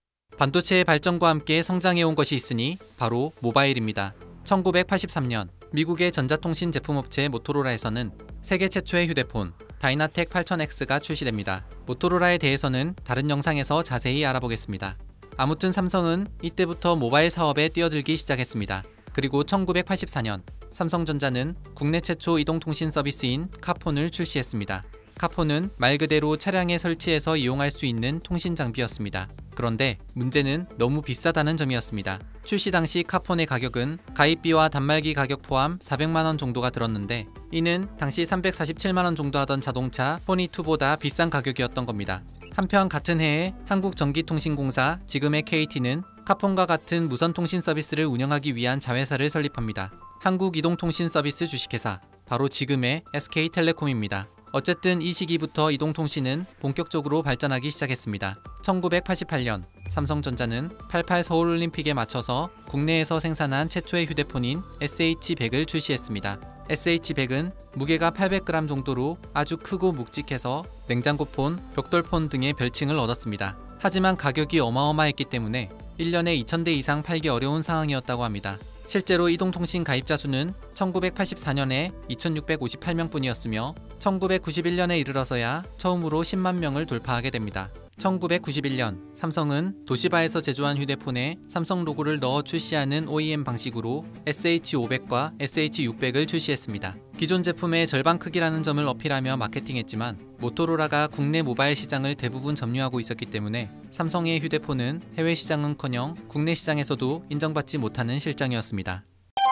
반도체의 발전과 함께 성장해온 것이 있으니 바로 모바일입니다. 천구백팔십삼 년 미국의 전자통신 제품업체 모토로라에서는 세계 최초의 휴대폰 다이나텍 팔천 엑스가 출시됩니다. 모토로라에 대해서는 다른 영상에서 자세히 알아보겠습니다. 아무튼 삼성은 이때부터 모바일 사업에 뛰어들기 시작했습니다. 그리고 천구백팔십사 년 삼성전자는 국내 최초 이동통신 서비스인 카폰을 출시했습니다. 카폰은 말 그대로 차량에 설치해서 이용할 수 있는 통신 장비였습니다. 그런데 문제는 너무 비싸다는 점이었습니다. 출시 당시 카폰의 가격은 가입비와 단말기 가격 포함 사백만 원 정도가 들었는데 이는 당시 삼백사십칠만 원 정도 하던 자동차 포니이보다 비싼 가격이었던 겁니다. 한편 같은 해에 한국전기통신공사 지금의 케이티는 카폰과 같은 무선통신 서비스를 운영하기 위한 자회사를 설립합니다. 한국이동통신서비스 주식회사, 바로 지금의 에스케이텔레콤입니다. 어쨌든 이 시기부터 이동통신은 본격적으로 발전하기 시작했습니다. 천구백팔십팔 년 삼성전자는 팔십팔 서울올림픽에 맞춰서 국내에서 생산한 최초의 휴대폰인 에스에이치 백을 출시했습니다. 에스에이치 백은 무게가 팔백 그램 정도로 아주 크고 묵직해서 냉장고폰, 벽돌폰 등의 별칭을 얻었습니다. 하지만 가격이 어마어마했기 때문에 일 년에 이천 대 이상 팔기 어려운 상황이었다고 합니다. 실제로 이동통신 가입자 수는 천구백팔십사 년에 이천육백오십팔 명뿐이었으며 천구백구십일 년에 이르러서야 처음으로 십만 명을 돌파하게 됩니다. 천구백구십일 년 삼성은 도시바에서 제조한 휴대폰에 삼성 로고를 넣어 출시하는 오이엠 방식으로 에스에이치 오백과 에스에이치 육백을 출시했습니다. 기존 제품의 절반 크기라는 점을 어필하며 마케팅했지만 모토로라가 국내 모바일 시장을 대부분 점유하고 있었기 때문에 삼성의 휴대폰은 해외 시장은커녕 국내 시장에서도 인정받지 못하는 실정이었습니다.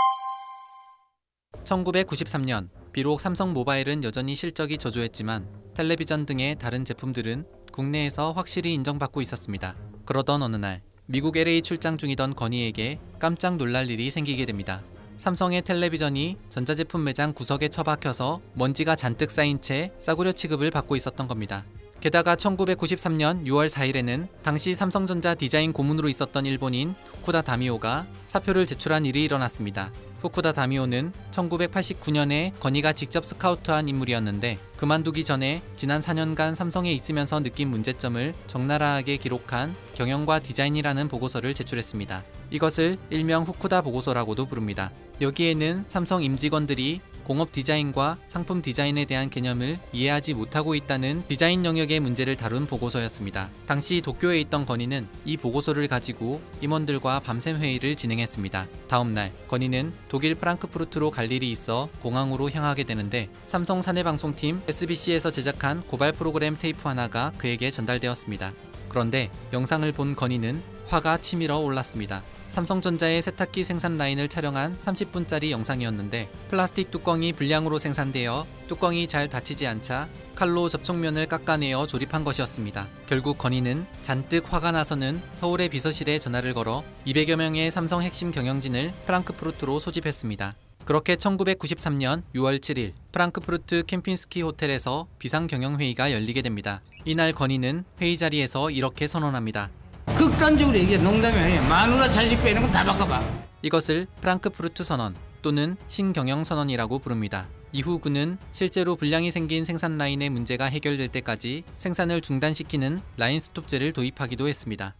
천구백구십삼 년 비록 삼성 모바일은 여전히 실적이 저조했지만 텔레비전 등의 다른 제품들은 국내에서 확실히 인정받고 있었습니다. 그러던 어느 날 미국 엘에이 출장 중이던 건희에게 깜짝 놀랄 일이 생기게 됩니다. 삼성의 텔레비전이 전자제품 매장 구석에 처박혀서 먼지가 잔뜩 쌓인 채 싸구려 취급을 받고 있었던 겁니다. 게다가 천구백구십삼 년 유월 사일에는 당시 삼성전자 디자인 고문으로 있었던 일본인 후쿠다 다미오가 사표를 제출한 일이 일어났습니다. 후쿠다 다미오는 천구백팔십구 년에 건희가 직접 스카우트한 인물이었는데 그만두기 전에 지난 사 년간 삼성에 있으면서 느낀 문제점을 적나라하게 기록한 경영과 디자인이라는 보고서를 제출했습니다. 이것을 일명 후쿠다 보고서라고도 부릅니다. 여기에는 삼성 임직원들이 공업 디자인과 상품 디자인에 대한 개념을 이해하지 못하고 있다는 디자인 영역의 문제를 다룬 보고서였습니다. 당시 도쿄에 있던 건희는 이 보고서를 가지고 임원들과 밤샘 회의를 진행했습니다. 다음날 건희는 독일 프랑크푸르트로 갈 일이 있어 공항으로 향하게 되는데 삼성 사내방송팀 에스비씨에서 제작한 고발 프로그램 테이프 하나가 그에게 전달되었습니다. 그런데 영상을 본 건희는 화가 치밀어 올랐습니다. 삼성전자의 세탁기 생산 라인을 촬영한 삼십 분짜리 영상이었는데 플라스틱 뚜껑이 불량으로 생산되어 뚜껑이 잘 닫히지 않자 칼로 접촉면을 깎아내어 조립한 것이었습니다. 결국 건희는 잔뜩 화가 나서는 서울의 비서실에 전화를 걸어 이백여 명의 삼성 핵심 경영진을 프랑크푸르트로 소집했습니다. 그렇게 천구백구십삼 년 유월 칠일 프랑크푸르트 캠핀스키 호텔에서 비상경영회의가 열리게 됩니다. 이날 건희는 회의 자리에서 이렇게 선언합니다. 극단적으로 얘기해. 농담이 아니야. 마누라 자식 빼는 건 다 바꿔봐. 이것을 프랑크푸르트 선언 또는 신경영 선언이라고 부릅니다. 이후 그는 실제로 불량이 생긴 생산 라인의 문제가 해결될 때까지 생산을 중단시키는 라인 스톱제를 도입하기도 했습니다.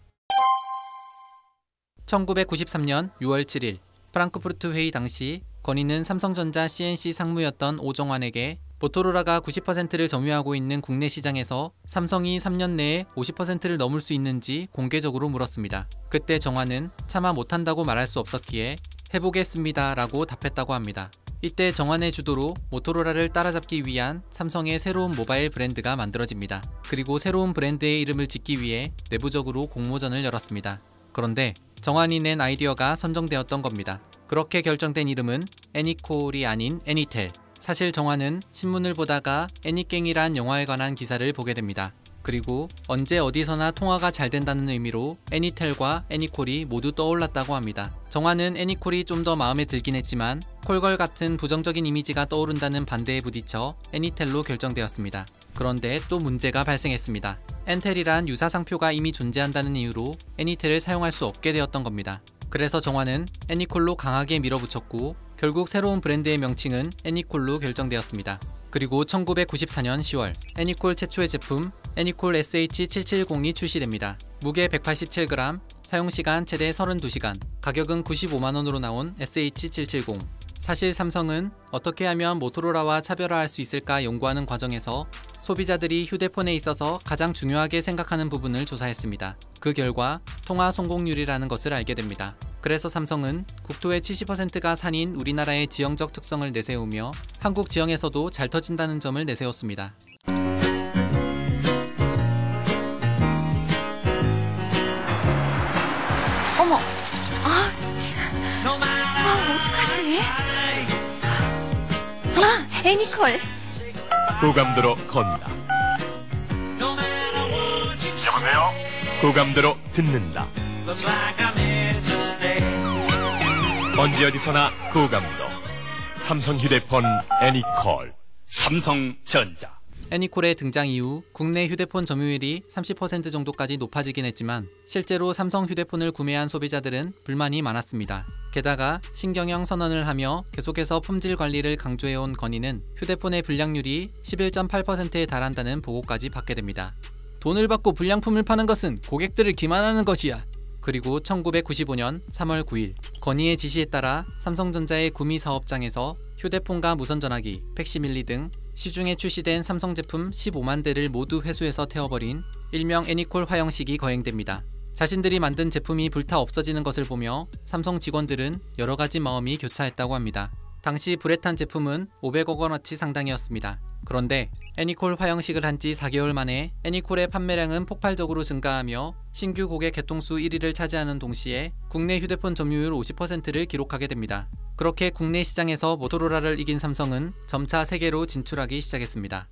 천구백구십삼 년 유월 칠일 프랑크푸르트 회의 당시 건희는 삼성전자 씨엔씨 상무였던 오정환에게 모토로라가 구십 퍼센트를 점유하고 있는 국내 시장에서 삼성이 삼 년 내에 오십 퍼센트를 넘을 수 있는지 공개적으로 물었습니다. 그때 정환은 차마 못한다고 말할 수 없었기에 해보겠습니다 라고 답했다고 합니다. 이때 정환의 주도로 모토로라를 따라잡기 위한 삼성의 새로운 모바일 브랜드가 만들어집니다. 그리고 새로운 브랜드의 이름을 짓기 위해 내부적으로 공모전을 열었습니다. 그런데 정환이 낸 아이디어가 선정되었던 겁니다. 그렇게 결정된 이름은 애니콜이 아닌 애니텔. 사실 정환은 신문을 보다가 애니깽이란 영화에 관한 기사를 보게 됩니다. 그리고 언제 어디서나 통화가 잘 된다는 의미로 애니텔과 애니콜이 모두 떠올랐다고 합니다. 정환은 애니콜이 좀 더 마음에 들긴 했지만 콜걸 같은 부정적인 이미지가 떠오른다는 반대에 부딪혀 애니텔로 결정되었습니다. 그런데 또 문제가 발생했습니다. 엔텔이란 유사 상표가 이미 존재한다는 이유로 애니텔을 사용할 수 없게 되었던 겁니다. 그래서 정환은 애니콜로 강하게 밀어붙였고 결국 새로운 브랜드의 명칭은 애니콜로 결정되었습니다. 그리고 천구백구십사 년 시월 애니콜 최초의 제품 애니콜 에스에이치 칠백칠십이 출시됩니다. 무게 백팔십칠 그램, 사용시간 최대 삼십이 시간, 가격은 구십오만 원으로 나온 에스에이치 칠백칠십. 사실 삼성은 어떻게 하면 모토로라와 차별화할 수 있을까 연구하는 과정에서 소비자들이 휴대폰에 있어서 가장 중요하게 생각하는 부분을 조사했습니다. 그 결과 통화 성공률이라는 것을 알게 됩니다. 그래서 삼성은 국토의 칠십 퍼센트가 산인 우리나라의 지형적 특성을 내세우며 한국 지형에서도 잘 터진다는 점을 내세웠습니다. 어머, 아, 참. 아, 어떡하지? 아, 애니콜. 고감도로 건다. 여보세요? 고감도로 듣는다. 언제 어디서나 고감도. 삼성 휴대폰 애니콜. 삼성전자. 애니콜의 등장 이후 국내 휴대폰 점유율이 삼십 퍼센트 정도까지 높아지긴 했지만 실제로 삼성 휴대폰을 구매한 소비자들은 불만이 많았습니다. 게다가 신경영 선언을 하며 계속해서 품질 관리를 강조해온 건의는 휴대폰의 불량률이 십일 점 팔 퍼센트에 달한다는 보고까지 받게 됩니다. 돈을 받고 불량품을 파는 것은 고객들을 기만하는 것이야. 그리고 천구백구십오 년 삼월 구일 건의의 지시에 따라 삼성전자의 구미 사업장에서 휴대폰과 무선전화기, 팩시밀리 등 시중에 출시된 삼성 제품 십오만 대를 모두 회수해서 태워버린 일명 애니콜 화형식이 거행됩니다. 자신들이 만든 제품이 불타 없어지는 것을 보며 삼성 직원들은 여러가지 마음이 교차했다고 합니다. 당시 불에 탄 제품은 오백억 원어치 상당이었습니다. 그런데 애니콜 화형식을 한 지 사 개월 만에 애니콜의 판매량은 폭발적으로 증가하며 신규 고객 개통수 일 위를 차지하는 동시에 국내 휴대폰 점유율 오십 퍼센트를 기록하게 됩니다. 그렇게 국내 시장에서 모토로라를 이긴 삼성은 점차 세계로 진출하기 시작했습니다.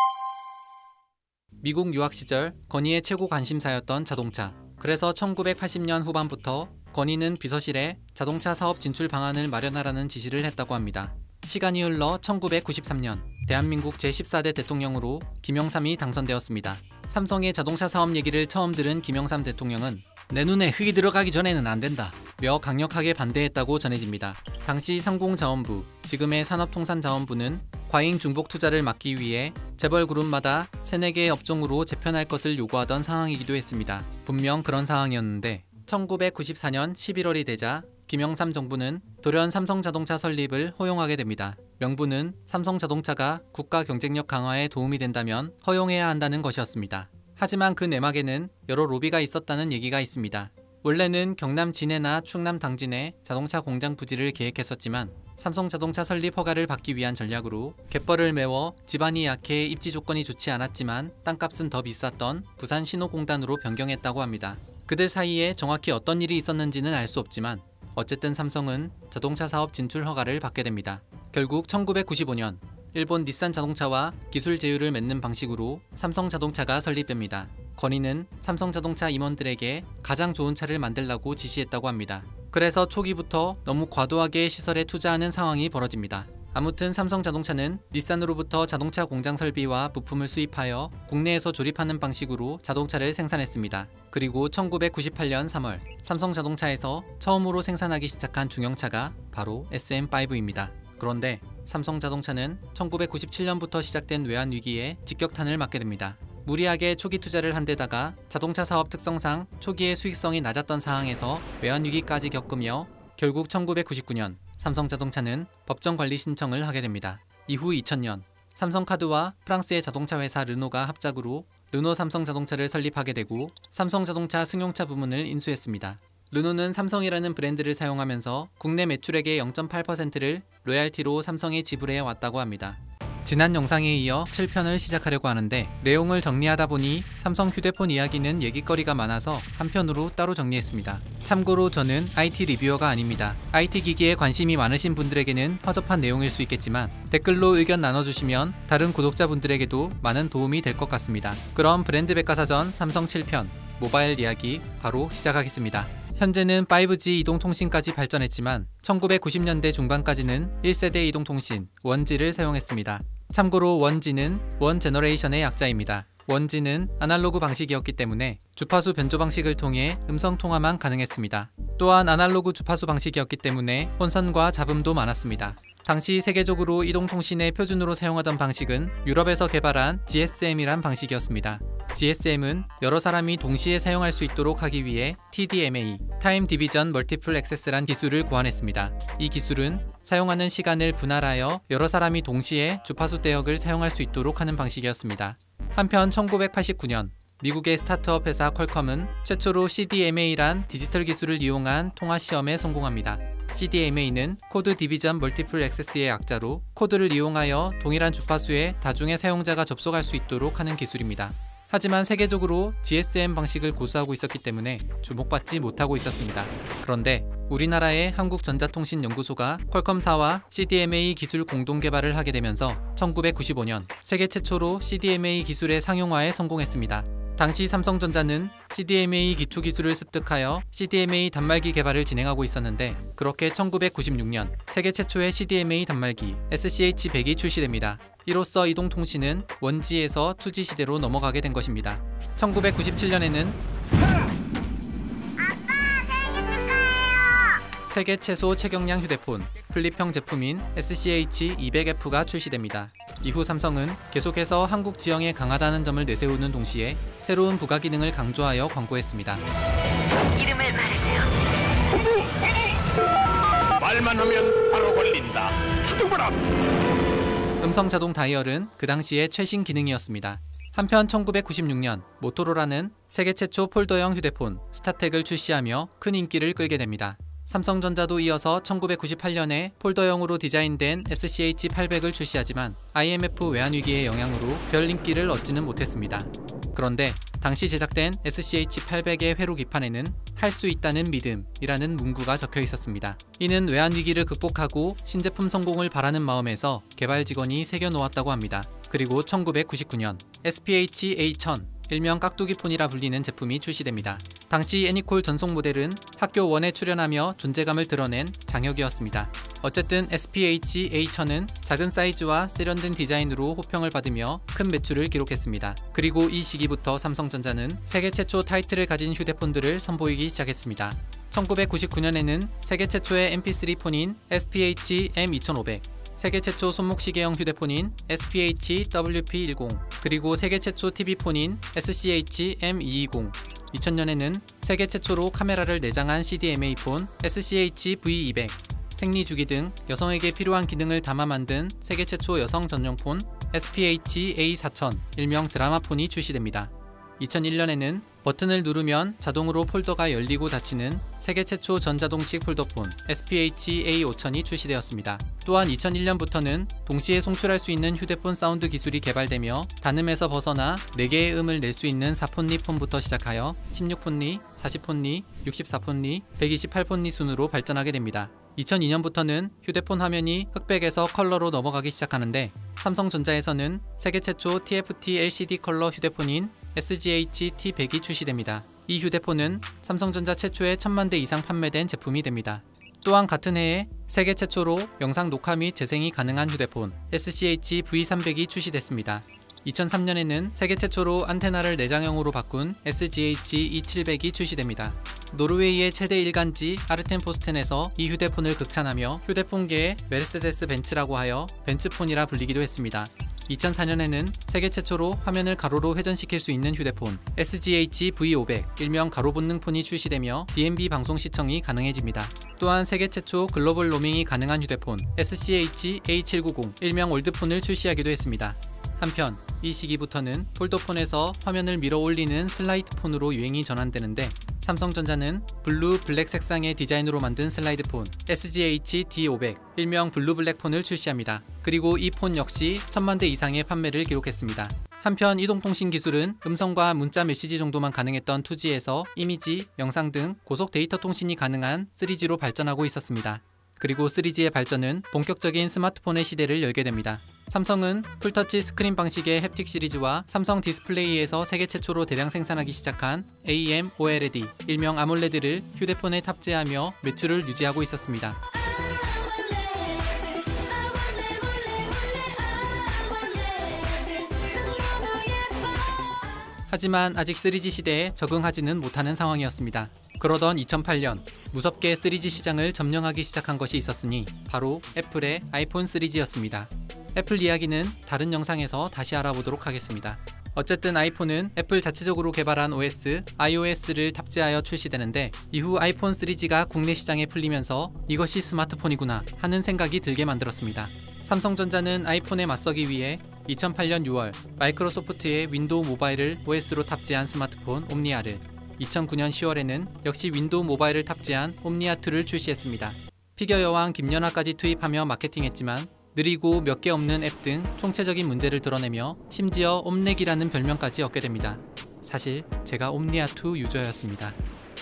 미국 유학 시절 건의의 최고 관심사였던 자동차. 그래서 천구백팔십 년 후반부터 건의는 비서실에 자동차 사업 진출 방안을 마련하라는 지시를 했다고 합니다. 시간이 흘러 천구백구십삼 년 대한민국 제십사 대 대통령으로 김영삼이 당선되었습니다. 삼성의 자동차 사업 얘기를 처음 들은 김영삼 대통령은 내 눈에 흙이 들어가기 전에는 안 된다 며 강력하게 반대했다고 전해집니다. 당시 상공자원부, 지금의 산업통상자원부는 과잉 중복 투자를 막기 위해 재벌 그룹마다 세네 개의 업종으로 재편할 것을 요구하던 상황이기도 했습니다. 분명 그런 상황이었는데 천구백구십사 년 십일월이 되자 김영삼 정부는 돌연 삼성자동차 설립을 허용하게 됩니다. 명분은 삼성자동차가 국가 경쟁력 강화에 도움이 된다면 허용해야 한다는 것이었습니다. 하지만 그 내막에는 여러 로비가 있었다는 얘기가 있습니다. 원래는 경남 진해나 충남 당진에 자동차 공장 부지를 계획했었지만 삼성자동차 설립 허가를 받기 위한 전략으로 갯벌을 메워 지반이 약해 입지 조건이 좋지 않았지만 땅값은 더 비쌌던 부산 신호공단으로 변경했다고 합니다. 그들 사이에 정확히 어떤 일이 있었는지는 알 수 없지만 어쨌든 삼성은 자동차 사업 진출 허가를 받게 됩니다. 결국 천구백구십오 년 일본 닛산 자동차와 기술 제휴를 맺는 방식으로 삼성자동차가 설립됩니다. 건의는 삼성자동차 임원들에게 가장 좋은 차를 만들라고 지시했다고 합니다. 그래서 초기부터 너무 과도하게 시설에 투자하는 상황이 벌어집니다. 아무튼 삼성자동차는 닛산으로부터 자동차 공장 설비와 부품을 수입하여 국내에서 조립하는 방식으로 자동차를 생산했습니다. 그리고 천구백구십팔 년 삼월 삼성자동차에서 처음으로 생산하기 시작한 중형차가 바로 에스엠 파이브입니다. 그런데 삼성자동차는 천구백구십칠 년부터 시작된 외환위기에 직격탄을 맞게 됩니다. 무리하게 초기 투자를 한 데다가 자동차 사업 특성상 초기의 수익성이 낮았던 상황에서 외환위기까지 겪으며 결국 천구백구십구 년 삼성자동차는 법정 관리 신청을 하게 됩니다. 이후 이천 년 삼성카드와 프랑스의 자동차 회사 르노가 합작으로 르노 삼성자동차를 설립하게 되고 삼성자동차 승용차 부문을 인수했습니다. 르노는 삼성이라는 브랜드를 사용하면서 국내 매출액의 영 점 팔 퍼센트를 로얄티로 삼성에 지불해 왔다고 합니다. 지난 영상에 이어 칠 편을 시작하려고 하는데 내용을 정리하다 보니 삼성 휴대폰 이야기는 얘기거리가 많아서 한 편으로 따로 정리했습니다. 참고로 저는 아이티 리뷰어가 아닙니다. 아이티 기기에 관심이 많으신 분들에게는 허접한 내용일 수 있겠지만 댓글로 의견 나눠주시면 다른 구독자분들에게도 많은 도움이 될 것 같습니다. 그럼 브랜드 백과사전 삼성 칠 편 모바일 이야기 바로 시작하겠습니다. 현재는 파이브지 이동통신까지 발전했지만 천구백구십 년대 중반까지는 일 세대 이동통신 원지를 사용했습니다. 참고로 원지는 원 제너레이션의 약자입니다. 원지는 아날로그 방식이었기 때문에 주파수 변조 방식을 통해 음성 통화만 가능했습니다. 또한 아날로그 주파수 방식이었기 때문에 혼선과 잡음도 많았습니다. 당시 세계적으로 이동통신의 표준으로 사용하던 방식은 유럽에서 개발한 지에스엠이란 방식이었습니다. 지에스엠은 여러 사람이 동시에 사용할 수 있도록 하기 위해 티디엠에이, 타임 디비전 멀티플 액세스란 기술을 고안했습니다. 이 기술은 사용하는 시간을 분할하여 여러 사람이 동시에 주파수 대역을 사용할 수 있도록 하는 방식이었습니다. 한편 천구백팔십구 년 미국의 스타트업 회사 퀄컴은 최초로 씨디엠에이란 디지털 기술을 이용한 통화 시험에 성공합니다. 씨디엠에이는 코드 디비전 멀티플 액세스의 약자로 코드를 이용하여 동일한 주파수에 다중의 사용자가 접속할 수 있도록 하는 기술입니다. 하지만 세계적으로 지에스엠 방식을 고수하고 있었기 때문에 주목받지 못하고 있었습니다. 그런데 우리나라의 한국전자통신연구소가 퀄컴사와 씨디엠에이 기술 공동 개발을 하게 되면서 천구백구십오 년 세계 최초로 씨디엠에이 기술의 상용화에 성공했습니다. 당시 삼성전자는 씨디엠에이 기초 기술을 습득하여 씨디엠에이 단말기 개발을 진행하고 있었는데 그렇게 천구백구십육 년 세계 최초의 씨디엠에이 단말기 에스씨에이치 백이 출시됩니다. 이로써 이동통신은 원지에서 투지 시대로 넘어가게 된 것입니다. 천구백구십칠 년에는 세계 최소 체경량 휴대폰, 플립형 제품인 에스씨에이치 이백 에프가 출시됩니다. 이후 삼성은 계속해서 한국 지형에 강하다는 점을 내세우는 동시에 새로운 부가 기능을 강조하여 광고했습니다. 이름을 말하세요. 말만 하면 바로 걸린다. 추적봐라. 음성 자동 다이얼은 그 당시의 최신 기능이었습니다. 한편 천구백구십육 년 모토로라는 세계 최초 폴더형 휴대폰 스타텍을 출시하며 큰 인기를 끌게 됩니다. 삼성전자도 이어서 천구백구십팔 년에 폴더형으로 디자인된 에스씨에이치 팔백을 출시하지만 아이엠에프 외환위기의 영향으로 별 인기를 얻지는 못했습니다. 그런데 당시 제작된 에스씨에이치 팔백의 회로 기판에는 할 수 있다는 믿음이라는 문구가 적혀 있었습니다. 이는 외환위기를 극복하고 신제품 성공을 바라는 마음에서 개발 직원이 새겨놓았다고 합니다. 그리고 천구백구십구 년 에스피에이치 에이 천, 일명 깍두기폰이라 불리는 제품이 출시됩니다. 당시 애니콜 전속 모델은 학교 원에 출연하며 존재감을 드러낸 장혁이었습니다. 어쨌든 에스피에이치 에이 천은 작은 사이즈와 세련된 디자인으로 호평을 받으며 큰 매출을 기록했습니다. 그리고 이 시기부터 삼성전자는 세계 최초 타이틀을 가진 휴대폰들을 선보이기 시작했습니다. 천구백구십구 년에는 세계 최초의 엠피쓰리 폰인 에스피에이치 엠 이천오백, 세계 최초 손목시계형 휴대폰인 에스피에이치 더블유피 십, 그리고 세계 최초 티비폰인 에스씨에이치 엠 이이십, 이천 년에는 세계 최초로 카메라를 내장한 씨디엠에이 폰 에스씨에이치 브이 이백, 생리주기 등 여성에게 필요한 기능을 담아 만든 세계 최초 여성 전용폰 에스피에이치 에이 사천, 일명 드라마폰이 출시됩니다. 이천일 년에는 버튼을 누르면 자동으로 폴더가 열리고 닫히는 세계 최초 전자동식 폴더폰 에스피에이치 에이 오천이 출시되었습니다. 또한 이천일 년부터는 동시에 송출할 수 있는 휴대폰 사운드 기술이 개발되며 단음에서 벗어나 네 개의 음을 낼 수 있는 사 폰리 폰부터 시작하여 십육 폰리, 사십 폰리, 육십사 폰리, 백이십팔 폰리 순으로 발전하게 됩니다. 이천이 년부터는 휴대폰 화면이 흑백에서 컬러로 넘어가기 시작하는데 삼성전자에서는 세계 최초 티에프티 엘시디 컬러 휴대폰인 에스지에이치 티 백이 출시됩니다. 이 휴대폰은 삼성전자 최초의 천만 대 이상 판매된 제품이 됩니다. 또한 같은 해에 세계 최초로 영상 녹화 및 재생이 가능한 휴대폰 에스씨에이치 브이 삼백이 출시됐습니다. 이천삼 년에는 세계 최초로 안테나를 내장형으로 바꾼 에스지에이치 이 칠백이 출시됩니다. 노르웨이의 최대 일간지 아르텐포스텐에서 이 휴대폰을 극찬하며 휴대폰계의 메르세데스 벤츠라고 하여 벤츠폰이라 불리기도 했습니다. 이천사 년에는 세계 최초로 화면을 가로로 회전시킬 수 있는 휴대폰 에스지에이치 브이 오백, 일명 가로본능폰이 출시되며 디엠비 방송 시청이 가능해집니다. 또한 세계 최초 글로벌 로밍이 가능한 휴대폰 에스씨에이치 에이 칠백구십, 일명 올드폰을 출시하기도 했습니다. 한편 이 시기부터는 폴더폰에서 화면을 밀어 올리는 슬라이드 폰으로 유행이 전환되는데 삼성전자는 블루 블랙 색상의 디자인으로 만든 슬라이드폰 에스지에이치 디 오백, 일명 블루 블랙폰을 출시합니다. 그리고 이 폰 역시 천만 대 이상의 판매를 기록했습니다. 한편 이동통신 기술은 음성과 문자 메시지 정도만 가능했던 투지에서 이미지, 영상 등 고속 데이터 통신이 가능한 쓰리지로 발전하고 있었습니다. 그리고 쓰리지의 발전은 본격적인 스마트폰의 시대를 열게 됩니다. 삼성은 풀터치 스크린 방식의 햅틱 시리즈와 삼성 디스플레이에서 세계 최초로 대량 생산하기 시작한 에이엠 오엘이디, 일명 아몰레드를 휴대폰에 탑재하며 매출을 유지하고 있었습니다. 하지만 아직 쓰리지 시대에 적응하지는 못하는 상황이었습니다. 그러던 이천팔 년 무섭게 쓰리지 시장을 점령하기 시작한 것이 있었으니 바로 애플의 아이폰 쓰리지였습니다. 애플 이야기는 다른 영상에서 다시 알아보도록 하겠습니다. 어쨌든 아이폰은 애플 자체적으로 개발한 오에스 아이오에스를 탑재하여 출시되는데 이후 아이폰 쓰리지가 국내 시장에 풀리면서 이것이 스마트폰이구나 하는 생각이 들게 만들었습니다. 삼성전자는 아이폰에 맞서기 위해 이천팔 년 유월 마이크로소프트의 윈도우 모바일을 오에스로 탑재한 스마트폰 옴니아를, 이천구 년 시월에는 역시 윈도우 모바일을 탑재한 옴니아투를 출시했습니다. 피겨 여왕 김연아까지 투입하며 마케팅했지만 느리고 몇 개 없는 앱 등 총체적인 문제를 드러내며 심지어 옴렉이라는 별명까지 얻게 됩니다. 사실 제가 옴니아투 유저였습니다.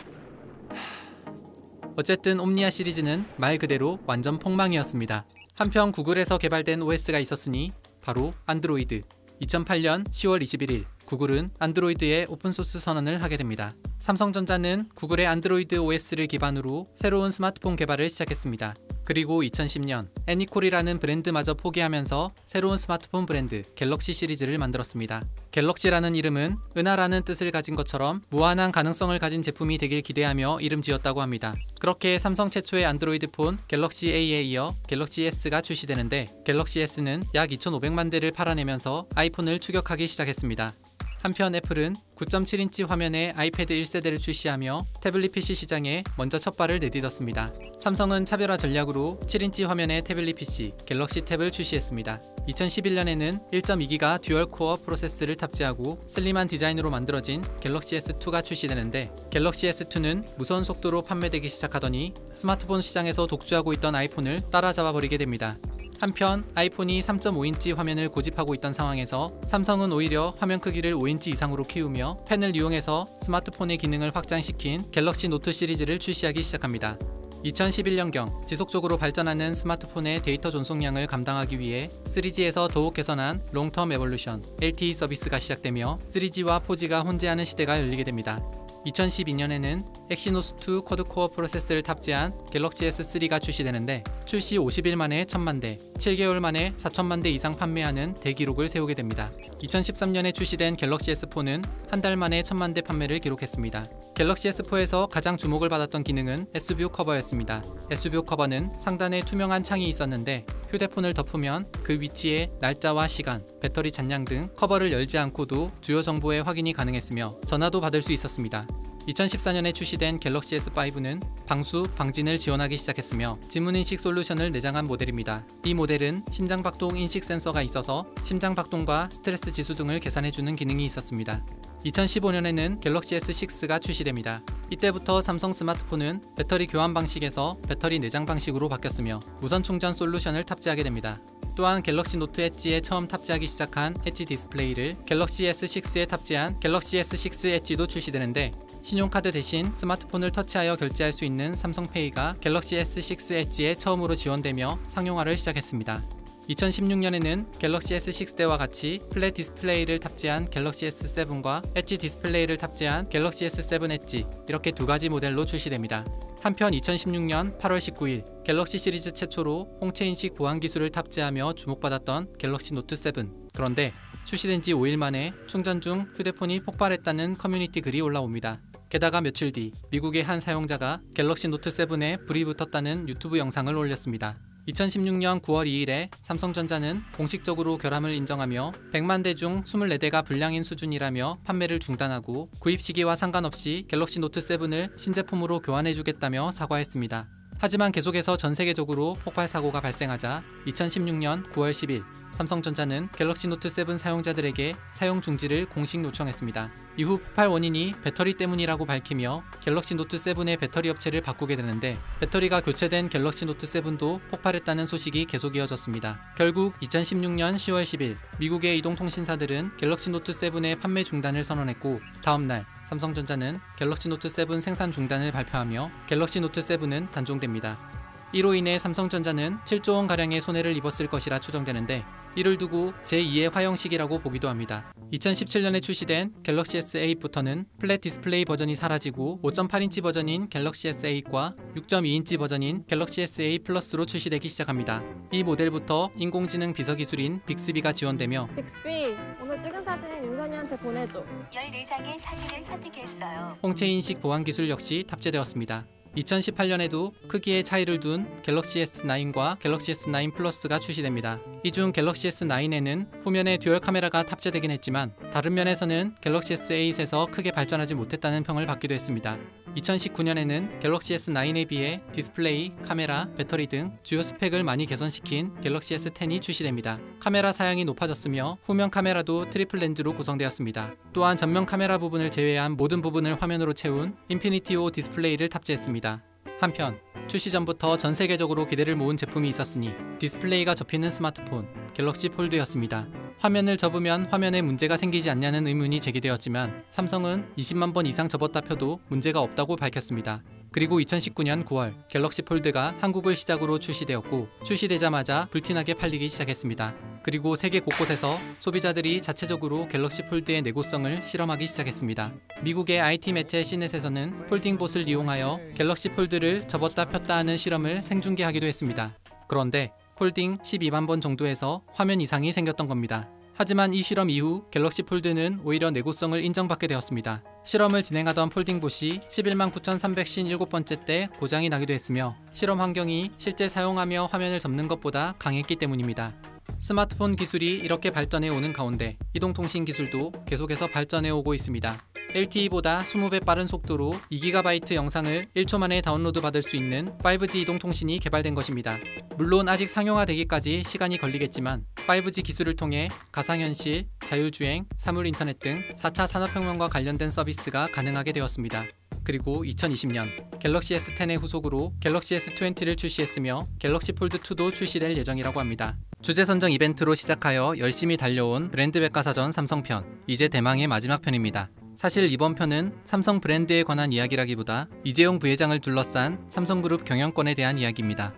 어쨌든 옴니아 시리즈는 말 그대로 완전 폭망이었습니다. 한편 구글에서 개발된 오에스가 있었으니 바로 안드로이드. 이천팔 년 시월 이십일일 구글은 안드로이드의 오픈소스 선언을 하게 됩니다. 삼성전자는 구글의 안드로이드 오에스를 기반으로 새로운 스마트폰 개발을 시작했습니다. 그리고 이천십 년 애니콜이라는 브랜드마저 포기하면서 새로운 스마트폰 브랜드 갤럭시 시리즈를 만들었습니다. 갤럭시라는 이름은 은하라는 뜻을 가진 것처럼 무한한 가능성을 가진 제품이 되길 기대하며 이름 지었다고 합니다. 그렇게 삼성 최초의 안드로이드 폰 갤럭시 A에 이어 갤럭시 S가 출시되는데 갤럭시 S는 약 이천오백만 대를 팔아내면서 아이폰을 추격하기 시작했습니다. 한편 애플은 구 점 칠 인치 화면의 아이패드 일 세대를 출시하며 태블릿 피씨 시장에 먼저 첫 발을 내딛었습니다. 삼성은 차별화 전략으로 칠 인치 화면의 태블릿 피씨 갤럭시 탭을 출시했습니다. 이천십일 년에는 일 점 이 기가 듀얼 코어 프로세스를 탑재하고 슬림한 디자인으로 만들어진 갤럭시 에스 투가 출시되는데 갤럭시 에스 투는 무서운 속도로 판매되기 시작하더니 스마트폰 시장에서 독주하고 있던 아이폰을 따라잡아버리게 됩니다. 한편 아이폰이 삼 점 오 인치 화면을 고집하고 있던 상황에서 삼성은 오히려 화면 크기를 오 인치 이상으로 키우며 펜을 이용해서 스마트폰의 기능을 확장시킨 갤럭시 노트 시리즈를 출시하기 시작합니다. 이천십일 년경 지속적으로 발전하는 스마트폰의 데이터 전송량을 감당하기 위해 쓰리지에서 더욱 개선한 롱텀 에볼루션 엘티이 서비스가 시작되며 쓰리지와 포지가 혼재하는 시대가 열리게 됩니다. 이천십이 년에는 엑시노스 투 쿼드코어 프로세스를 탑재한 갤럭시 에스 쓰리가 출시되는데 출시 오십 일 만에 천만 대, 칠 개월 만에 사천만 대 이상 판매하는 대기록을 세우게 됩니다. 이천십삼 년에 출시된 갤럭시 에스 포는 한 달 만에 천만 대 판매를 기록했습니다. 갤럭시 에스 포에서 가장 주목을 받았던 기능은 S뷰 커버였습니다. S뷰 커버는 상단에 투명한 창이 있었는데 휴대폰을 덮으면 그 위치에 날짜와 시간, 배터리 잔량 등 커버를 열지 않고도 주요 정보의 확인이 가능했으며 전화도 받을 수 있었습니다. 이천십사 년에 출시된 갤럭시 에스 파이브는 방수, 방진을 지원하기 시작했으며 지문인식 솔루션을 내장한 모델입니다. 이 모델은 심장박동 인식 센서가 있어서 심장박동과 스트레스 지수 등을 계산해주는 기능이 있었습니다. 이천십오 년에는 갤럭시 에스 식스가 출시됩니다. 이때부터 삼성 스마트폰은 배터리 교환 방식에서 배터리 내장 방식으로 바뀌었으며 무선 충전 솔루션을 탑재하게 됩니다. 또한 갤럭시 노트 엣지에 처음 탑재하기 시작한 엣지 디스플레이를 갤럭시 에스 식스에 탑재한 갤럭시 에스 식스 엣지도 출시되는데 신용카드 대신 스마트폰을 터치하여 결제할 수 있는 삼성페이가 갤럭시 에스 식스 엣지에 처음으로 지원되며 상용화를 시작했습니다. 이천십육 년에는 갤럭시 에스 식스 대와 같이 플랫 디스플레이를 탑재한 갤럭시 에스 세븐과 엣지 디스플레이를 탑재한 갤럭시 에스 세븐 엣지 이렇게 두 가지 모델로 출시됩니다. 한편 이천십육 년 팔월 십구일 갤럭시 시리즈 최초로 홍채 인식 보안 기술을 탑재하며 주목받았던 갤럭시 노트 세븐. 그런데 출시된 지 오 일 만에 충전 중 휴대폰이 폭발했다는 커뮤니티 글이 올라옵니다. 게다가 며칠 뒤 미국의 한 사용자가 갤럭시 노트 세븐에 불이 붙었다는 유튜브 영상을 올렸습니다. 이천십육 년 구월 이일에 삼성전자는 공식적으로 결함을 인정하며 백만 대 중 이십사 대가 불량인 수준이라며 판매를 중단하고 구입 시기와 상관없이 갤럭시 노트 세븐을 신제품으로 교환해주겠다며 사과했습니다. 하지만 계속해서 전 세계적으로 폭발 사고가 발생하자 이천십육 년 구월 십일 삼성전자는 갤럭시 노트 세븐 사용자들에게 사용 중지를 공식 요청했습니다. 이후 폭발 원인이 배터리 때문이라고 밝히며 갤럭시 노트 세븐의 배터리 업체를 바꾸게 되는데 배터리가 교체된 갤럭시 노트 세븐도 폭발했다는 소식이 계속 이어졌습니다. 결국 이천십육 년 시월 십일 미국의 이동통신사들은 갤럭시 노트 세븐의 판매 중단을 선언했고 다음날 삼성전자는 갤럭시 노트 세븐 생산 중단을 발표하며 갤럭시 노트 세븐은 단종됩니다. 이로 인해 삼성전자는 칠조 원가량의 손해를 입었을 것이라 추정되는데 이를 두고 제이의 화형식이라고 보기도 합니다. 이천십칠 년에 출시된 갤럭시 에스 에잇부터는 플랫 디스플레이 버전이 사라지고 오 점 팔 인치 버전인 갤럭시 에스 에잇과 육 점 이 인치 버전인 갤럭시 에스 에잇 플러스로 출시되기 시작합니다. 이 모델부터 인공지능 비서 기술인 빅스비가 지원되며 빅스비, 오늘 찍은 사진 윤선이한테 보내줘. 열네 장의 사진을 선택했어요. 홍채 인식 보안 기술 역시 탑재되었습니다. 이천십팔 년에도 크기의 차이를 둔 갤럭시 에스 나인과 갤럭시 에스 나인 플러스가 출시됩니다. 이 중 갤럭시 에스 나인에는 후면에 듀얼 카메라가 탑재되긴 했지만 다른 면에서는 갤럭시 에스 에잇에서 크게 발전하지 못했다는 평을 받기도 했습니다. 이천십구 년에는 갤럭시 에스 나인에 비해 디스플레이, 카메라, 배터리 등 주요 스펙을 많이 개선시킨 갤럭시 에스 텐이 출시됩니다. 카메라 사양이 높아졌으며 후면 카메라도 트리플 렌즈로 구성되었습니다. 또한 전면 카메라 부분을 제외한 모든 부분을 화면으로 채운 인피니티 오 디스플레이를 탑재했습니다. 한편 출시 전부터 전 세계적으로 기대를 모은 제품이 있었으니 디스플레이가 접히는 스마트폰 갤럭시 폴드였습니다. 화면을 접으면 화면에 문제가 생기지 않냐는 의문이 제기되었지만 삼성은 이십만 번 이상 접었다 펴도 문제가 없다고 밝혔습니다. 그리고 이천십구 년 구월 갤럭시 폴드가 한국을 시작으로 출시되었고 출시되자마자 불티나게 팔리기 시작했습니다. 그리고 세계 곳곳에서 소비자들이 자체적으로 갤럭시 폴드의 내구성을 실험하기 시작했습니다. 미국의 아이티 매체 씨넷에서는 폴딩봇을 이용하여 갤럭시 폴드를 접었다 폈다 하는 실험을 생중계하기도 했습니다. 그런데 폴딩 십이만 번 정도에서 화면 이상이 생겼던 겁니다. 하지만 이 실험 이후 갤럭시 폴드는 오히려 내구성을 인정받게 되었습니다. 실험을 진행하던 폴딩봇이 십일만 구천삼백오십칠 번째 때 고장이 나기도 했으며 실험 환경이 실제 사용하며 화면을 접는 것보다 강했기 때문입니다. 스마트폰 기술이 이렇게 발전해 오는 가운데 이동통신 기술도 계속해서 발전해 오고 있습니다. 엘티이보다 이십 배 빠른 속도로 이 기가바이트 영상을 일 초 만에 다운로드 받을 수 있는 파이브지 이동통신이 개발된 것입니다. 물론 아직 상용화되기까지 시간이 걸리겠지만 파이브지 기술을 통해 가상현실, 자율주행, 사물인터넷 등 사 차 산업혁명과 관련된 서비스가 가능하게 되었습니다. 그리고 이천이십 년 갤럭시 에스 텐의 후속으로 갤럭시 에스 이십를 출시했으며 갤럭시 폴드 투도 출시될 예정이라고 합니다. 주제 선정 이벤트로 시작하여 열심히 달려온 브랜드 백과사전 삼성편, 이제 대망의 마지막 편입니다. 사실 이번 편은 삼성 브랜드에 관한 이야기라기보다 이재용 부회장을 둘러싼 삼성그룹 경영권에 대한 이야기입니다.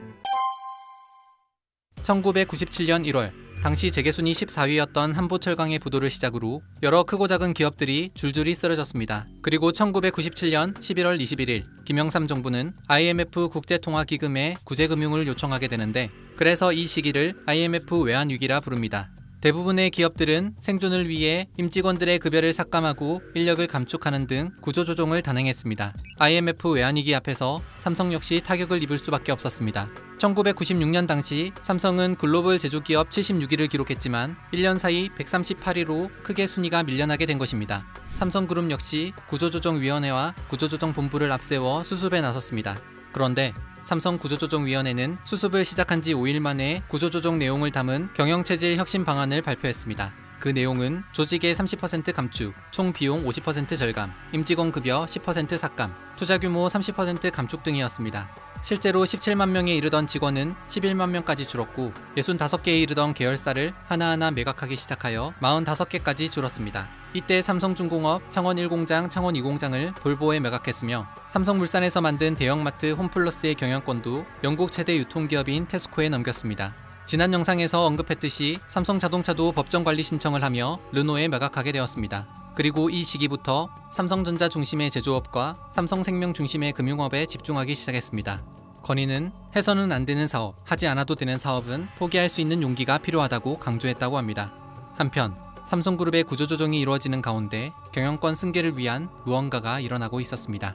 천구백구십칠 년 일월 당시 재계순위 십사 위였던 한보철강의 부도를 시작으로 여러 크고 작은 기업들이 줄줄이 쓰러졌습니다. 그리고 천구백구십칠 년 십일월 이십일일 김영삼 정부는 아이엠에프 국제통화기금에 구제금융을 요청하게 되는데 그래서 이 시기를 아이엠에프 외환위기라 부릅니다. 대부분의 기업들은 생존을 위해 임직원들의 급여를 삭감하고 인력을 감축하는 등 구조조정을 단행했습니다. 아이엠에프 외환위기 앞에서 삼성 역시 타격을 입을 수밖에 없었습니다. 천구백구십육 년 당시 삼성은 글로벌 제조기업 칠십육 위를 기록했지만 일 년 사이 백삼십팔 위로 크게 순위가 밀려나게 된 것입니다. 삼성그룹 역시 구조조정위원회와 구조조정본부를 앞세워 수습에 나섰습니다. 그런데 삼성 구조조정위원회는 수습을 시작한 지 오 일 만에 구조조정 내용을 담은 경영체질 혁신 방안을 발표했습니다. 그 내용은 조직의 삼십 퍼센트 감축, 총 비용 오십 퍼센트 절감, 임직원 급여 십 퍼센트 삭감, 투자 규모 삼십 퍼센트 감축 등이었습니다. 실제로 십칠만 명에 이르던 직원은 십일만 명까지 줄었고 육십오 개에 이르던 계열사를 하나하나 매각하기 시작하여 사십오 개까지 줄었습니다. 이때 삼성중공업 창원 일 공장, 창원 이 공장을 볼보에 매각했으며 삼성물산에서 만든 대형마트 홈플러스의 경영권도 영국 최대 유통기업인 테스코에 넘겼습니다. 지난 영상에서 언급했듯이 삼성자동차도 법정관리 신청을 하며 르노에 매각하게 되었습니다. 그리고 이 시기부터 삼성전자 중심의 제조업과 삼성생명 중심의 금융업에 집중하기 시작했습니다. 건의는 해서는 안 되는 사업, 하지 않아도 되는 사업은 포기할 수 있는 용기가 필요하다고 강조했다고 합니다. 한편 삼성그룹의 구조조정이 이루어지는 가운데 경영권 승계를 위한 무언가가 일어나고 있었습니다.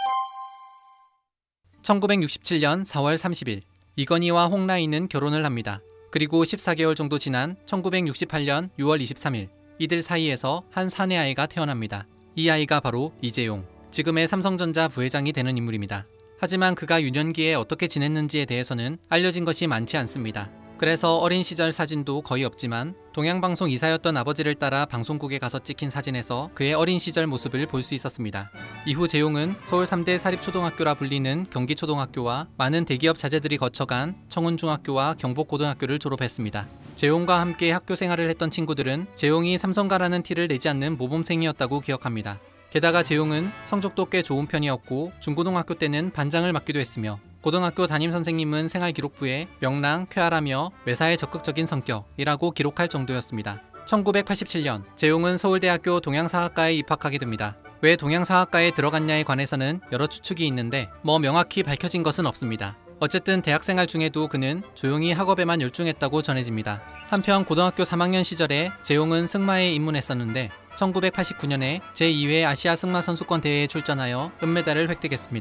천구백육십칠 년 사월 삼십일 이건희와 홍라인은 결혼을 합니다. 그리고 십사 개월 정도 지난 천구백육십팔 년 유월 이십삼일 이들 사이에서 한 사내 아이가 태어납니다. 이 아이가 바로 이재용, 지금의 삼성전자 부회장이 되는 인물입니다. 하지만 그가 유년기에 어떻게 지냈는지에 대해서는 알려진 것이 많지 않습니다. 그래서 어린 시절 사진도 거의 없지만 동양방송 이사였던 아버지를 따라 방송국에 가서 찍힌 사진에서 그의 어린 시절 모습을 볼 수 있었습니다. 이후 재용은 서울 삼 대 사립초등학교라 불리는 경기초등학교와 많은 대기업 자제들이 거쳐간 청운중학교와 경복고등학교를 졸업했습니다. 재용과 함께 학교 생활을 했던 친구들은 재용이 삼성가라는 티를 내지 않는 모범생이었다고 기억합니다. 게다가 재용은 성적도 꽤 좋은 편이었고 중고등학교 때는 반장을 맡기도 했으며 고등학교 담임선생님은 생활기록부에 명랑, 쾌활하며 매사에 적극적인 성격이라고 기록할 정도였습니다. 천구백팔십칠 년 재용은 서울대학교 동양사학과에 입학하게 됩니다. 왜 동양사학과에 들어갔냐에 관해서는 여러 추측이 있는데 뭐 명확히 밝혀진 것은 없습니다. 어쨌든 대학생활 중에도 그는 조용히 학업에만 열중했다고 전해집니다. 한편 고등학교 삼 학년 시절에 재용은 승마에 입문했었는데 천구백팔십구 년에 제이 회 아시아 승마 선수권 대회에 출전하여 은메달을 획득했습니다.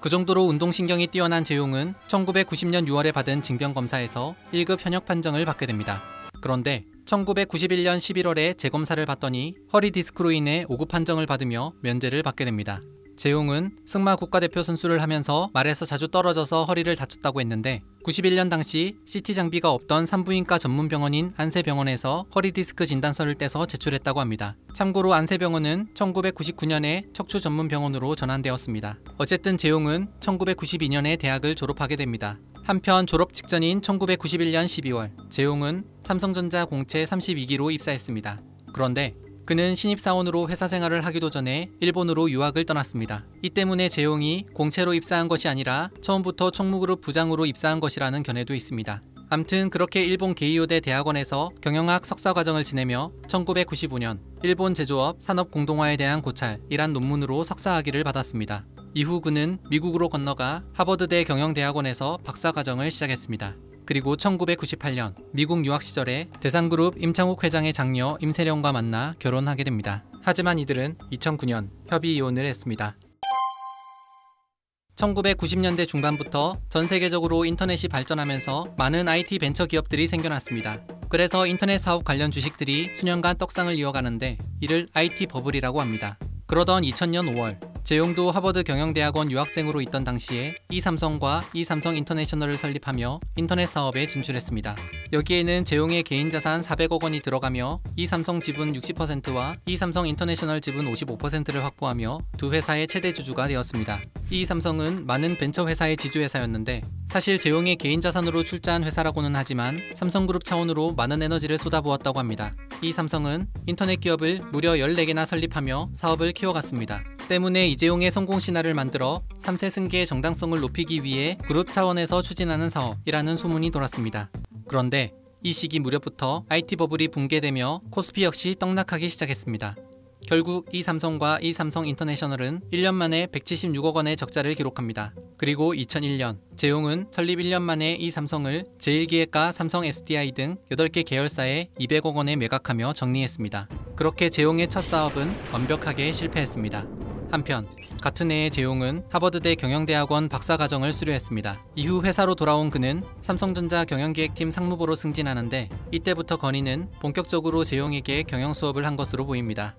그 정도로 운동신경이 뛰어난 재용은 천구백구십 년 유월에 받은 징병검사에서 일 급 현역 판정을 받게 됩니다. 그런데 천구백구십일 년 십일월에 재검사를 받더니 허리 디스크로 인해 오 급 판정을 받으며 면제를 받게 됩니다. 재용은 승마 국가대표 선수를 하면서 말에서 자주 떨어져서 허리를 다쳤다고 했는데 구십일 년 당시 씨티 장비가 없던 산부인과 전문병원인 안세병원에서 허리 디스크 진단서를 떼서 제출했다고 합니다. 참고로 안세병원은 천구백구십구 년에 척추 전문병원으로 전환되었습니다. 어쨌든 재용은 천구백구십이 년에 대학을 졸업하게 됩니다. 한편 졸업 직전인 천구백구십일 년 십이월 재용은 삼성전자 공채 삼십이 기로 입사했습니다. 그런데 그는 신입사원으로 회사 생활을 하기도 전에 일본으로 유학을 떠났습니다. 이 때문에 재용이 공채로 입사한 것이 아니라 처음부터 총무그룹 부장으로 입사한 것이라는 견해도 있습니다. 암튼 그렇게 일본 게이오대 대학원에서 경영학 석사과정을 지내며 천구백구십오 년 일본 제조업 산업공동화에 대한 고찰이란 논문으로 석사학위를 받았습니다. 이후 그는 미국으로 건너가 하버드대 경영대학원에서 박사과정을 시작했습니다. 그리고 천구백구십팔 년 미국 유학 시절에 대상그룹 임창욱 회장의 장녀 임세령과 만나 결혼하게 됩니다. 하지만 이들은 이천구 년 협의 이혼을 했습니다. 천구백구십 년대 중반부터 전 세계적으로 인터넷이 발전하면서 많은 아이티 벤처 기업들이 생겨났습니다. 그래서 인터넷 사업 관련 주식들이 수년간 떡상을 이어가는데 이를 아이티 버블이라고 합니다. 그러던 이천 년 오월 재용도 하버드 경영대학원 유학생으로 있던 당시에 이삼성과 이삼성 인터내셔널을 설립하며 인터넷 사업에 진출했습니다. 여기에는 재용의 개인 자산 사백억 원이 들어가며 이삼성 지분 육십 퍼센트와 이삼성 인터내셔널 지분 오십오 퍼센트를 확보하며 두 회사의 최대 주주가 되었습니다. 이삼성은 많은 벤처 회사의 지주회사였는데 사실 재용의 개인 자산으로 출자한 회사라고는 하지만 삼성그룹 차원으로 많은 에너지를 쏟아부었다고 합니다. 이삼성은 인터넷 기업을 무려 열네 개나 설립하며 사업을 키워갔습니다. 때문에 이재용의 성공 신화를 만들어 삼 세 승계의 정당성을 높이기 위해 그룹 차원에서 추진하는 사업이라는 소문이 돌았습니다. 그런데 이 시기 무렵부터 아이티 버블이 붕괴되며 코스피 역시 떡락하기 시작했습니다. 결국 이삼성과 이삼성 인터내셔널은 일 년 만에 백칠십육억 원의 적자를 기록합니다. 그리고 이천일 년 재용은 설립 일 년 만에 이삼성을 제일기획과 삼성 에스디아이 등 여덟 개 계열사에 이백억 원에 매각하며 정리했습니다. 그렇게 재용의 첫 사업은 완벽하게 실패했습니다. 한편 같은 해에 재용은 하버드대 경영대학원 박사과정을 수료했습니다. 이후 회사로 돌아온 그는 삼성전자 경영기획팀 상무보로 승진하는데 이때부터 건의는 본격적으로 재용에게 경영 수업을 한 것으로 보입니다.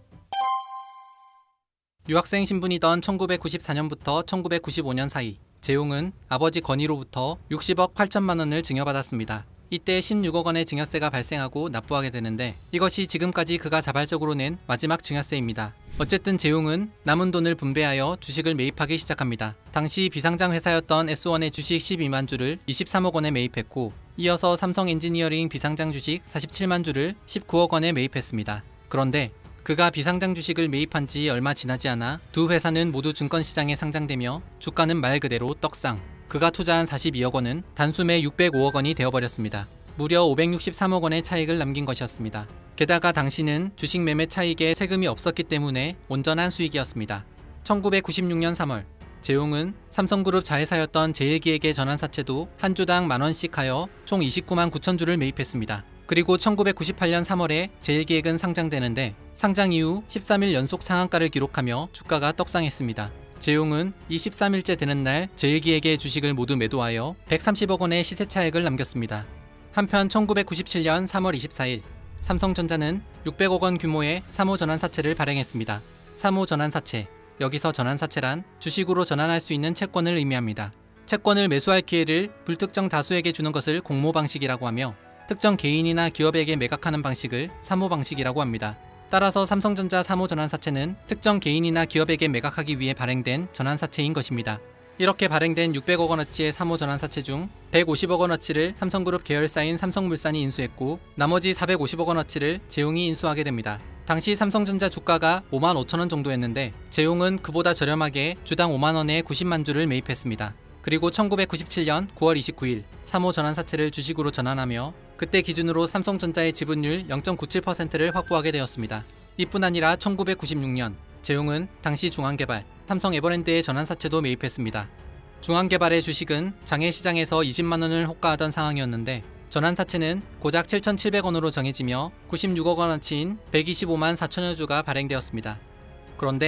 유학생 신분이던 천구백구십사 년부터 천구백구십오 년 사이 재용은 아버지 건의로부터 육십억 팔천만 원을 증여받았습니다. 이때 십육억 원의 증여세가 발생하고 납부하게 되는데 이것이 지금까지 그가 자발적으로 낸 마지막 증여세입니다. 어쨌든 재용은 남은 돈을 분배하여 주식을 매입하기 시작합니다. 당시 비상장 회사였던 에스원의 주식 십이만 주를 이십삼억 원에 매입했고 이어서 삼성 엔지니어링 비상장 주식 사십칠만 주를 십구억 원에 매입했습니다. 그런데 그가 비상장 주식을 매입한 지 얼마 지나지 않아 두 회사는 모두 증권시장에 상장되며 주가는 말 그대로 떡상. 그가 투자한 사십이억 원은 단숨에 육백오억 원이 되어버렸습니다. 무려 오백육십삼억 원의 차익을 남긴 것이었습니다. 게다가 당시는 주식 매매 차익에 세금이 없었기 때문에 온전한 수익이었습니다. 천구백구십육 년 삼월 재용은 삼성그룹 자회사였던 제일기획의 전환사채도 한 주당 만 원씩 하여 총 이십구만 구천 주를 매입했습니다. 그리고 천구백구십팔 년 삼월에 제일기획은 상장되는데 상장 이후 십삼 일 연속 상한가를 기록하며 주가가 떡상했습니다. 재용은 이 십삼 일째 되는 날 제일기획의 주식을 모두 매도하여 백삼십억 원의 시세 차익을 남겼습니다. 한편 천구백구십칠 년 삼월 이십사일 삼성전자는 육백억 원 규모의 삼 호 전환사채를 발행했습니다. 삼 호 전환사채, 여기서 전환사채란 주식으로 전환할 수 있는 채권을 의미합니다. 채권을 매수할 기회를 불특정 다수에게 주는 것을 공모 방식이라고 하며 특정 개인이나 기업에게 매각하는 방식을 삼 호 방식이라고 합니다. 따라서 삼성전자 삼 호 전환사채는 특정 개인이나 기업에게 매각하기 위해 발행된 전환사채인 것입니다. 이렇게 발행된 육백억 원어치의 삼 호 전환사채 중 백오십억 원어치를 삼성그룹 계열사인 삼성물산이 인수했고 나머지 사백오십억 원어치를 재용이 인수하게 됩니다. 당시 삼성전자 주가가 오만 오천 원 정도였는데 재용은 그보다 저렴하게 주당 오만 원에 구십만 주를 매입했습니다. 그리고 천구백구십칠 년 구월 이십구일 삼 호 전환사채를 주식으로 전환하며 그때 기준으로 삼성전자의 지분율 영 점 구칠 퍼센트를 확보하게 되었습니다. 이뿐 아니라 천구백구십육 년 재용은 당시 중앙개발, 삼성 에버랜드의 전환사채도 매입했습니다. 중앙개발의 주식은 장외시장에서 이십만 원을 호가하던 상황이었는데 전환사채는 고작 칠천칠백 원으로 정해지며 구십육억 원어치인 백이십오만 사천여 주가 발행되었습니다. 그런데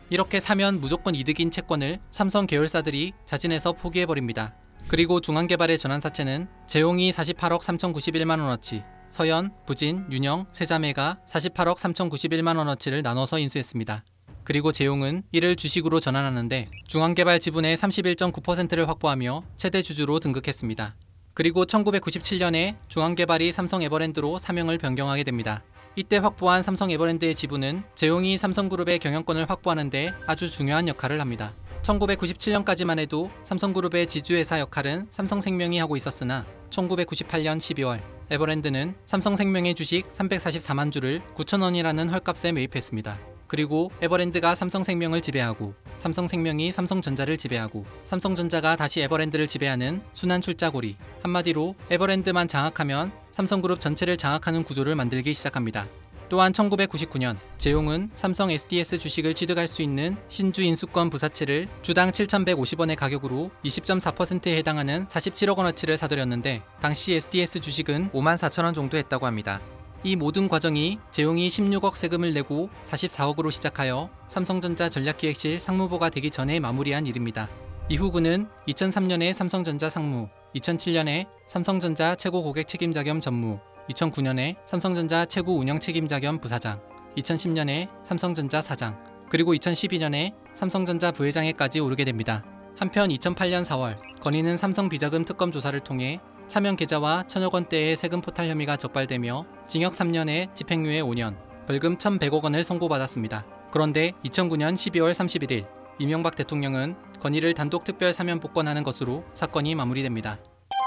이렇게 사면 무조건 이득인 채권을 삼성 계열사들이 자진해서 포기해버립니다. 그리고 중앙개발의 전환사채는 재용이 사십팔억 삼천구십일만 원어치, 서현, 부진, 윤영, 세자매가 사십팔억 삼천구십일만 원어치를 나눠서 인수했습니다. 그리고 재용은 이를 주식으로 전환하는데 중앙개발 지분의 삼십일 점 구 퍼센트를 확보하며 최대 주주로 등극했습니다. 그리고 천구백구십칠 년에 중앙개발이 삼성 에버랜드로 사명을 변경하게 됩니다. 이때 확보한 삼성 에버랜드의 지분은 재용이 삼성그룹의 경영권을 확보하는 데 아주 중요한 역할을 합니다. 천구백구십칠 년까지만 해도 삼성그룹의 지주회사 역할은 삼성생명이 하고 있었으나 천구백구십팔 년 십이월 에버랜드는 삼성생명의 주식 삼백사십사만 주를 구천 원이라는 헐값에 매입했습니다. 그리고 에버랜드가 삼성생명을 지배하고 삼성생명이 삼성전자를 지배하고 삼성전자가 다시 에버랜드를 지배하는 순환 출자고리, 한마디로 에버랜드만 장악하면 삼성그룹 전체를 장악하는 구조를 만들기 시작합니다. 또한 천구백구십구 년 재용은 삼성 에스디에스 주식을 취득할 수 있는 신주 인수권 부사채를 주당 칠천백오십 원의 가격으로 이십 점 사 퍼센트에 해당하는 사십칠억 원어치를 사들였는데 당시 에스디에스 주식은 오만 사천 원 정도 했다고 합니다. 이 모든 과정이 재용이 십육억 세금을 내고 사십사억으로 시작하여 삼성전자 전략기획실 상무보가 되기 전에 마무리한 일입니다. 이후 그는 이천삼 년에 삼성전자 상무, 이천칠 년에 삼성전자 최고 고객 책임자 겸 전무, 이천구 년에 삼성전자 최고 운영 책임자 겸 부사장, 이천십 년에 삼성전자 사장, 그리고 이천십이 년에 삼성전자 부회장에까지 오르게 됩니다. 한편 이천팔 년 사월 건희는 삼성 비자금 특검 조사를 통해 차명 계좌와 천억 원대의 세금 포탈 혐의가 적발되며 징역 삼 년에 집행유예 오 년, 벌금 천백억 원을 선고받았습니다. 그런데 이천구 년 십이월 삼십일일 이명박 대통령은 건희를 단독 특별 사면 복권하는 것으로 사건이 마무리됩니다.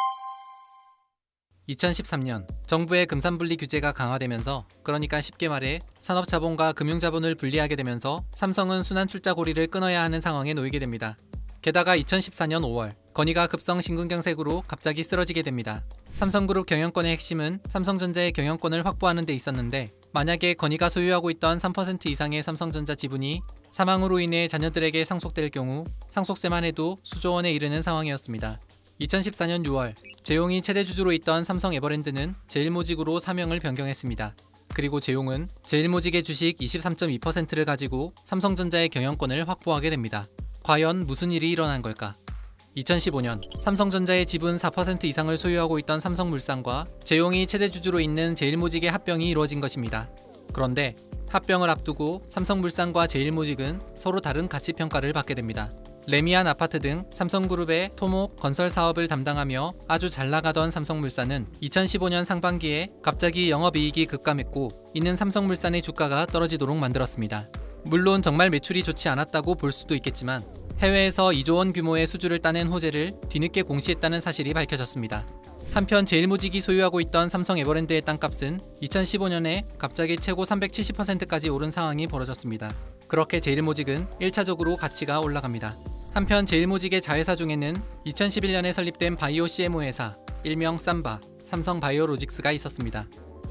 이천십삼 년 정부의 금산분리 규제가 강화되면서, 그러니까 쉽게 말해 산업자본과 금융자본을 분리하게 되면서 삼성은 순환출자고리를 끊어야 하는 상황에 놓이게 됩니다. 게다가 이천십사 년 오월 건희가 급성 심근경색으로 갑자기 쓰러지게 됩니다. 삼성그룹 경영권의 핵심은 삼성전자의 경영권을 확보하는 데 있었는데, 만약에 건희가 소유하고 있던 삼 퍼센트 이상의 삼성전자 지분이 사망으로 인해 자녀들에게 상속될 경우 상속세만 해도 수조 원에 이르는 상황이었습니다. 이천십사 년 유월 재용이 최대 주주로 있던 삼성 에버랜드는 제일모직으로 사명을 변경했습니다. 그리고 재용은 제일모직의 주식 이십삼 점 이 퍼센트를 가지고 삼성전자의 경영권을 확보하게 됩니다. 과연 무슨 일이 일어난 걸까? 이천십오 년 삼성전자의 지분 사 퍼센트 이상을 소유하고 있던 삼성물산과 재용이 최대 주주로 있는 제일모직의 합병이 이루어진 것입니다. 그런데 합병을 앞두고 삼성물산과 제일모직은 서로 다른 가치평가를 받게 됩니다. 레미안 아파트 등 삼성그룹의 토목, 건설 사업을 담당하며 아주 잘 나가던 삼성물산은 이천십오 년 상반기에 갑자기 영업이익이 급감했고, 이는 삼성물산의 주가가 떨어지도록 만들었습니다. 물론 정말 매출이 좋지 않았다고 볼 수도 있겠지만 해외에서 이조 원 규모의 수주를 따낸 호재를 뒤늦게 공시했다는 사실이 밝혀졌습니다. 한편 제일모직이 소유하고 있던 삼성 에버랜드의 땅값은 이천십오 년에 갑자기 최고 삼백칠십 퍼센트까지 오른 상황이 벌어졌습니다. 그렇게 제일모직은 일 차적으로 가치가 올라갑니다. 한편 제일모직의 자회사 중에는 이천십일 년에 설립된 바이오 씨엠오 회사, 일명 삼바, 삼성바이오로직스가 있었습니다.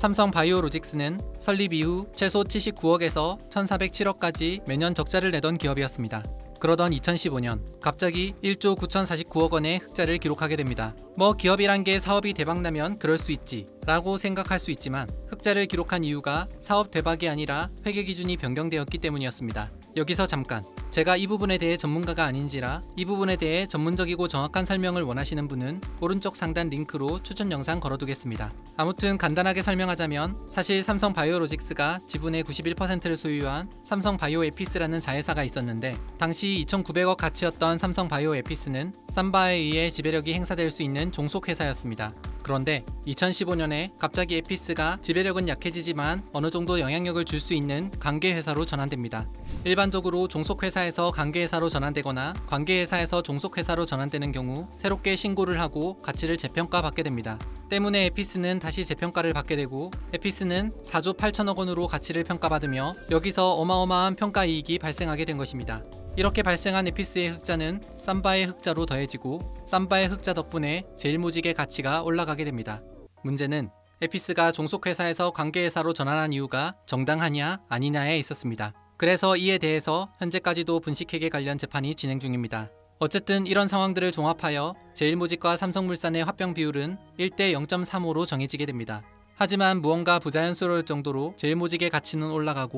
삼성바이오로직스는 설립 이후 최소 칠십구억에서 천사백칠억까지 매년 적자를 내던 기업이었습니다. 그러던 이천십오 년 갑자기 일조 구천사십구억 원의 흑자를 기록하게 됩니다. 뭐 기업이란 게 사업이 대박나면 그럴 수 있지 라고 생각할 수 있지만, 흑자를 기록한 이유가 사업 대박이 아니라 회계 기준이 변경되었기 때문이었습니다. 여기서 잠깐, 제가 이 부분에 대해 전문가가 아닌지라 이 부분에 대해 전문적이고 정확한 설명을 원하시는 분은 오른쪽 상단 링크로 추천 영상 걸어두겠습니다. 아무튼 간단하게 설명하자면, 사실 삼성바이오로직스가 지분의 구십일 퍼센트를 소유한 삼성바이오에피스라는 자회사가 있었는데, 당시 이천구백억 가치였던 삼성바이오에피스는 삼바에 의해 지배력이 행사될 수 있는 종속회사였습니다. 그런데 이천십오 년에 갑자기 에피스가 지배력은 약해지지만 어느 정도 영향력을 줄 수 있는 관계회사로 전환됩니다. 일반적으로 종속회사에서 관계회사로 전환되거나 관계회사에서 종속회사로 전환되는 경우 새롭게 신고를 하고 가치를 재평가받게 됩니다. 때문에 에피스는 다시 재평가를 받게 되고, 에피스는 사조 팔천억 원으로 가치를 평가받으며 여기서 어마어마한 평가이익이 발생하게 된 것입니다. 이렇게 발생한 에피스의 흑자는 삼바의 흑자로 더해지고, 삼바의 흑자 덕분에 제일모직의 가치가 올라가게 됩니다. 문제는 에피스가 종속회사에서 관계회사로 전환한 이유가 정당하냐 아니냐에 있었습니다. 그래서 이에 대해서 현재까지도 분식회계 관련 재판이 진행 중입니다. 어쨌든 이런 상황들을 종합하여 제일모직과 삼성물산의 합병 비율은 일 대 영 점 삼오로 정해지게 됩니다. 하지만 무언가 부자연스러울 정도로 제일모직의 가치는 올라가고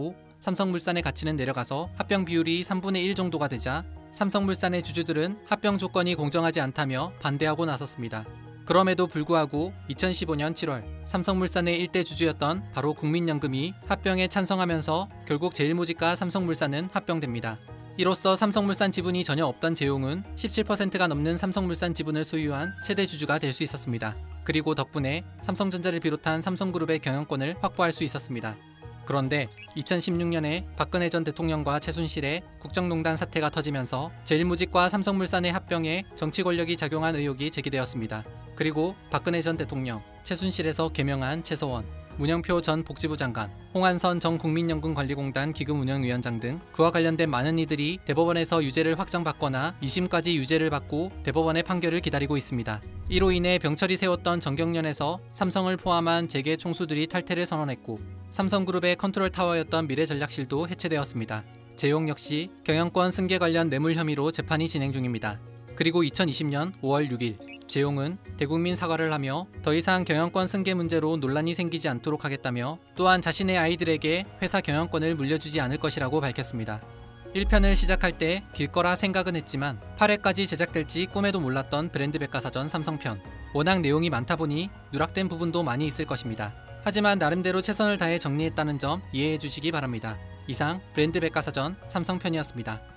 삼성물산의 가치는 내려가서 합병 비율이 삼분의 일 정도가 되자 삼성물산의 주주들은 합병 조건이 공정하지 않다며 반대하고 나섰습니다. 그럼에도 불구하고 이천십오년 칠월 삼성물산의 일대 주주였던 바로 국민연금이 합병에 찬성하면서 결국 제일모직과 삼성물산은 합병됩니다. 이로써 삼성물산 지분이 전혀 없던 재용은 십칠 퍼센트가 넘는 삼성물산 지분을 소유한 최대 주주가 될 수 있었습니다. 그리고 덕분에 삼성전자를 비롯한 삼성그룹의 경영권을 확보할 수 있었습니다. 그런데 이천십육년에 박근혜 전 대통령과 최순실의 국정농단 사태가 터지면서 제일모직과 삼성물산의 합병에 정치 권력이 작용한 의혹이 제기되었습니다. 그리고 박근혜 전 대통령, 최순실에서 개명한 최서원, 문영표 전 복지부 장관, 홍한선 전 국민연금관리공단 기금운영위원장 등 그와 관련된 많은 이들이 대법원에서 유죄를 확정받거나 이심까지 유죄를 받고 대법원의 판결을 기다리고 있습니다. 이로 인해 병철이 세웠던 정경련에서 삼성을 포함한 재계 총수들이 탈퇴를 선언했고 삼성그룹의 컨트롤 타워였던 미래전략실도 해체되었습니다. 재용 역시 경영권 승계 관련 뇌물 혐의로 재판이 진행 중입니다. 그리고 이천이십년 오월 육일 재용은 대국민 사과를 하며 더 이상 경영권 승계 문제로 논란이 생기지 않도록 하겠다며 또한 자신의 아이들에게 회사 경영권을 물려주지 않을 것이라고 밝혔습니다. 일 편을 시작할 때 길 거라 생각은 했지만 팔 회까지 제작될지 꿈에도 몰랐던 브랜드 백과사전 삼성편. 워낙 내용이 많다 보니 누락된 부분도 많이 있을 것입니다. 하지만 나름대로 최선을 다해 정리했다는 점 이해해 주시기 바랍니다. 이상 브랜드 백과사전 삼성편이었습니다.